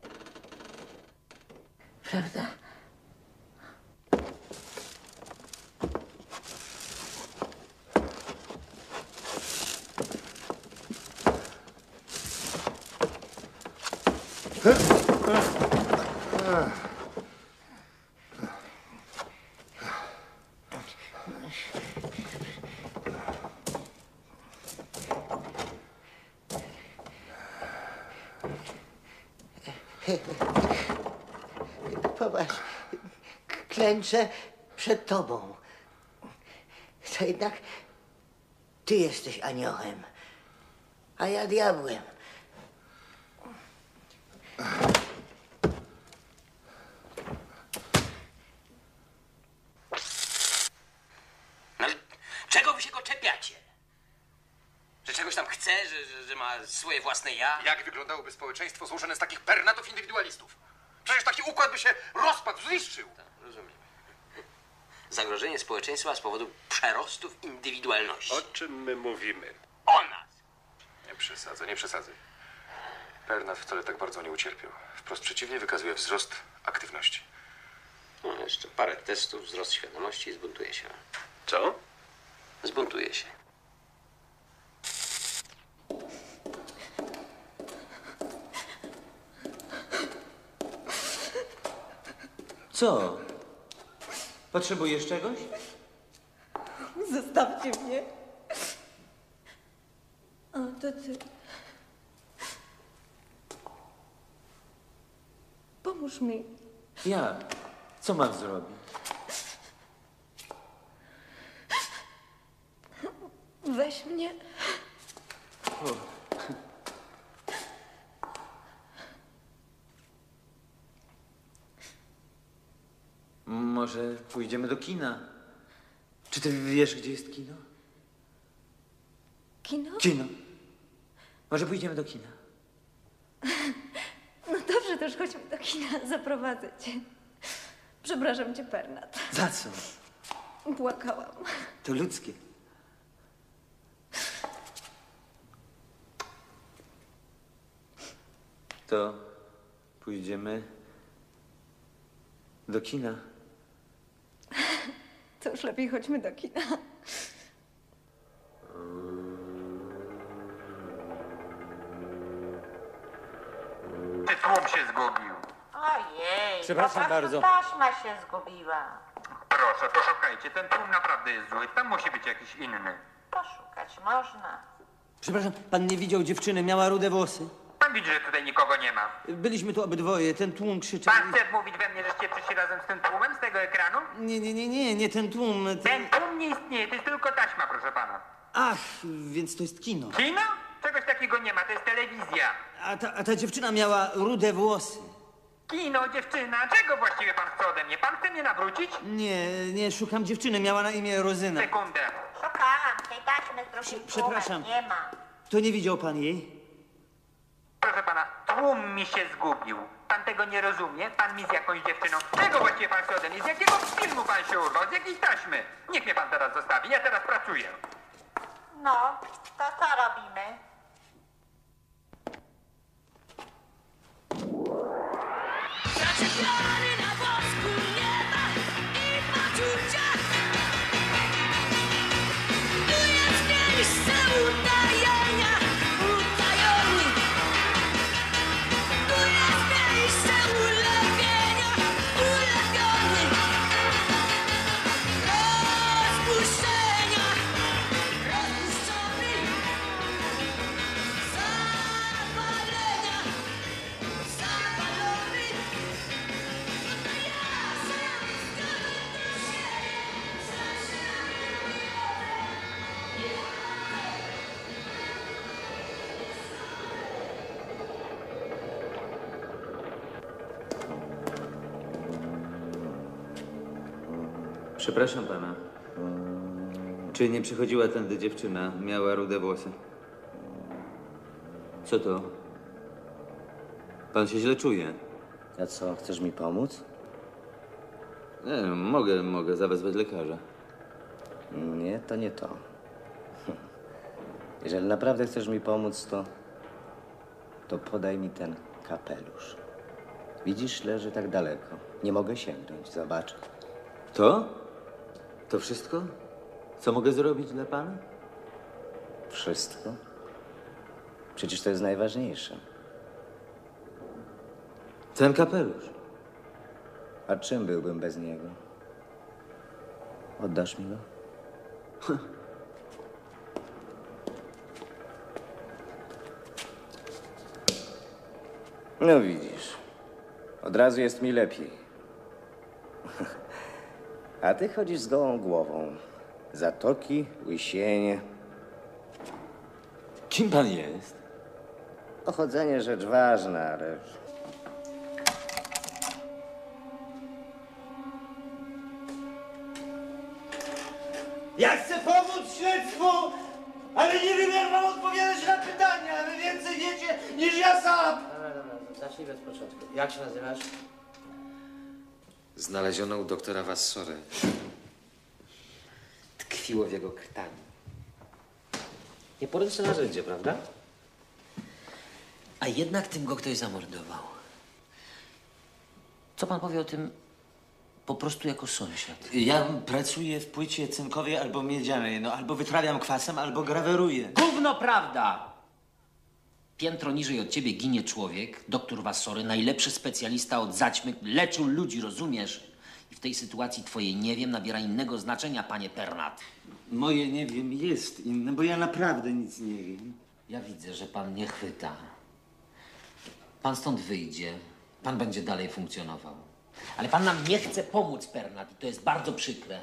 Prawda? Popatrz, klęczę przed tobą. To jednak ty jesteś aniołem, a ja diabłem. No, czego wy się go czepiacie? Że czegoś tam chce, że, że, że ma swoje własne ja? Jak wyglądałoby społeczeństwo złożone z takich pernatów indywidualistów? Przecież taki układ by się rozpadł, zniszczył. Tak, rozumiem. Zagrożenie społeczeństwa z powodu przerostów indywidualności. O czym my mówimy? O nas! Nie przesadzę, nie przesadzę. Pernat wcale tak bardzo nie ucierpiał. Wprost przeciwnie, wykazuje wzrost aktywności. No, jeszcze parę testów, wzrost świadomości i zbuntuje się. Co? Zbuntuje się. Co? Potrzebujesz czegoś? Zostawcie mnie. O, to ty. Pomóż mi. Ja. Co mam zrobić? Weź mnie. O. Może pójdziemy do kina? Czy ty wiesz, gdzie jest kino? Kino? Kino. Może pójdziemy do kina? No dobrze, to już chodźmy do kina, zaprowadzę cię. Przepraszam cię, Pernat. Za co? Płakałam. To ludzkie. To pójdziemy do kina. To już lepiej chodźmy do kina. Czy tłum się zgubił? Ojej, Przepraszam po prostu bardzo. taśma się zgubiła. Proszę, poszukajcie, ten tłum naprawdę jest zły. Tam musi być jakiś inny. Poszukać można. Przepraszam, pan nie widział dziewczyny, miała rude włosy. Pan widzi, że tutaj nikogo nie ma. Byliśmy tu obydwoje, ten tłum krzyczał. Pan chce mówić we mnie, żeście przyszli razem z tym tłumem z tego ekranu? Nie, nie, nie, nie, nie ten tłum. Ten... Ten tłum nie istnieje, to jest tylko taśma, proszę pana. Ach, więc to jest kino. Kino? Czegoś takiego nie ma, to jest telewizja. A ta, a ta dziewczyna miała rude włosy. Kino, dziewczyna, czego właściwie pan chce ode mnie? Pan chce mnie nawrócić? Nie, nie, szukam dziewczyny, miała na imię Rozyna. Sekundę. Szukałam tej taśmy z drugim Przepraszam. tłumem. Nie ma. To nie widział pan jej? Proszę pana, tłum mi się zgubił. Pan tego nie rozumie? Pan mi z jakąś dziewczyną. Czego właściwie pan chce ode mnie? Z jakiego filmu pan się urwał? Z jakiej taśmy? Niech mnie pan teraz zostawi, ja teraz pracuję. No, to co robimy? Zaczepiony na wosku nieba i poczucia. Tu jest miejsce utajenia, utajoni. Tu jest miejsce ulepienia, ulepioni. Rozpuszczenia, rozpuszczony. Zapalenia, zapalony. Przepraszam pana. Czy nie przychodziła tędy dziewczyna, miała rude włosy? Co to? Pan się źle czuje. A co, chcesz mi pomóc? Nie, mogę, mogę zawezwać lekarza. Nie, to nie to. Jeżeli naprawdę chcesz mi pomóc, to... to podaj mi ten kapelusz. Widzisz, leży tak daleko. Nie mogę sięgnąć, zobacz. To? To wszystko? Co mogę zrobić dla pana? Wszystko? Przecież to jest najważniejsze. Ten kapelusz. A czym byłbym bez niego? Oddasz mi go? No widzisz, od razu jest mi lepiej. A ty chodzisz z gołą głową. Zatoki, łysienie. Kim pan jest? Pochodzenie rzecz ważna, ale... Ja chcę pomóc śledztwu, ale nie wiem, jak mam odpowiadać na pytania. Wy więcej wiecie niż ja sam. Dobra, dobra, zacznij bez początku. Jak się nazywasz? Znaleziono u doktora Vassory. Tkwiło w jego krtani. Nieporęczne narzędzie, prawda? A jednak tym go ktoś zamordował. Co pan powie o tym po prostu jako sąsiad? Ja pracuję w płycie cynkowej albo miedzianej, no albo wytrawiam kwasem, albo graweruję. Gówno prawda! Piętro niżej od ciebie ginie człowiek, doktor Vassory, najlepszy specjalista od zaćmy, leczył ludzi, rozumiesz? I w tej sytuacji twoje nie wiem nabiera innego znaczenia, panie Pernat. Moje nie wiem jest inne, bo ja naprawdę nic nie wiem. Ja widzę, że pan nie chwyta. Pan stąd wyjdzie, pan będzie dalej funkcjonował. Ale pan nam nie chce pomóc, Pernat, i to jest bardzo przykre.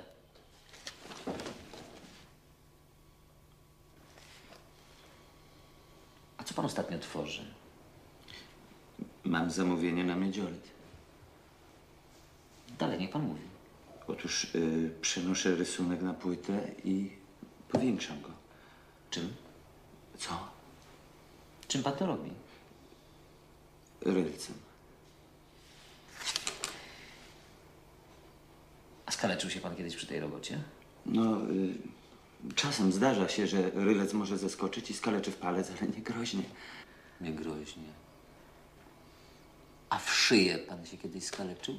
A co pan ostatnio tworzy? Mam zamówienie na miedziolet. Dalej, niech pan mówi. Otóż y, przenoszę rysunek na płytę i powiększam go. Czym? Co? Czym pan to robi? Rylcem. A skaleczył się pan kiedyś przy tej robocie? No, y, czasem zdarza się, że rylec może zeskoczyć i skaleczy w palec, ale nie groźnie. Nie groźnie. A w szyję pan się kiedyś skaleczył?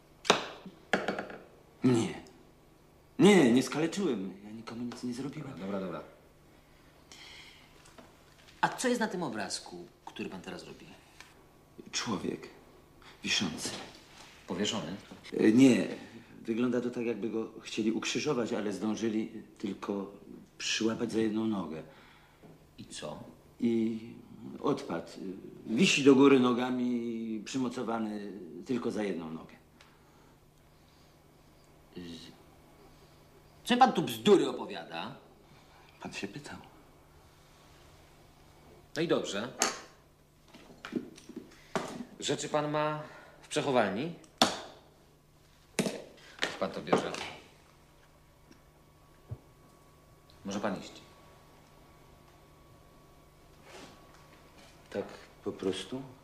Nie. Nie, nie skaleczyłem. Ja nikomu nic nie zrobiłem. Dobra, dobra. A co jest na tym obrazku, który pan teraz robi? Człowiek wiszący. Powieszony? Y, Nie. Wygląda to tak, jakby go chcieli ukrzyżować, ale zdążyli tylko przyłapać za jedną nogę. I co? I odpadł. Wisi do góry nogami, przymocowany tylko za jedną nogę. Co pan tu bzdury opowiada? Pan się pytał. No i dobrze. Rzeczy pan ma w przechowalni? Niech pan to bierze. Może pan iść. Tak po prostu?